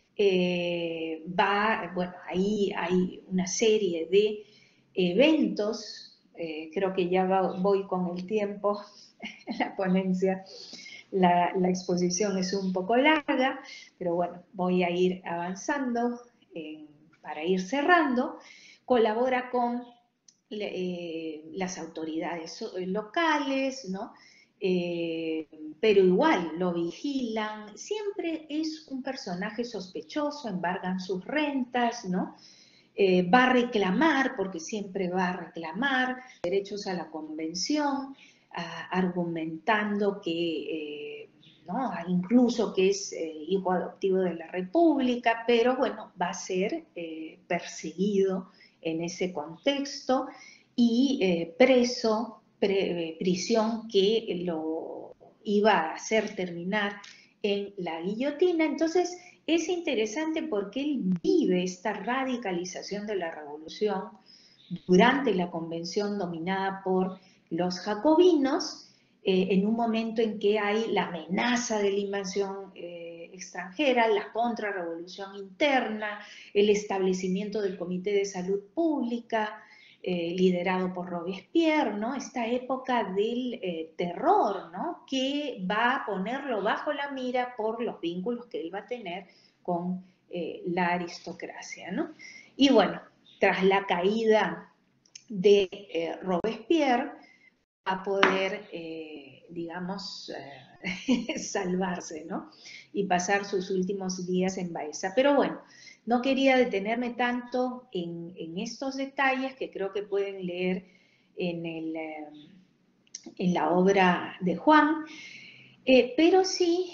bueno, ahí hay una serie de eventos, creo que ya voy con el tiempo, la ponencia, la exposición es un poco larga, pero bueno, voy a ir avanzando para ir cerrando. Colabora con las autoridades locales, ¿no? Pero igual lo vigilan, siempre es un personaje sospechoso, embargan sus rentas, ¿no? Va a reclamar, porque siempre va a reclamar derechos a la convención, argumentando que, ¿no? Incluso que es hijo adoptivo de la República, pero bueno, va a ser perseguido en ese contexto y preso, prisión que lo iba a hacer terminar en la guillotina. Entonces es interesante porque él vive esta radicalización de la revolución durante la convención dominada por los jacobinos, en un momento en que hay la amenaza de la invasión extranjera, la contrarrevolución interna, el establecimiento del Comité de Salud Pública, liderado por Robespierre, ¿no? Esta época del terror, ¿no? Que va a ponerlo bajo la mira por los vínculos que él va a tener con la aristocracia, ¿no? Y bueno, tras la caída de Robespierre, a poder, digamos, salvarse, ¿no? Y pasar sus últimos días en Baeza. Pero bueno, no quería detenerme tanto en estos detalles que creo que pueden leer en la obra de Juan, pero sí,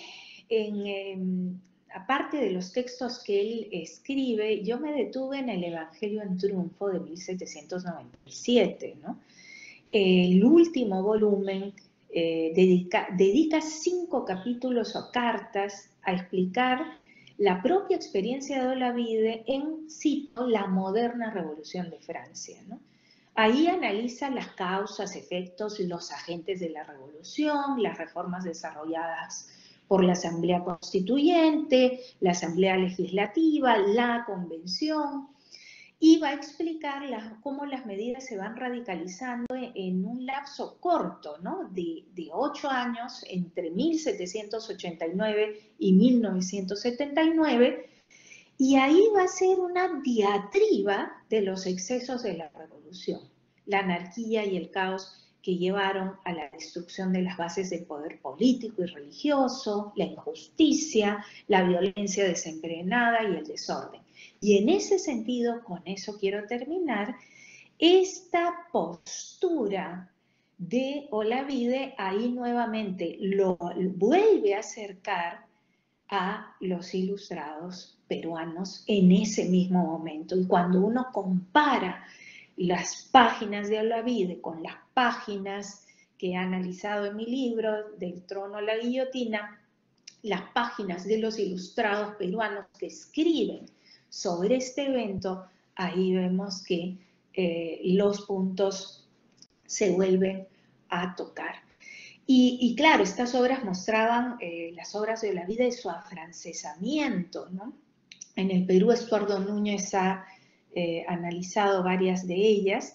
aparte de los textos que él escribe, yo me detuve en el Evangelio en Triunfo de 1797, ¿no? El último volumen dedica 5 capítulos o cartas a explicar la propia experiencia de Olavide en, cito, la moderna revolución de Francia, ¿no? Ahí analiza las causas, efectos y los agentes de la revolución, las reformas desarrolladas por la Asamblea Constituyente, la Asamblea Legislativa, la Convención, y va a explicar cómo las medidas se van radicalizando en un lapso corto, ¿no? De 8 años, entre 1789 y 1979, y ahí va a ser una diatriba de los excesos de la revolución, la anarquía y el caos que llevaron a la destrucción de las bases del poder político y religioso, la injusticia, la violencia desenfrenada y el desorden. Y en ese sentido, con eso quiero terminar, esta postura de Olavide ahí nuevamente lo vuelve a acercar a los ilustrados peruanos en ese mismo momento. Y cuando uno compara las páginas de Olavide con las páginas que he analizado en mi libro, Del trono a la guillotina, las páginas de los ilustrados peruanos que escriben sobre este evento, ahí vemos que los puntos se vuelven a tocar. Y claro, estas obras mostraban las obras de Olavide y su afrancesamiento, ¿no? En el Perú, Estuardo Núñez ha analizado varias de ellas,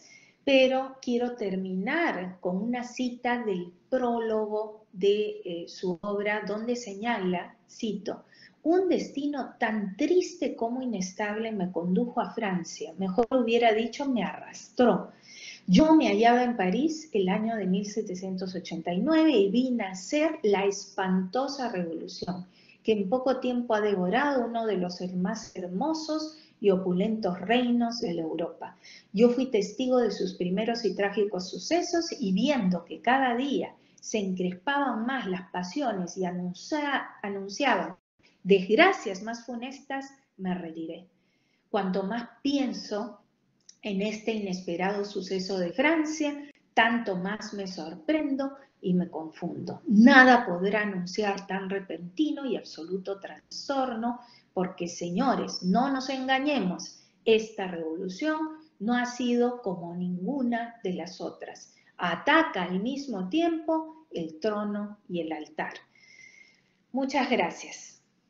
pero quiero terminar con una cita del prólogo de su obra, donde señala, cito, un destino tan triste como inestable me condujo a Francia, mejor hubiera dicho me arrastró. Yo me hallaba en París el año de 1789 y vi nacer la espantosa revolución, que en poco tiempo ha devorado uno de los más hermosos y opulentos reinos de la Europa. Yo fui testigo de sus primeros y trágicos sucesos y viendo que cada día se encrespaban más las pasiones y anunciaban desgracias más funestas, me retiré. Cuanto más pienso en este inesperado suceso de Francia, tanto más me sorprendo y me confundo. Nada podrá anunciar tan repentino y absoluto trastorno, porque, señores, no nos engañemos, esta revolución no ha sido como ninguna de las otras. Ataca al mismo tiempo el trono y el altar. Muchas gracias.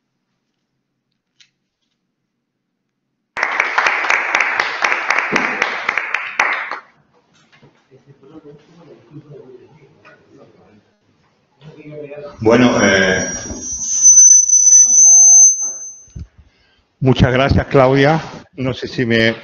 Bueno, muchas gracias, Claudia. No sé si me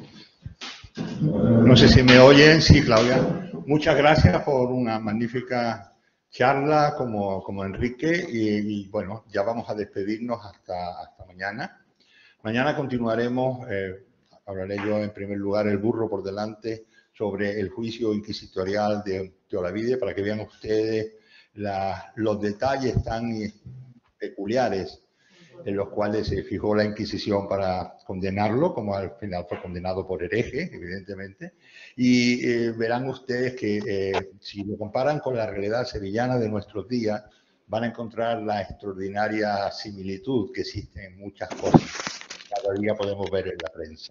oyen. Sí, Claudia. Muchas gracias por una magnífica charla como Enrique y bueno, ya vamos a despedirnos hasta mañana. Mañana continuaremos, hablaré yo en primer lugar, el burro por delante, sobre el juicio inquisitorial de Olavide, para que vean ustedes los detalles tan peculiares en los cuales se fijó la Inquisición para condenarlo, como al final fue condenado por hereje, evidentemente. Y verán ustedes que si lo comparan con la realidad sevillana de nuestros días, van a encontrar la extraordinaria similitud que existe en muchas cosas. Cada día podemos ver en la prensa.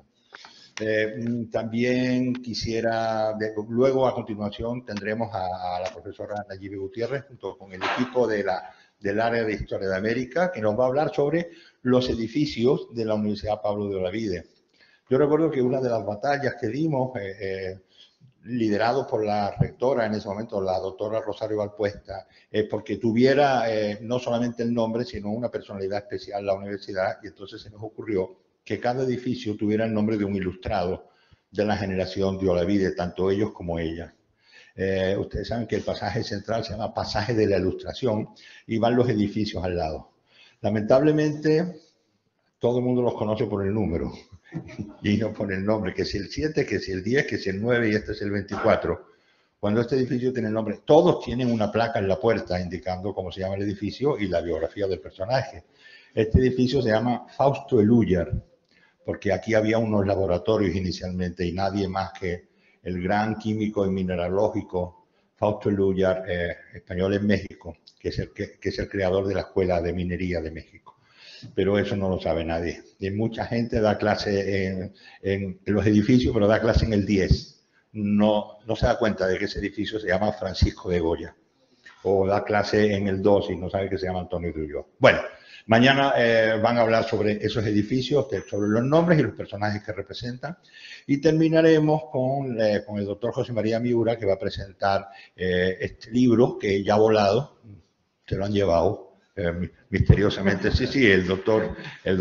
También quisiera, luego a continuación tendremos a la profesora Nayibe Gutiérrez junto con el equipo del área de Historia de América, que nos va a hablar sobre los edificios de la Universidad Pablo de Olavide. Yo recuerdo que una de las batallas que dimos, liderados por la rectora en ese momento, la doctora Rosario Valpuesta, porque tuviera no solamente el nombre, sino una personalidad especial la universidad, y entonces se nos ocurrió que cada edificio tuviera el nombre de un ilustrado de la generación de Olavide, tanto ellos como ella. Ustedes saben que el pasaje central se llama Pasaje de la Ilustración y van los edificios al lado. Lamentablemente, todo el mundo los conoce por el número y no por el nombre, que si el 7, que si el 10, que si el 9 y este es el 24. Cuando este edificio tiene el nombre, todos tienen una placa en la puerta indicando cómo se llama el edificio y la biografía del personaje. Este edificio se llama Fausto Elújar, porque aquí había unos laboratorios inicialmente y nadie más que el gran químico y mineralógico Fausto Elújar, español en México, que es el creador de la Escuela de Minería de México. Pero eso no lo sabe nadie. Y mucha gente da clase en los edificios, pero da clase en el 10. No se da cuenta de que ese edificio se llama Francisco de Goya. O da clase en el 2 y no sabe que se llama Antonio de Ulloa. Bueno. Mañana van a hablar sobre esos edificios, sobre los nombres y los personajes que representan. Y terminaremos con el doctor José María Miura, que va a presentar este libro que ya ha volado, se lo han llevado misteriosamente. Sí, el doctor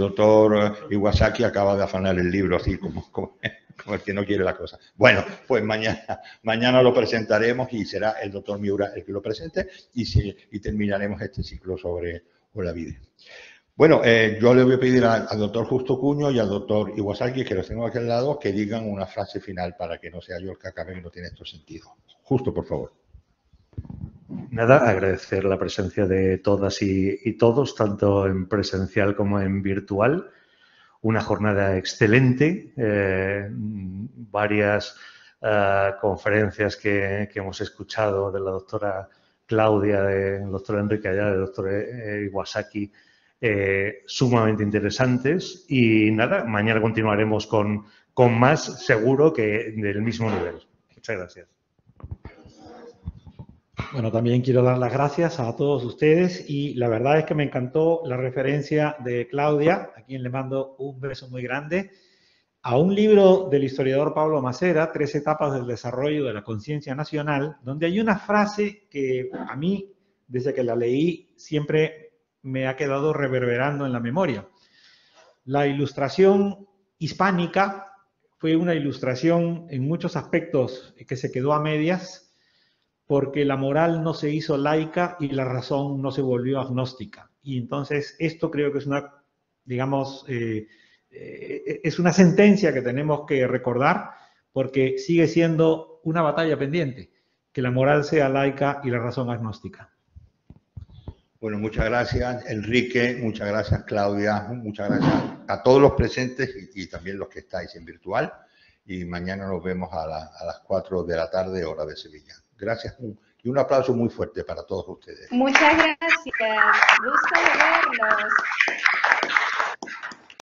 Iwasaki acaba de afanar el libro así como el que no quiere la cosa. Bueno, pues mañana lo presentaremos y será el doctor Miura el que lo presente y terminaremos este ciclo sobre Olavide. Bueno, yo le voy a pedir al doctor Justo Cuño y al doctor Iwasaki, que los tengo aquí al lado, que digan una frase final para que no sea yo el que acabe, que no tiene esto sentido. Justo, por favor. Nada, agradecer la presencia de todas y todos, tanto en presencial como en virtual. Una jornada excelente, varias conferencias que hemos escuchado de la doctora Claudia, del doctor Enrique Ayala, del doctor Iwasaki, sumamente interesantes. Y nada, mañana continuaremos con más, seguro que del mismo nivel. Muchas gracias. Bueno, también quiero dar las gracias a todos ustedes y la verdad es que me encantó la referencia de Claudia, a quien le mando un beso muy grande. a un libro del historiador Pablo Macera, 3 etapas del desarrollo de la conciencia nacional, donde hay una frase que a mí, desde que la leí, siempre me ha quedado reverberando en la memoria. La ilustración hispánica fue una ilustración en muchos aspectos que se quedó a medias, porque la moral no se hizo laica y la razón no se volvió agnóstica. Y entonces esto creo que es una, digamos, es una sentencia que tenemos que recordar, porque sigue siendo una batalla pendiente, que la moral sea laica y la razón agnóstica. Bueno, muchas gracias, Enrique, muchas gracias, Claudia, muchas gracias a todos los presentes y también los que estáis en virtual. Y mañana nos vemos a las 4 de la tarde, hora de Sevilla. Gracias y un aplauso muy fuerte para todos ustedes. Muchas gracias. Gusto de verlos.